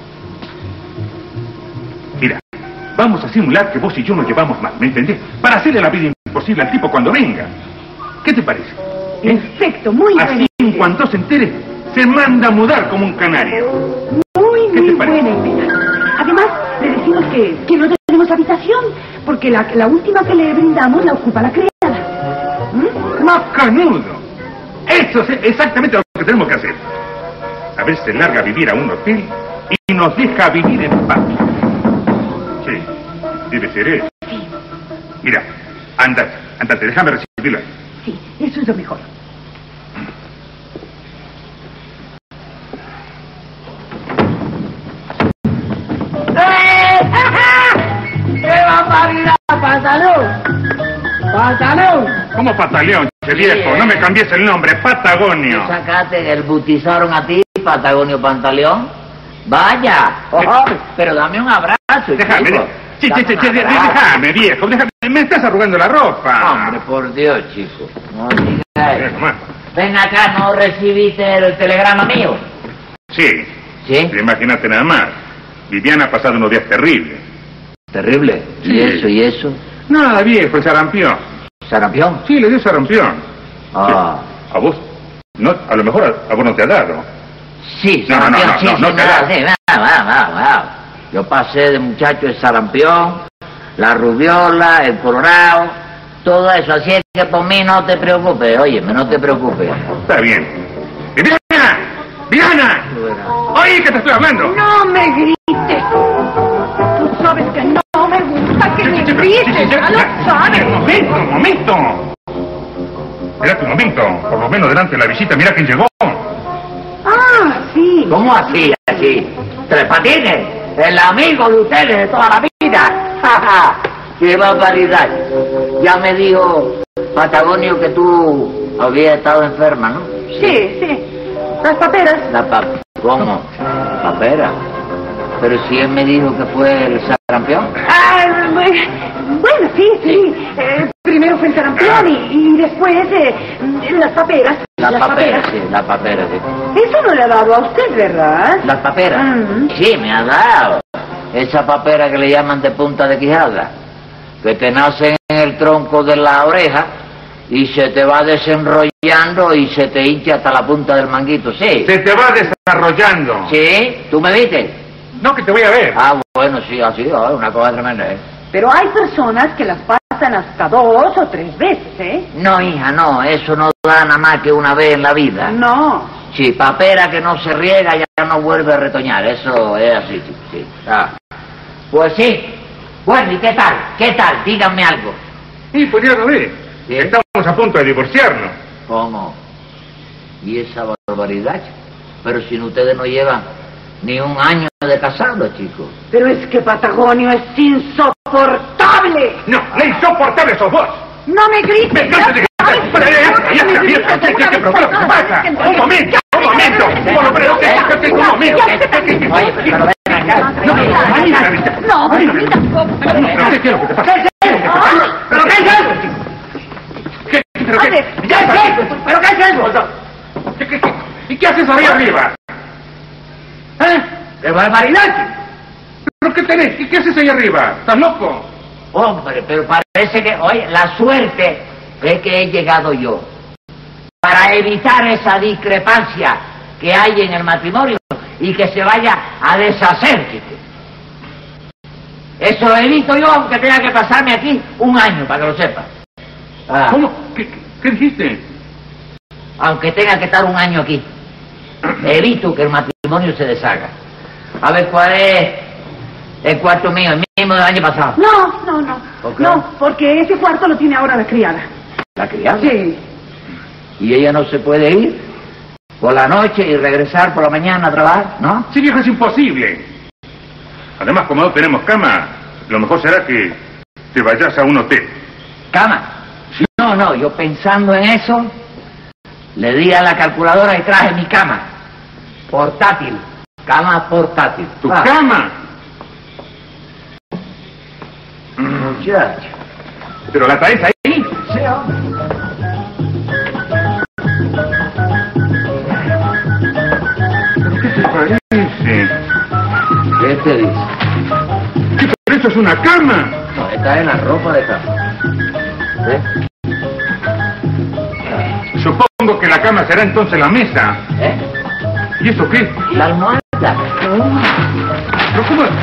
Mira, vamos a simular que vos y yo nos llevamos mal, ¿me entendés? Para hacerle la vida imposible al tipo cuando venga. ¿Qué te parece? Perfecto, muy buena Así, en cuanto se entere, se manda a mudar como un canario. Muy te buena idea. Además, le decimos que no tenemos habitación, porque la última que le brindamos la ocupa la criada. ¡Macanudo! Eso es exactamente lo que tenemos que hacer. A ver, se larga a vivir a un hotel y nos deja vivir en paz. Sí, debe ser eso. Sí. Mira, andate, déjame recibirla. Sí, eso es lo mejor. ¡Qué barbaridad, pantalón! ¡Pantalón! ¿Cómo Pataleón, che viejo? No me cambies el nombre, Patagonio. Sacaste el bautizaron a ti, Patagonio Pantaleón. Vaya, pero dame un abrazo. Déjame, chico. déjame, viejo, déjame, me estás arrugando la ropa. Hombre, por Dios, chico. No digas eso. Más. Ven acá, ¿no recibiste el telegrama mío? Sí. ¿Sí? Imagínate nada más. Viviana ha pasado unos días terribles. ¿Terrible? Sí. ¿Y eso? Nada, viejo, el sarampión. ¿Sarampión? Sí, le dio sarampión. Ah. Sí. ¿A vos? No, a lo mejor a vos no te ha dado. Sí, No, sarampión, no, sí, no, sí, no te da. sí, va. Yo pasé de muchacho el sarampión, la rubiola, el colorado, todo eso. Así es que por mí no te preocupes, óyeme, no te preocupes. Está bien. ¡Viviana! ¡Viviana! ¡Oye, que te estoy hablando! ¡No me grites! Tú sabes que no me gusta que me grites, ya lo sabes. Un momento. Espérate un momento. Por lo menos delante de la visita, mira quién llegó. Ah, sí. ¿Cómo así, así? Tres Patines, el amigo de ustedes de toda la vida. ¡Qué barbaridad! Ya me dijo Patagonio que tú habías estado enferma, ¿no? Sí. Las paperas. ¿Cómo? ¿Papera? Pero si él me dijo que fue el sarampión. Ah, bueno, sí. Primero fue el sarampión y después las paperas. Las paperas, sí. Eso no le ha dado a usted, ¿verdad? ¿Las paperas? Sí, me ha dado. Esa papera que le llaman de punta de quijada, que te nace en el tronco de la oreja y se te va desenrollando y se te hincha hasta la punta del manguito, ¿sí? Se te va desarrollando. ¿Sí? ¿Tú me viste? No, que te voy a ver. Ah, bueno, sí, así, una cosa tremenda, ¿eh? Pero hay personas que las pasan hasta 2 o 3 veces, ¿eh? No, hija, no, eso no da nada más que una vez en la vida. No. Sí, papera que no se riega ya no vuelve a retoñar, eso es así, sí. Ah. Pues sí. Bueno, ¿y qué tal? Díganme algo. Sí, pues ya lo ves. ¿Sí? Estamos a punto de divorciarnos. ¿Cómo? ¿Y esa barbaridad? Pero si ustedes no llevan ni un año de casados, chicos. Pero es que Patagonio es insoportable. No, la insoportable sos vos. No me grites. Me canso de mira. Oye, pero ven acá. No, mamita. ¿Qué es lo que te pasa? ¿Pero qué es eso? ¿Pero qué es eso? ¿Y qué haces ahí arriba? ¿Eh? ¡Qué barbaridad! ¿Pero qué tenés? ¿Qué haces ahí arriba? ¿Estás loco? Hombre, pero parece que, oye, la suerte es que he llegado yo. Para evitar esa discrepancia que hay en el matrimonio y que se vaya a deshacer, chico. Eso lo evito yo, aunque tenga que pasarme aquí un año, para que lo sepa. ¿Cómo? ¿Qué dijiste? Aunque tenga que estar un año aquí. Evito que el matrimonio se deshaga. A ver, ¿cuál es el cuarto mío? El mismo del año pasado. No. ¿Por qué? No, porque ese cuarto lo tiene ahora la criada. ¿La criada? Sí. ¿Y ella no se puede ir por la noche y regresar por la mañana a trabajar, no? Sí, viejo, es imposible. Además, como no tenemos cama, lo mejor será que te vayas a un hotel. ¿Cama? No, yo pensando en eso, le di a la calculadora y traje mi cama. Portátil. Cama portátil. ¿Tu cama? Muchacho. ¿Pero la traes ahí? Sí, hombre. ¿Pero qué te parece? ¿Qué te dice? ¿Qué? ¿Pero eso es una cama? No, esta es la ropa de cama. ¿Eh? Supongo que la cama será entonces la mesa. ¿Eh? ¿Y eso qué? La almohada. ¿Pero cómo?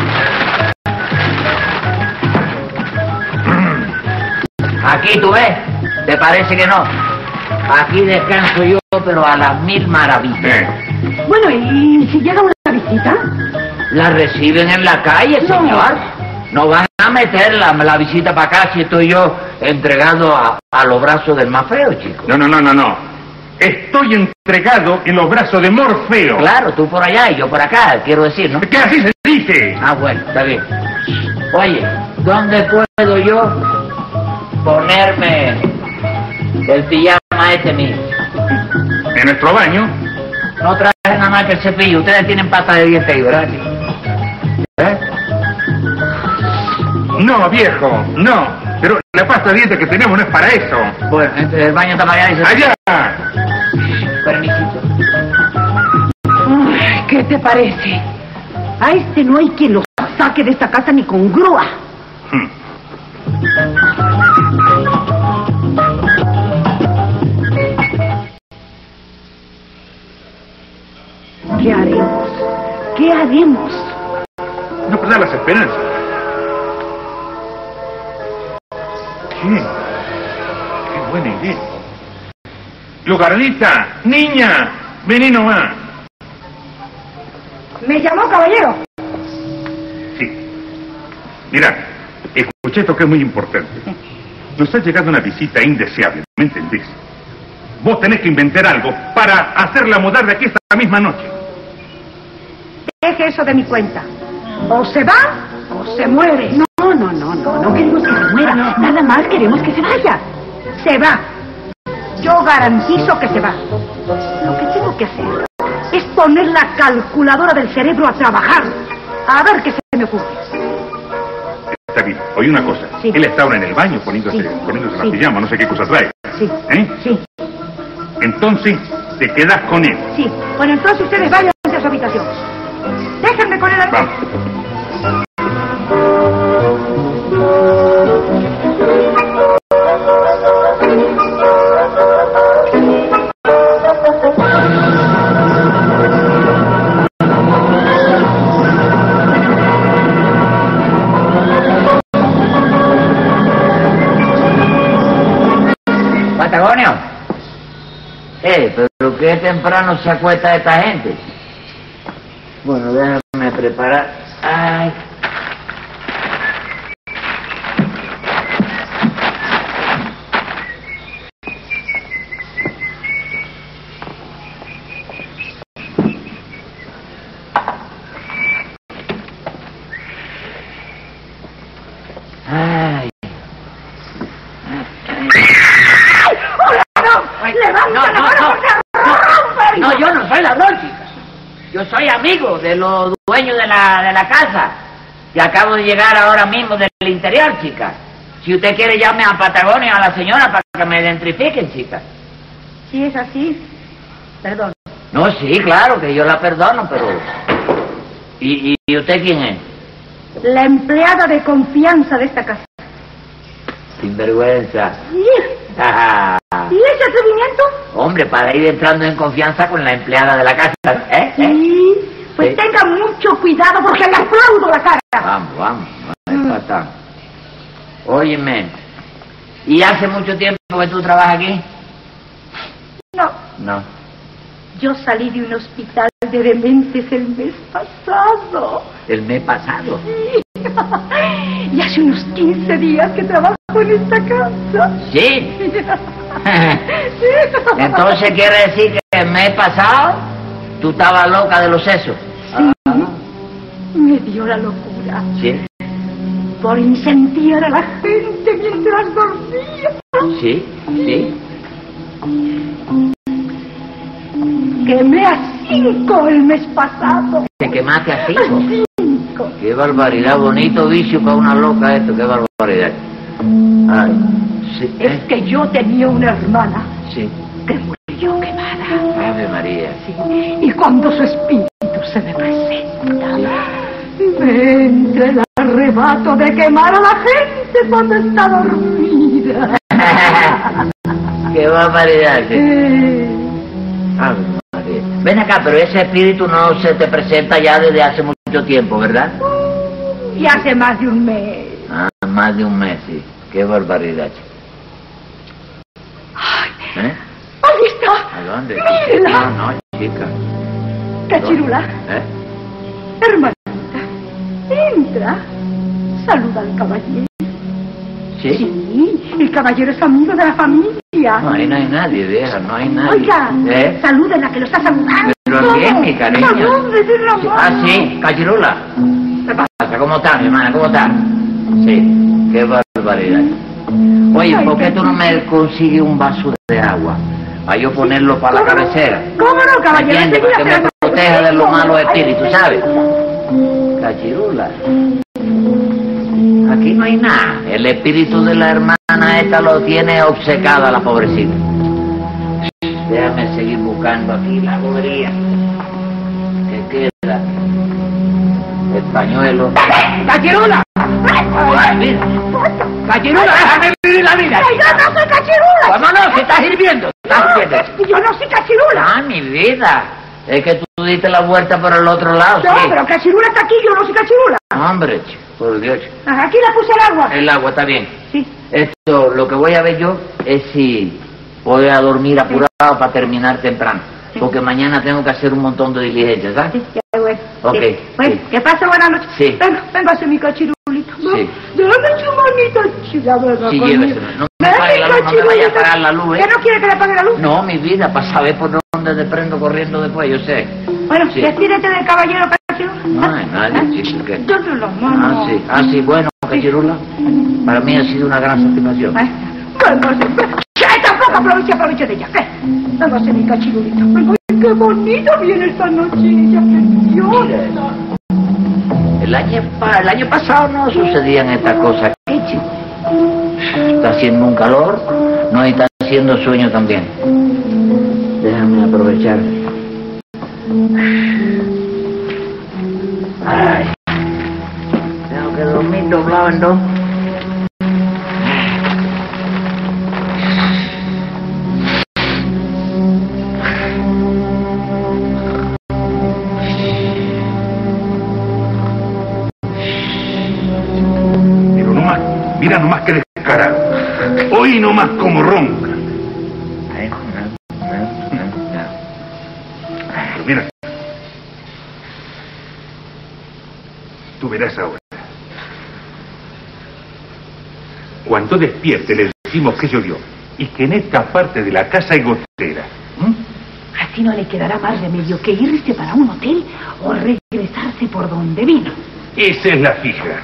Aquí tú ves, ¿te parece que no? Aquí descanso yo, pero a las 1000 maravillas. Bueno, ¿y si llega una visita? La reciben en la calle, señor. No van a meter la visita para acá si estoy yo entregado a los brazos del más feo, chico. No. Estoy entregado en los brazos de Morfeo. Claro, tú por allá y yo por acá, quiero decir, ¿no? ¿Qué así se dice? Ah, bueno, está bien. Oye, ¿dónde puedo yo ponerme el pijama este mío? En nuestro baño. No traje nada más que el cepillo. Ustedes tienen pasta de dientes ahí, ¿verdad? ¿Eh? No, viejo, no. Pero la pasta de dientes que tenemos no es para eso. Bueno, el baño está para allá. ¡Allá! Permisito. Ay, ¿qué te parece? A este no hay quien lo saque de esta casa ni con grúa. ¿Qué haremos? ¿Qué haremos? No perder las esperanzas. Qué buena idea. Lugarnita, niña, vení nomás. ¿Me llamó, caballero? Sí. Mira, escuché esto que es muy importante. Nos ha llegado una visita indeseable, ¿me entendés? Vos tenés que inventar algo para hacerla mudar de aquí esta misma noche. Deje eso de mi cuenta. O se va o se muere. No queremos que se muera. Nada más queremos que se vaya. Se va. Yo garantizo que se va. Lo que tengo que hacer es poner la calculadora del cerebro a trabajar. A ver qué se me ocurre. Está bien, oye una cosa. Sí. Él está ahora en el baño poniéndose la pijama, no sé qué cosa trae. Sí. ¿Eh? Sí. Entonces, te quedas con él. Sí. Bueno, entonces ustedes vayan a su habitación. Déjenme con él aquí. Vamos. Patagonio. Pero qué temprano se acuesta esta gente. Bueno, déjame preparar. Ay. Ay. ¡Levanta la mano porque rompe! No, yo no soy ladrón, chica. Yo soy amigo de los dueños de la casa. Y acabo de llegar ahora mismo del interior, chica. Si usted quiere, llame a Patagonia a la señora para que me identifiquen, chica. Si es así, perdón. No, sí, claro, que yo la perdono, pero... ¿Y usted quién es? La empleada de confianza de esta casa. Sinvergüenza. ¿Y ese atrevimiento? Hombre, para ir entrando en confianza con la empleada de la casa, ¿eh? Sí, pues Sí. tenga mucho cuidado porque le aplaudo la cara. Vamos, no es patán. Óyeme, ¿y hace mucho tiempo que tú trabajas aquí? No, No. yo salí de un hospital de dementes el mes pasado. ¿El mes pasado? Sí. Y hace unos 15 días que trabajo en esta casa. ¿Sí? Entonces quiere decir que el mes pasado tú estabas loca de los sesos. Sí, me dio la locura ¿Sí? por incendiar a la gente mientras dormía. ¿Sí? Quemé a 5 el mes pasado. ¿Te quemaste a 5? 5. Qué barbaridad, bonito vicio para una loca esto, qué barbaridad. Ay, sí. Es que yo tenía una hermana Sí. que murió quemada. Ave María. Sí. Y cuando su espíritu se me presenta, me entra el arrebato de quemar a la gente cuando está dormida. Qué barbaridad, sí. Ave María. Ven acá, pero ese espíritu no se te presenta ya desde hace mucho tiempo, ¿verdad? Y hace más de un mes. Ah, más de un mes, sí. Qué barbaridad, chica. ¿Eh? Ahí está. ¿A dónde? Mírela. No, chica. Cachirula, ¿Eh? hermanita, entra. Saluda al caballero. ¿Sí? Sí, el caballero es amigo de la familia. No, ahí no hay nadie, vieja, no hay nadie. Oiga, ¿Eh? salúdenla que lo está saludando. Pero bien, mi cariño. Salude de la mano. Ah, sí, Cachirula. ¿Qué pasa? ¿Cómo estás, mi hermana? ¿Cómo estás? Sí, qué barbaridad. Oye, ¿por qué tú no me consigues un vaso de agua? Para yo ponerlo para la cabecera. ¿Cómo no, caballero? ¿Me entiendes? Para que me proteja de los malos espíritus, ¿sabes? Cachirula. Aquí no hay nada. El espíritu de la hermana esta lo tiene obcecada la pobrecita. Déjame seguir buscando aquí la bobería. ¿Qué queda? El pañuelo. ¡Cachirula! Mira. ¡Cachirula, déjame vivir la vida! ¡Ay, yo no soy cachirula! ¿Cómo no? ¿Se está hirviendo? ¿Estás hirviendo? Yo no soy cachirula. Ah, mi vida. Es que tú diste la vuelta por el otro lado, No, sí. pero cachirula está aquí, yo no soy cachirula. Hombre, chico, por Dios. Ajá, aquí le puse el agua. El agua está bien. Sí. Esto, lo que voy a ver yo es si voy a dormir apurado para terminar temprano. Sí. Porque mañana tengo que hacer un montón de diligencias, ¿sabes? Sí, ya voy. Ok, Sí. Bueno, sí. ¿qué pasa? Buenas noches. Sí. Venga a hacer mi cachirulito. ¿No? Sí. Déjame su manita chida, venga Sí, conmigo. lléveselo. No me Ven, apague la luz, no me vaya a cachirulito. apagar la luz, ¿eh? ¿Qué no quiere que le apague la luz? No, mi vida, para saber por dónde te prendo corriendo después, yo sé. Bueno, Sí. despídete del caballero, cachirula. No hay nadie, chico, ¿qué? Dale la mano. Ah, sí, bueno, Cachirula, para mí ha sido una gran satisfacción. Tampoco aproveche de ella. ¿Qué? Venga a ser mi cachirulito. Ay, qué bonito viene esta nochilla, preciosa. El año pasado no sucedían estas cosas aquí, chico. Está haciendo un calor, no, y está haciendo sueño también. Déjame aprovechar. Ay, tengo que dormir doblado en dos. Mira nomás que descarado. Oí nomás como ronca. Pero mira. Tú verás ahora. Cuando despierte le decimos que llovió y que en esta parte de la casa hay gotera. Así no le quedará más remedio que irse para un hotel o regresarse por donde vino. Esa es la fija.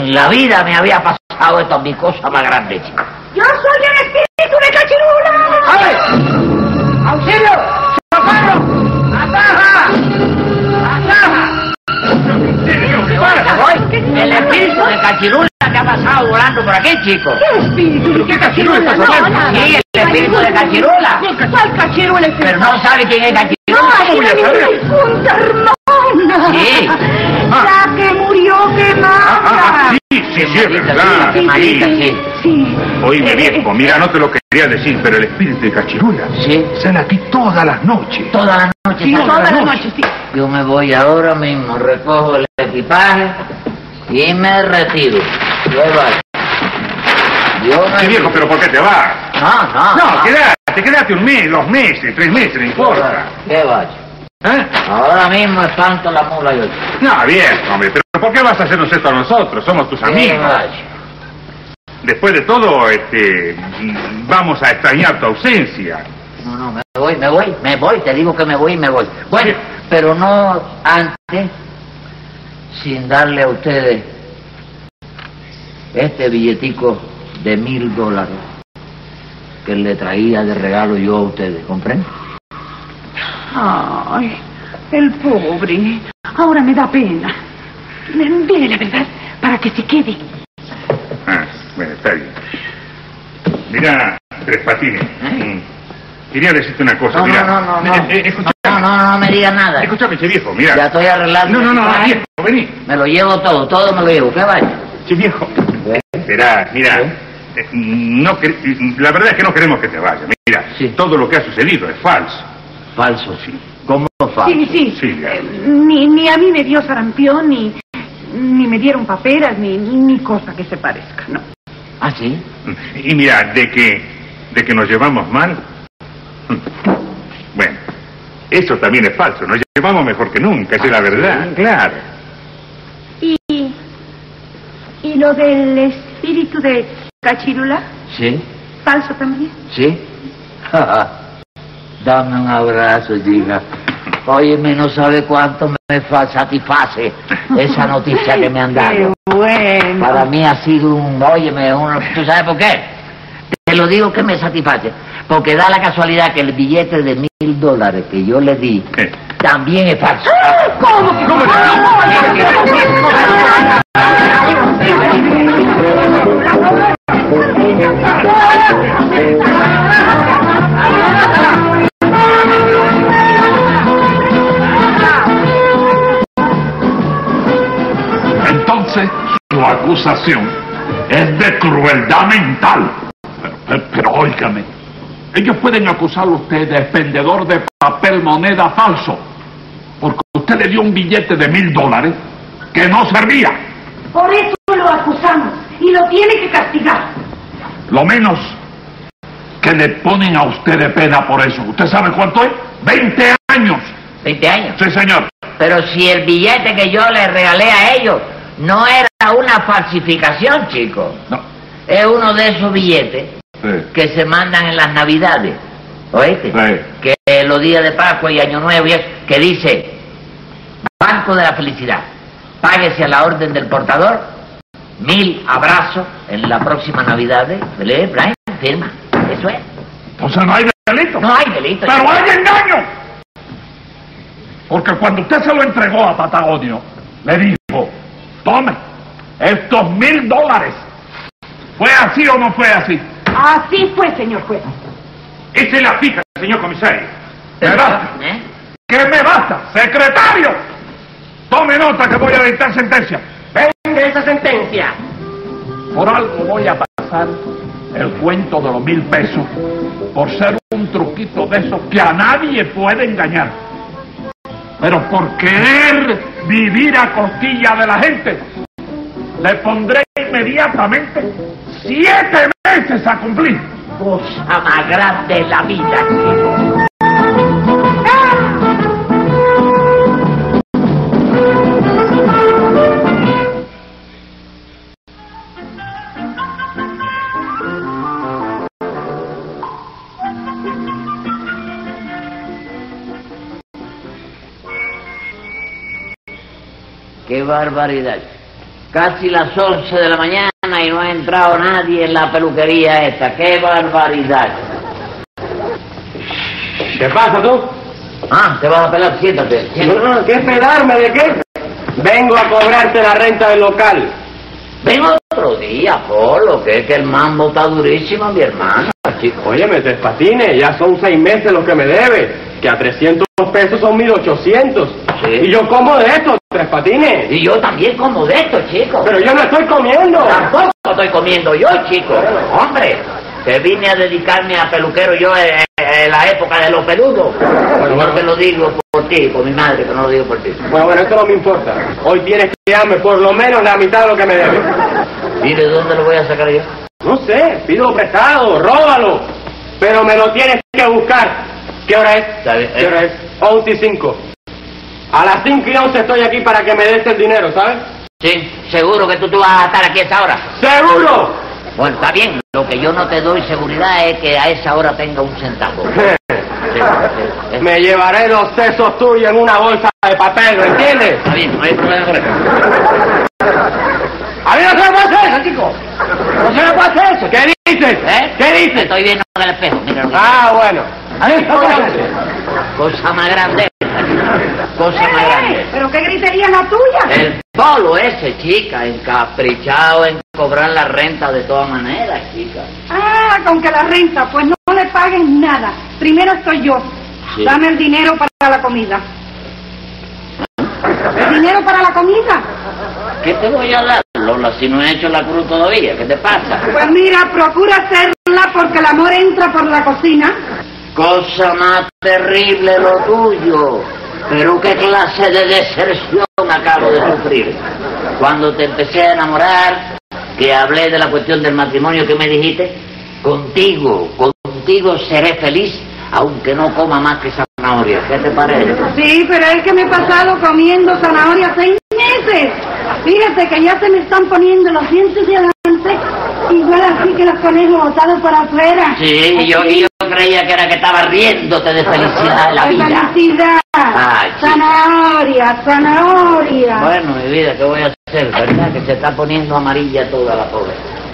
En la vida me había pasado esto, mi cosa más grande, chico. ¡Yo soy el espíritu de Cachirula! ¡Ay! ¡Auxilio! ¡Socorro! ¡Ataja! ¡Ataja! El espíritu de Cachirula que ha pasado volando por aquí, chico. ¿Qué espíritu? ¿Qué Cachirula estás hablando? Sí, el espíritu de Cachirula. ¿Cuál Cachirula es Pero no sabe quién es Cachirula. ¡Ay, voy a saber? mi difunta hermana! Sí. La que murió quemada. Sí, es verdad. Quemadita, sí. Sí. Oíme, viejo, mira, no te lo quería decir, pero el espíritu de Cachirula Sí. sale aquí todas las noches. Toda la noche. Sí, sale. todas las noches, sí. Yo me voy ahora mismo, recojo el equipaje y me retiro. Yo me Sí, viejo, pero ¿por qué te vas? No. No, quédate un mes, 2 meses, 3 meses, no importa. ¿Qué vaya? ¿Eh? Ahora mismo espanto la mula yo. No, bien, hombre, pero ¿por qué vas a hacernos esto a nosotros? Somos tus ¿Qué amigos. vaya? Después de todo, vamos a extrañar tu ausencia. No, me voy, te digo que me voy y me voy. Bueno, pero no antes, sin darle a ustedes este billetico de $1000 que le traía de regalo yo a ustedes, ¿comprenden? Ay, el pobre. Ahora me da pena. Dile la verdad, para que se quede. Ah, bueno, está bien. Mira, Tres Patines. Quería decirte una cosa, mira. No, no me digas nada. Escúchame, che viejo, mira. Ya estoy arreglando. No, viejo, vení. Me lo llevo todo me lo llevo, ¿qué vaya? Che viejo. Esperá, mira. La verdad es que no queremos que te vayas. Mira, todo lo que ha sucedido es falso. Falso, sí. ¿Cómo falso? Sí. Sí, Ni a mí me dio sarampión, ni me dieron paperas, ni cosa que se parezca, no. ¿Ah, sí? Y mira, de que nos llevamos mal. Bueno, eso también es falso. Nos llevamos mejor que nunca, esa es la verdad. ¿Sí? Claro. ¿Y lo del espíritu de Cachirula? Sí. ¿Falso también? ¿Sí? Dame un abrazo, chica. Óyeme, no sabe cuánto me satisface esa noticia que me han dado. Qué bueno. Para mí ha sido ¿tú sabes por qué? Te lo digo que me satisface. Porque da la casualidad que el billete de $1000 que yo le di también es falso. ¿Cómo? Entonces, su acusación es de crueldad mental. Pero óigame, ellos pueden acusarlo a usted de expendedor de papel moneda falso, porque usted le dio un billete de $1000 que no servía. Por eso lo acusamos y lo tiene que castigar. Lo menos que le ponen a usted de pena por eso. ¿Usted sabe cuánto es? 20 años. ¿20 años? Sí, señor. Pero si el billete que yo le regalé a ellos no era una falsificación, chico. No. Es uno de esos billetes que se mandan en las Navidades. ¿Oíste? Sí. Que los días de Pascua y Año Nuevo y eso, que dice Banco de la Felicidad. Páguese a la orden del portador. 1000 abrazos en la próxima Navidad. Lee, Brian, firma. Eso es. Entonces no hay delito. No hay delito. Pero hay engaño. Porque cuando usted se lo entregó a Patagonio, le dijo, tome, estos $1000. ¿Fue así o no fue así? Así fue, señor juez. Esa es la fija, señor comisario. ¿Me basta? ¿Qué me basta? ¡Secretario! Tome nota que voy a dictar sentencia. Venga esa sentencia. Por algo voy a pasar el cuento de los $1000 por ser un truquito de esos que a nadie puede engañar. Pero por querer vivir a costilla de la gente, le pondré inmediatamente 7 meses a cumplir. Cosa más grande de la vida, chico. ¡Qué barbaridad! Casi las 11 de la mañana y no ha entrado nadie en la peluquería esta. ¡Qué barbaridad! ¿Qué pasa tú? Ah, te vas a pelar, siéntate. No, ¿qué pelarme de qué? Vengo a cobrarte la renta del local. Ven otro día, Polo, que es que el mambo está durísimo, mi hermano. Óyeme, Tres Patines, ya son 6 meses los que me debe, que a 300 pesos son 1.800. Sí. Y yo como de esto, Tres Patines. Y yo también como de esto, chico. Pero yo no estoy comiendo. Tampoco estoy comiendo yo, chico. Hombre, que vine a dedicarme a peluquero yo en la época de los peludos. No te lo digo por ti, por mi madre, que no lo digo por ti. Bueno, esto no me importa. Hoy tienes que darme por lo menos la mitad de lo que me debes. ¿Y de dónde lo voy a sacar yo? No sé, pídelo prestado, róbalo. Pero me lo tienes que buscar. ¿Qué hora es? ¿Qué hora es? 11:05. A las 5:11 estoy aquí para que me des el dinero, ¿sabes? Sí, seguro que tú vas a estar aquí a esa hora. ¡Seguro! Bueno, está bien. Lo que yo no te doy seguridad es que a esa hora tenga un centavo. Sí. Me llevaré los sesos tuyos en una bolsa de papel, ¿lo entiendes? Está bien, no hay problema con eso. A mí no se me puede hacer eso, chico. No se me puede hacer eso. ¿Qué dices? ¿Qué dices? Estoy viendo en el espejo, mira. Ah, bueno. A mí no puede hacer. Cosa más grande. Cosa más grande. ¿Pero qué gritería es la tuya? El Polo ese, chica, encaprichado en cobrar la renta de todas maneras, chica. Ah, con que la renta, pues no le paguen nada. Primero estoy yo. Sí. Dame el dinero para la comida. ¿El dinero para la comida? ¿Qué te voy a dar, Lola, si no he hecho la cruz todavía? ¿Qué te pasa? Pues mira, procura hacerla porque el amor entra por la cocina. Cosa más terrible lo tuyo. Pero qué clase de deserción acabo de sufrir. Cuando te empecé a enamorar, que hablé de la cuestión del matrimonio, ¿qué me dijiste? Contigo seré feliz, aunque no coma más que zanahoria. ¿Qué te parece? Sí, pero es que me he pasado comiendo zanahoria 6 meses. Fíjate que ya se me están poniendo los dientes de adelante, igual así que los conejos botados por afuera. Sí, yo creía que era que estaba riéndote de felicidad de la ¡Ay, vida. felicidad! Ay, chica. Zanahoria. Bueno, mi vida, ¿qué voy a hacer? ¿Verdad? Que se está poniendo amarilla toda la pobre.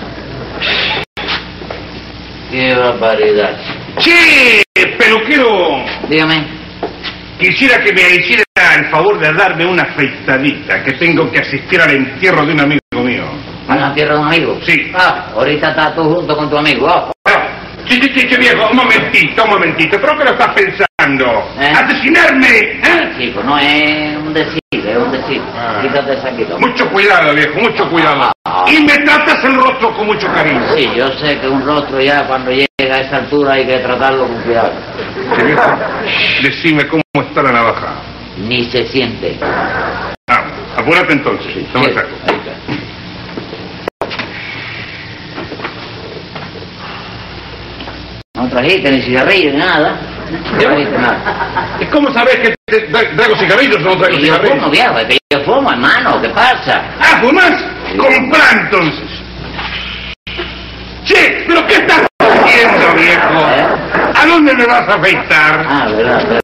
¡Qué barbaridad! ¡Che, peluquero! Dígame. Quisiera que me hiciera el favor de darme una afeitadita, que tengo que asistir al entierro de un amigo mío. ¿A la tierra de un amigo? Sí. Ah, ahorita estás tú junto con tu amigo. Oh. Sí, viejo, un momentito. ¿Pero qué lo estás pensando? ¿Asesinarme? Chico, no es un decir, es un decir. Quítate esa aquí. Mucho cuidado, viejo, mucho cuidado. Y me tratas el rostro con mucho cariño. Sí, yo sé que un rostro ya cuando llega a esa altura hay que tratarlo con cuidado. Sí, viejo, decime cómo está la navaja. Ni se siente. Ah, apúrate entonces. Sí, Toma sí, saco. ahí está. No trajiste ni cigarrillo ni nada. No trajiste nada. ¿Y cómo sabes que traigo cigarrillos o no traigo Y yo cigarrillos? fumo, viejo, es que yo fumo, hermano, ¿qué pasa? Ah, ¿fumas? Comprá entonces. Che, ¿pero qué estás haciendo, viejo? ¿A dónde me vas a afeitar? Ah, verdad.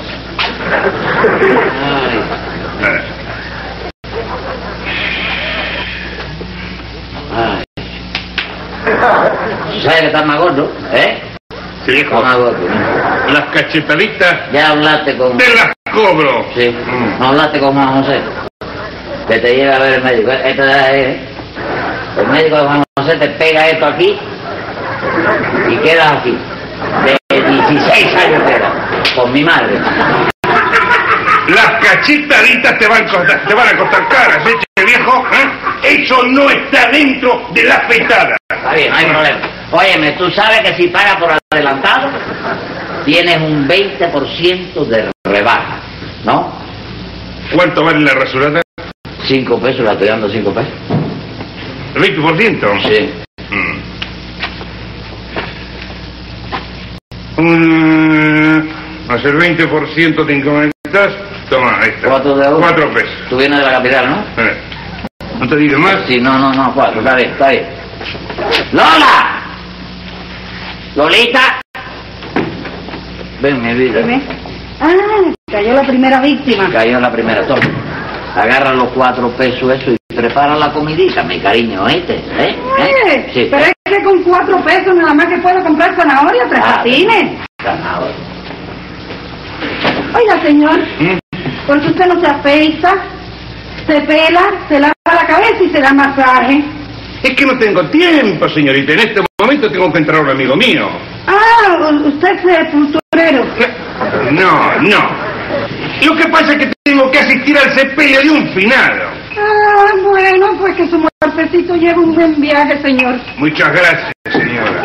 Ay. ¿Sabes que estás más gordo? Sí, viejo. Está más gordo, ¿no? Las cachetaditas Ya hablaste con... te las cobro. Sí. No hablaste con Juan José. Que te llega a ver el médico. El médico de Juan José te pega esto aquí y quedas aquí. De 16 años quedas. Con mi madre. Las cachetaditas te van a costar caras, che, viejo. Eso no está dentro de la afeitada. Está bien, no hay problema. Óyeme, tú sabes que si pagas por adelantado, tienes un 20% de rebaja, ¿no? ¿Cuánto vale la rasurada? 5 pesos, la estoy dando 5 pesos. ¿El 20%? Sí. Más el 20% te incrementas. Toma, ahí está. 4 de oro. 4 pesos. Tú vienes de la capital, ¿no? ¿No te digo más? Sí, no, 4, está bien, está bien. ¡Lola! ¿Lolita? Ven, mi vida. Dime. Ah, cayó la primera víctima. Cayó la primera, toma. Agarra los 4 pesos eso y prepara la comidita, mi cariño, ¿oíste? Oye, Sí, pero es que con 4 pesos nada más que puedo comprar zanahoria, Tres Patines. Zanahoria. Oiga, señor, ¿por qué usted no se afeita, se pela, se lava la cabeza y se da masaje? Es que no tengo tiempo, señorita. En este momento tengo que entrar a un amigo mío. Ah, usted es sepulturero. No. Lo que pasa es que tengo que asistir al sepelio de un finado. Ah, bueno, pues que su muertecito lleve un buen viaje, señor. Muchas gracias, señora.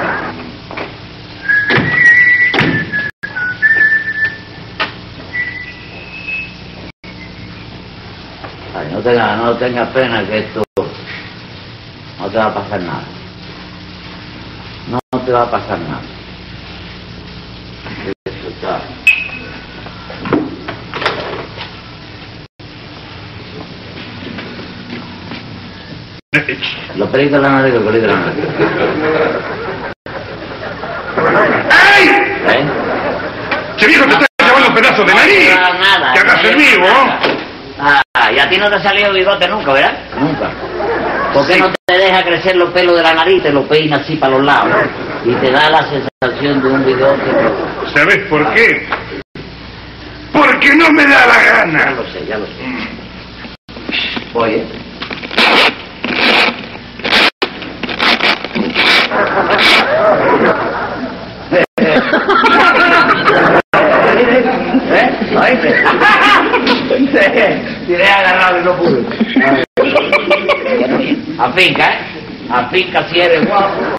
Ay, no tengas pena, que esto no te va a pasar nada. No te va a pasar nada. Eso está. Los pelitos de la nariz, los pelitos de la nariz. ¡Ay! ¿Eh? ¡Che viejo, te estás llevando pedazos de nariz! Nada. ¡Que hagas el vivo! Y a ti no te ha salido bigote nunca, ¿verdad? Nunca. ¿Por qué no te deja crecer los pelos de la nariz, te los peinas así para los lados? Y te da la sensación de un bigote. ¿Sabes por qué? Porque no me da la gana. Ya lo sé. Oye. Tiré agarrado y no pude. Afinca, Afinca si eres guapo.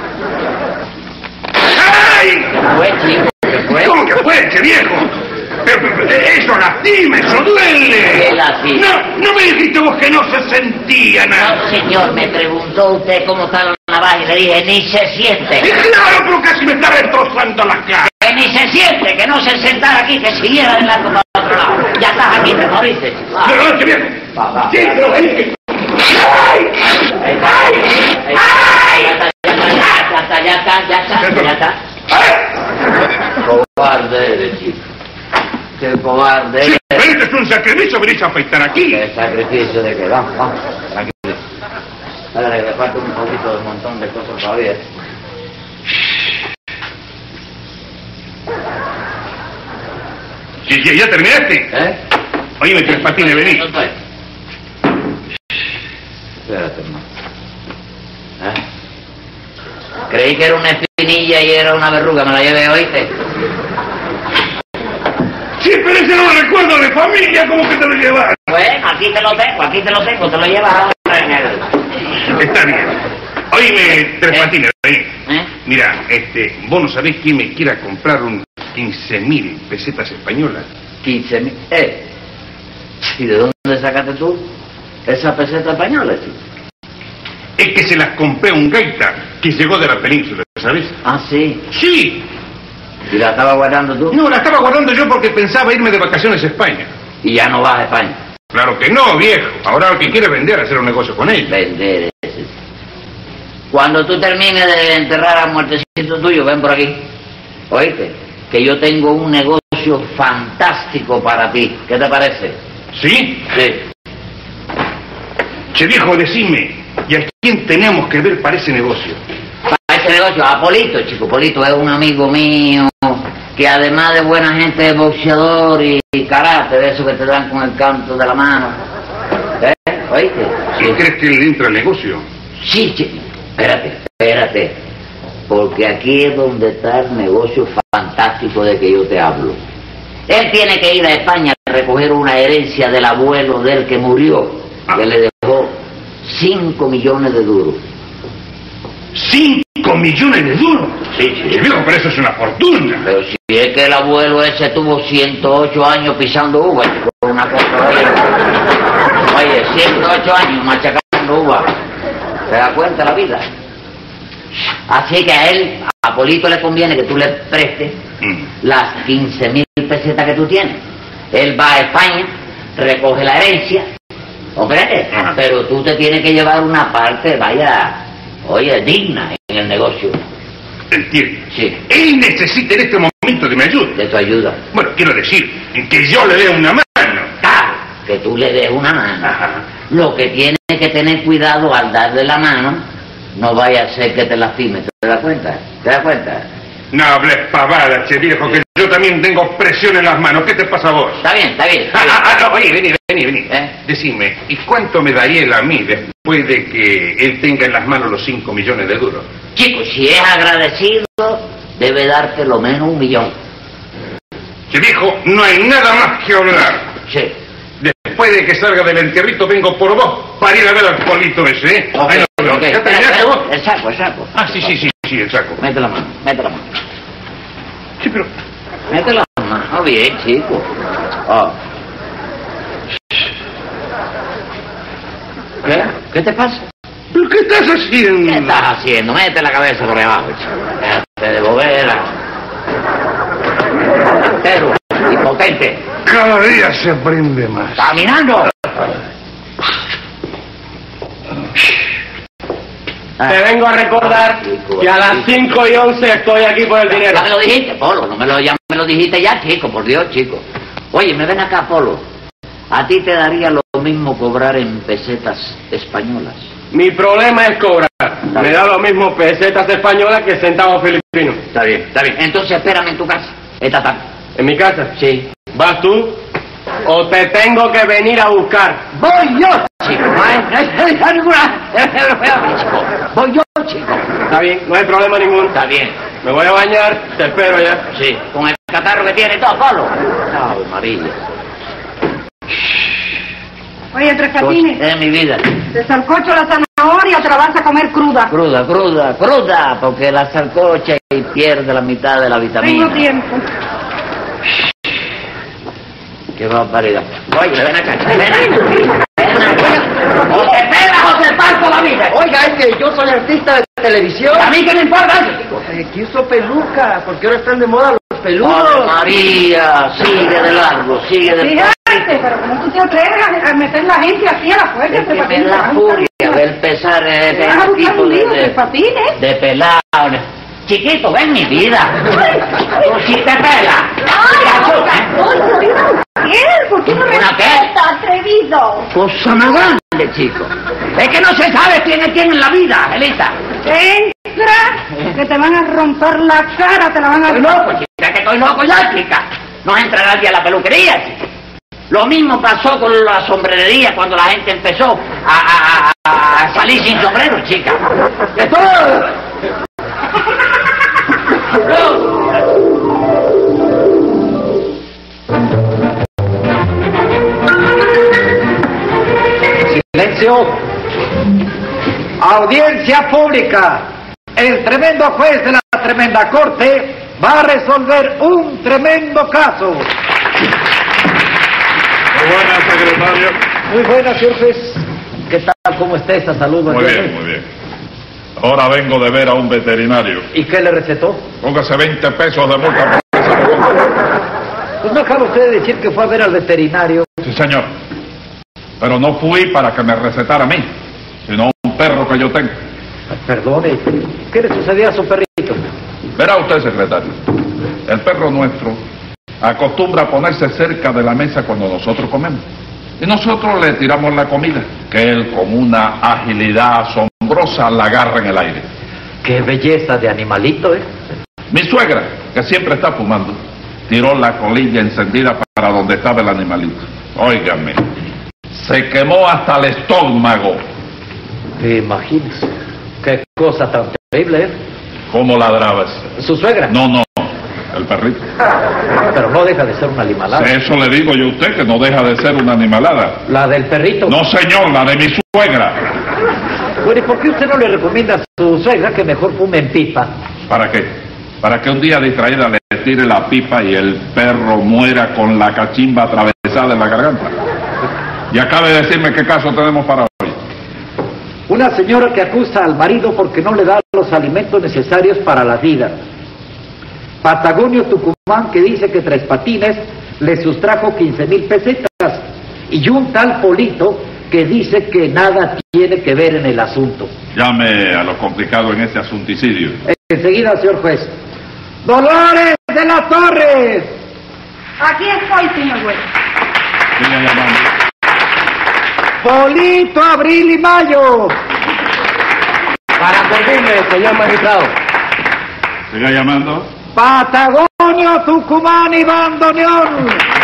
¡Ay! ¿Fue, chico? ¿Qué fue? ¿Cómo que fue, che viejo? Eso lastima, eso duele. ¿Qué lastima? No me dijiste vos que no se sentía nada. No, señor, me preguntó usted cómo está la navaja y le dije, ni se siente. Y claro, pero casi me está destrozando la cara. Que ni se siente, que no se sentara aquí, que siguiera de largo para otro lado. Ya estás aquí, te moriste. Pero, che viejo. Va. Sí, pero ¡ay! Ya está. Cobarde eres, chico. Qué cobarde Sí, eres. pero este es un sacrificio, venís a afeitar aquí. ¿Qué sacrificio de qué? Vamos, tranquilo. Ahora que le falta un poquito de un montón de cosas todavía. Sí, ¿ya terminaste? Oíme, Tres Patines, vení. Espérate, hermano. Creí que era una espinilla y era una verruga, me la llevé, ¿oíste? Sí, pero ese no lo recuerdo de familia, ¿cómo que te lo llevas? Bueno, aquí te lo tengo, te lo llevas ahora en el... Está bien. Oíme, Tres Patines, vení. Mira, vos no sabés quién me quiera comprar un 15.000 pesetas españolas. 15.000. ¿Y de dónde sacaste tú esa peseta española, chico? Es que se las compré a un gaita que llegó de la península, ¿sabes? Ah, sí. Sí. ¿Y la estaba guardando tú? No, la estaba guardando yo porque pensaba irme de vacaciones a España. ¿Y ya no vas a España? Claro que no, viejo. Ahora lo que quiere es vender, hacer un negocio con él. Vender ese. Cuando tú termines de enterrar al muertecito tuyo, ven por aquí. ¿Oíste? Que yo tengo un negocio fantástico para ti. ¿Qué te parece? ¿Sí? Sí. Che, viejo, decime, ¿y a quién tenemos que ver para ese negocio? Para ese negocio, a Polito, chico. Polito es un amigo mío que además de buena gente es boxeador y karate, de eso que te dan con el canto de la mano. ¿Oíste? ¿Sí crees que él entra al negocio? Sí, chico. Espérate. Porque aquí es donde está el negocio fantástico de que yo te hablo. Él tiene que ir a España a recoger una herencia del abuelo del que murió, que le dejó 5 millones de duros. ¿5 millones de duros? Sí. Viejo, pero eso es una fortuna. Pero si es que el abuelo ese tuvo 108 años pisando uva, por una cosa, oye, 108 años machacando uva. ¿Te das cuenta la vida? Así que a él, a Polito le conviene que tú le prestes las 15.000 pesetas que tú tienes. Él va a España, recoge la herencia, hombre, pero tú te tienes que llevar una parte, vaya, oye, digna en el negocio. Entiendo. Sí. Él necesita en este momento de mi ayuda. De tu ayuda. Bueno, quiero decir, que yo le dé una mano. Claro, que tú le des una mano. Lo que tienes que tener cuidado al darle la mano, no vaya a ser que te lastimes. ¿Te das cuenta? ¿Te das cuenta? No hables pavadas, che viejo, que yo también tengo presión en las manos. ¿Qué te pasa a vos? Está bien, está bien. No, oye, vení. Decime, ¿y cuánto me daría él a mí después de que él tenga en las manos los 5 millones de duros? Chico, si es agradecido, debe darte lo menos 1 millón. Che viejo, no hay nada más que hablar. Sí. Después de que salga del entierrito vengo por vos para ir a ver al polito ese, ¿eh? Ok, Ahí nos vemos. ok. ¿Ya terminaste vos? El saco. Ah, sí, el saco. Mete la mano. Sí, pero... Mete la mano bien, chico. Oh. ¿Qué? ¿Qué te pasa? ¿Pero qué estás haciendo? ¿Qué estás haciendo? Mete la cabeza por debajo, chico. Déjate de bobera. Entero y potente. Cada día se aprende más. ¡Caminando! Te vengo a recordar que a las 5:11 estoy aquí por el dinero. Ya me lo dijiste, Polo, ya me lo dijiste ya, chico, por Dios, chico. Oye, me ven acá, Polo. A ti te daría lo mismo cobrar en pesetas españolas. Mi problema es cobrar. Me da lo mismo pesetas españolas que centavos filipinos. Está bien. Entonces espérame en tu casa, esta tarde. ¿En mi casa? Sí. ¿Vas tú? ¿O te tengo que venir a buscar? Voy yo, chico. Voy yo, chico. Está bien, no hay problema ninguno. Está bien. Me voy a bañar, te espero ya. Sí, con el catarro que tiene todo, Polo. Ave María. Oye, Tres Patines, Es mi vida. de sancocho la zanahoria te la vas a comer cruda. Cruda, porque la sancocha y pierde la mitad de la vitamina. Tengo tiempo. Qué barbaridad. Oye, ven acá. O te pegas o te parto la vida. Oiga, es que yo soy artista de televisión. ¿A mí qué me importa eso? Quiso peluca, porque ahora están de moda los peludos. ¡Ave María! Sigue de largo. Fíjate, pero ¿cómo tú te atreves a meter la gente aquí a la fuerza? Es que me da furia ver pesar Te vas a buscar un lío, Tres Patines. de pelado. Chiquito, ven mi vida. Tú sí te pelas. ¿Por qué no ¿Una qué? respeta, atrevido? Cosa más grande, chico. Es que no se sabe quién es quién en la vida, Elisa. Entra, que te van a romper la cara, te la van a... Estoy loco, chica, que estoy loco ya, chica. No entra nadie a la peluquería, chica. Lo mismo pasó con la sombrerería cuando la gente empezó a salir sin sombrero, chica. ¡De todo! Silencio. Audiencia pública. El tremendo juez de la tremenda corte va a resolver un tremendo caso. Muy buenas, secretario. Muy buenas, señor juez. ¿Qué tal? ¿Cómo está esta salud? Muy bien. Ahora vengo de ver a un veterinario. ¿Y qué le recetó? Póngase 20 pesos de multa por esa pregunta. Pues no acaba usted de decir que fue a ver al veterinario. Sí, señor. Pero no fui para que me recetara a mí, sino a un perro que yo tengo. Perdone, ¿qué le sucedió a su perrito? Verá usted, secretario. El perro nuestro acostumbra a ponerse cerca de la mesa cuando nosotros comemos. Y nosotros le tiramos la comida, que él con una agilidad asombrosa la agarra en el aire. Qué belleza de animalito, ¿eh? Mi suegra, que siempre está fumando, tiró la colilla encendida para donde estaba el animalito. Óigame, se quemó hasta el estómago. Imagínese, qué cosa tan terrible, ¿eh? ¿Cómo ladrabas? ¿Su suegra? No, el perrito. Pero no deja de ser una animalada. Eso le digo yo a usted, que no deja de ser una animalada. ¿La del perrito? No, señor, la de mi suegra. Bueno, ¿y por qué usted no le recomienda a su suegra que mejor fume en pipa? ¿Para qué? Para que un día distraída le tire la pipa y el perro muera con la cachimba atravesada en la garganta. Y acabe de decirme qué caso tenemos para hoy. Una señora que acusa al marido porque no le da los alimentos necesarios para la vida. Patagonio, Tucumán, que dice que Tres Patines le sustrajo 15,000 pesetas. Y un tal Polito que dice que nada tiene que ver en el asunto. Llame a lo complicado en este asunticidio. Enseguida, señor juez. ¡Dolores de las Torres! Aquí estoy, señor juez. Siga llamando. Polito, abril y mayo. Para servirle, señor magistrado. Siga llamando. Patagonio, Tucumán y Bandoneón.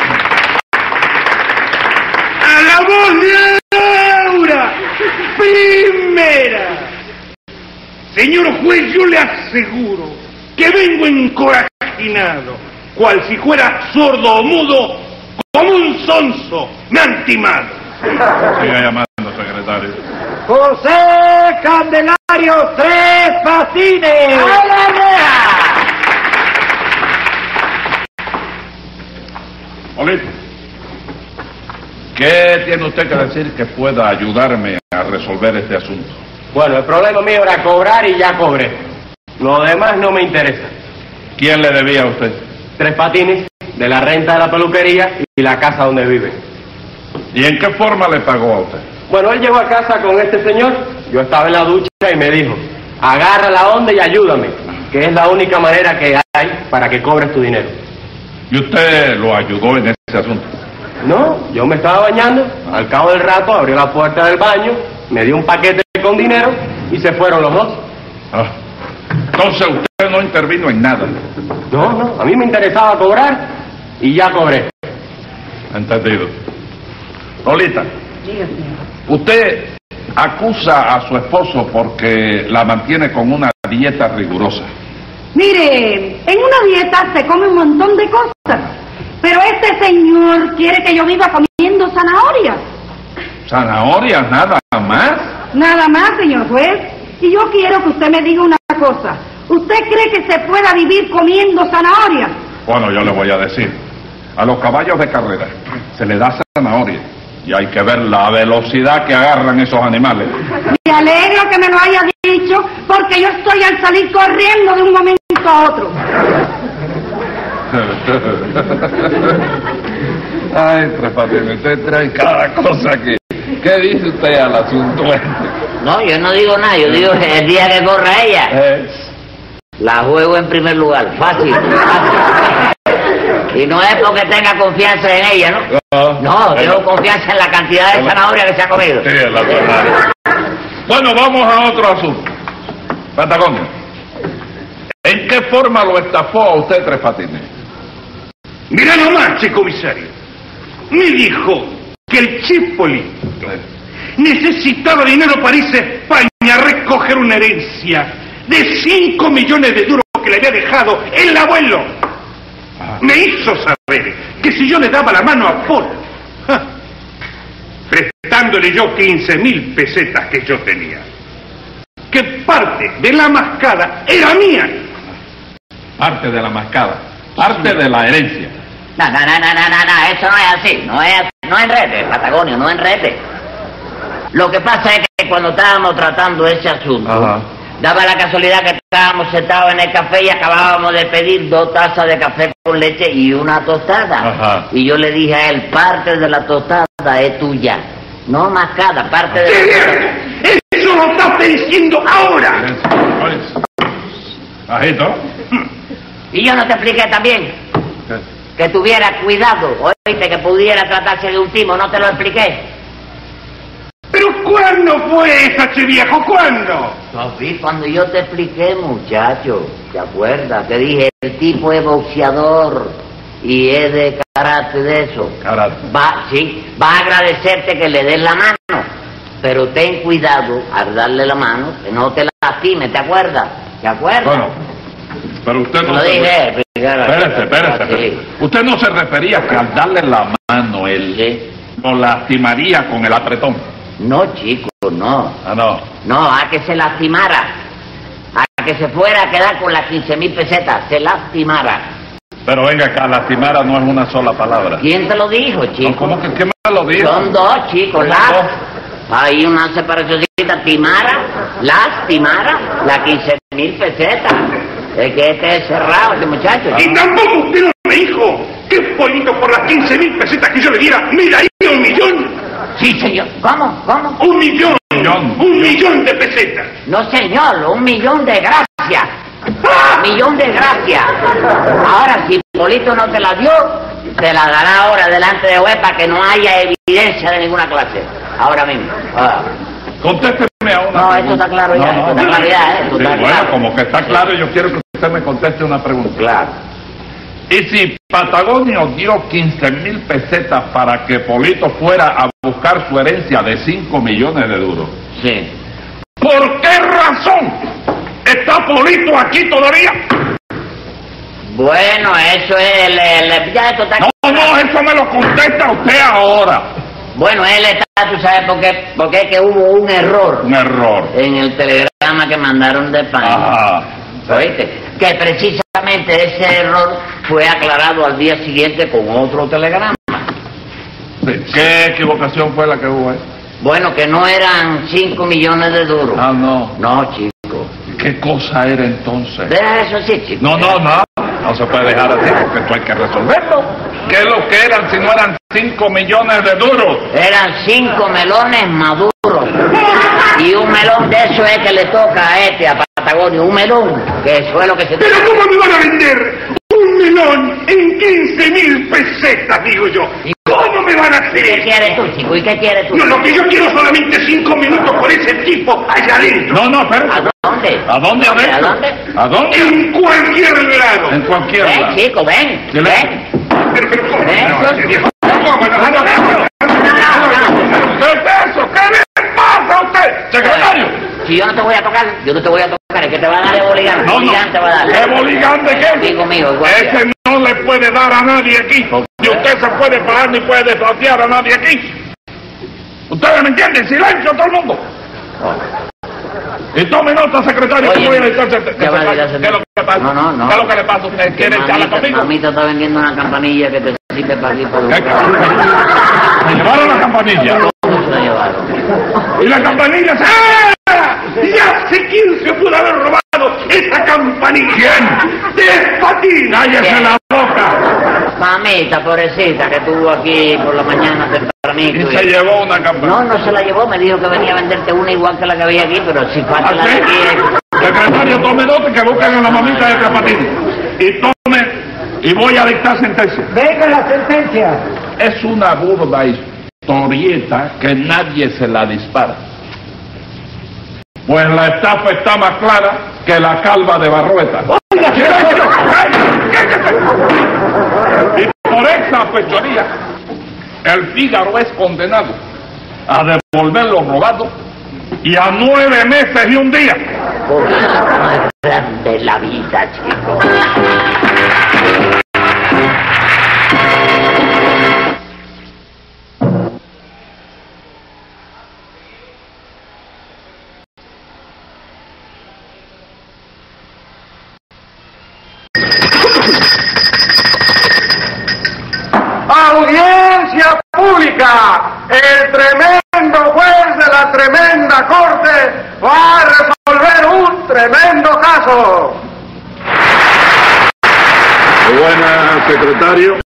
¡A la voz de Aura! ¡Primera! Señor juez, yo le aseguro que vengo encorajinado, cual si fuera sordo o mudo, como un sonso. Me han timado. Siga llamando, secretario. José Candelario, Tres Patines. ¡A la reja! Polito, ¿qué tiene usted que decir que pueda ayudarme a resolver este asunto? Bueno, el problema mío era cobrar y ya cobré. Lo demás no me interesa. ¿Quién le debía a usted? Tres Patines, de la renta de la peluquería y la casa donde vive. ¿Y en qué forma le pagó a usted? Bueno, él llegó a casa con este señor, yo estaba en la ducha y me dijo, agarra la onda y ayúdame, que es la única manera que hay para que cobres tu dinero. ¿Y usted lo ayudó en ese asunto? No, yo me estaba bañando, al cabo del rato abrió la puerta del baño, me dio un paquete con dinero y se fueron los dos. Ah, entonces usted no intervino en nada. No, a mí me interesaba cobrar y ya cobré. Entendido. Lolita, usted acusa a su esposo porque la mantiene con una dieta rigurosa. Mire, en una dieta se come un montón de cosas, pero este señor quiere que yo viva comiendo zanahorias. ¿Zanahorias nada más? Nada más, señor juez. Y yo quiero que usted me diga una cosa. ¿Usted cree que se pueda vivir comiendo zanahorias? Bueno, yo le voy a decir. A los caballos de carrera se les da zanahoria y hay que ver la velocidad que agarran esos animales. Me alegro que me lo haya dicho, porque yo estoy al salir corriendo de un momento a otro. Ay, Tres Patines, usted trae cada cosa aquí. ¿Qué dice usted al asunto este? No, yo no digo nada, yo digo que el día que corra ella, la juego en primer lugar, fácil, fácil. Y no es porque tenga confianza en ella, ¿no? No, tengo confianza en la cantidad de zanahoria que se ha comido. Sí, es la verdad. Bueno, vamos a otro asunto. Patagonio, ¿en qué forma lo estafó a usted Tres Patines? Mira nomás, che comisario. Me dijo que el Chipoli necesitaba dinero para irse a España a recoger una herencia de 5 millones de duros que le había dejado el abuelo. Me hizo saber que si yo le daba la mano a Paul, prestándole yo 15.000 pesetas que yo tenía, que parte de la mascada era mía. Parte de la mascada, parte de la herencia. No, eso no es así, no enrede, Patagonio, no enrede. Lo que pasa es que cuando estábamos tratando ese asunto, daba la casualidad que estábamos sentados en el café y acabábamos de pedir 2 tazas de café con leche y una tostada. Y yo le dije a él, parte de la tostada es tuya, no mascada, parte de la tostada. ¡Eso lo estás diciendo ahora! Bajito. Y yo no te expliqué también que tuviera cuidado, oíste, que pudiera tratarse de un timo, no te lo expliqué. ¿Pero cuándo fue esa, che viejo? ¿Cuándo? Papi, cuando yo te expliqué, muchacho, ¿te acuerdas? Te dije, el tipo es boxeador y es de carácter de eso. Carácter. Va a agradecerte que le des la mano, pero ten cuidado al darle la mano, que no te lastimes, ¿te acuerdas? ¿Te acuerdas? Bueno, pero usted no lo se... dije. Espérese. Sí. Usted no se refería que al darle la mano él lo lastimaría con el apretón. No, chico, no. Ah, no. No, a que se lastimara. A que se fuera a quedar con las 15.000 pesetas. Se lastimara. Pero venga acá, lastimara no es una sola palabra. ¿Quién te lo dijo, chico? No, ¿cómo que qué me lo dijo? Son 2, chicos. Hay una separacióncita. Lastimara, las 15.000 pesetas. Es que este es cerrado, este muchacho. Y tampoco usted no me dijo que Polito por las 15.000 pesetas que yo le diera me daría 1 millón. Sí, señor. ¿Cómo? 1 millón. 1 millón de pesetas. No, señor, 1 millón de gracias. 1 millón de gracias. Ahora, si Polito no te la dio, te la dará ahora delante de juez para que no haya evidencia de ninguna clase. Ahora mismo. Ah. Contésteme a una No, pregunta. esto está claro ya, esto está claridad, esto Sí, está bueno, claro. como que está claro, yo quiero que usted me conteste una pregunta. Claro. Y si Patagonio dio 15,000 pesetas para que Polito fuera a buscar su herencia de 5 millones de duros, Sí. ¿por qué razón está Polito aquí todavía? Bueno, eso es ya esto está No, eso me lo contesta usted ahora. Bueno, él está, tú sabes por qué, porque es que hubo un error Un error. en el telegrama que mandaron de España. Ajá. ¿Oíste? Que precisamente ese error fue aclarado al día siguiente con otro telegrama. Sí. ¿Qué equivocación fue la que hubo ahí? Bueno, que no eran 5 millones de duros. Ah, no. No, chico. ¿Qué cosa era entonces? Deja eso así, chico. No se puede dejar así porque esto hay que resolverlo. ¿Qué es lo que eran si no eran 5 millones de duros? Eran 5 melones maduros. Y un melón de eso es que le toca a Patagonio, un melón, que eso es lo que se... ¿Pero cómo me van a vender un melón en 15,000 pesetas, digo yo? ¿Cómo me van a hacer ¿Qué eso? quieres tú, chico? ¿Y qué quieres tú? No, lo que yo quiero solamente 5 minutos con ese tipo allá adentro. No, espera. ¿A dónde? ¿A dónde adentro? ¿A dónde? ¿A dónde? En cualquier lado. En cualquier Ven, lado. chico, ven. ¿Qué le- Ven. Pero ¿cómo? ¿Eh? No, ese viejo. ¿Cómo? ¿Qué es eso? ¿Qué le pasa a usted, secretario? Si yo no te voy a tocar, yo no te voy a tocar, es que te va a dar de boligán. No, Boligán te va a dar. ¿Qué boligán de qué? Amigo mío, igual. Ese no le puede dar a nadie aquí. Ni usted se puede parar ni puede desafiar a nadie aquí. ¿Ustedes me entienden? Silencio todo el mundo. Y tome nota, secretario, que Oye, voy a editar ¿qué va a editar, ¿Qué es lo que pasa? No. ¿Qué es lo que le pasa a usted? ¿Quiere echarla conmigo? Mamita está vendiendo una campanilla que te sirve para aquí por ¿Qué? ¿Se llevaron la campanilla? ¿Cómo se la llevaron? ¿Y la campanilla? ¡Ah! Ya sé quién se pudo haber robado esa campanilla. ¿Quién? ¡Despatín! ¡Cállese la boca! Mamita, pobrecita, que estuvo aquí por la mañana tempranito. Y se llevó una campanilla. No se la llevó, me dijo que venía a venderte una igual que la que había aquí, pero si falta la de ¿Así? aquí... Secretario, tome nota que busquen a la mamita de Capatín. Y tome, y voy a dictar sentencia. Venga la sentencia. Es una burda historieta que nadie se la dispara. Pues la estafa está más clara que la calva de Barrueta. ¡Silencio! Y por esa fechoría, el Fígaro es condenado a devolver lo robado y a 9 meses y un día. Porque no es grande la vida, chico. ¡Audiencia pública! El tremendo juez de la tremenda corte va a resolver un tremendo caso. Buenas, secretario.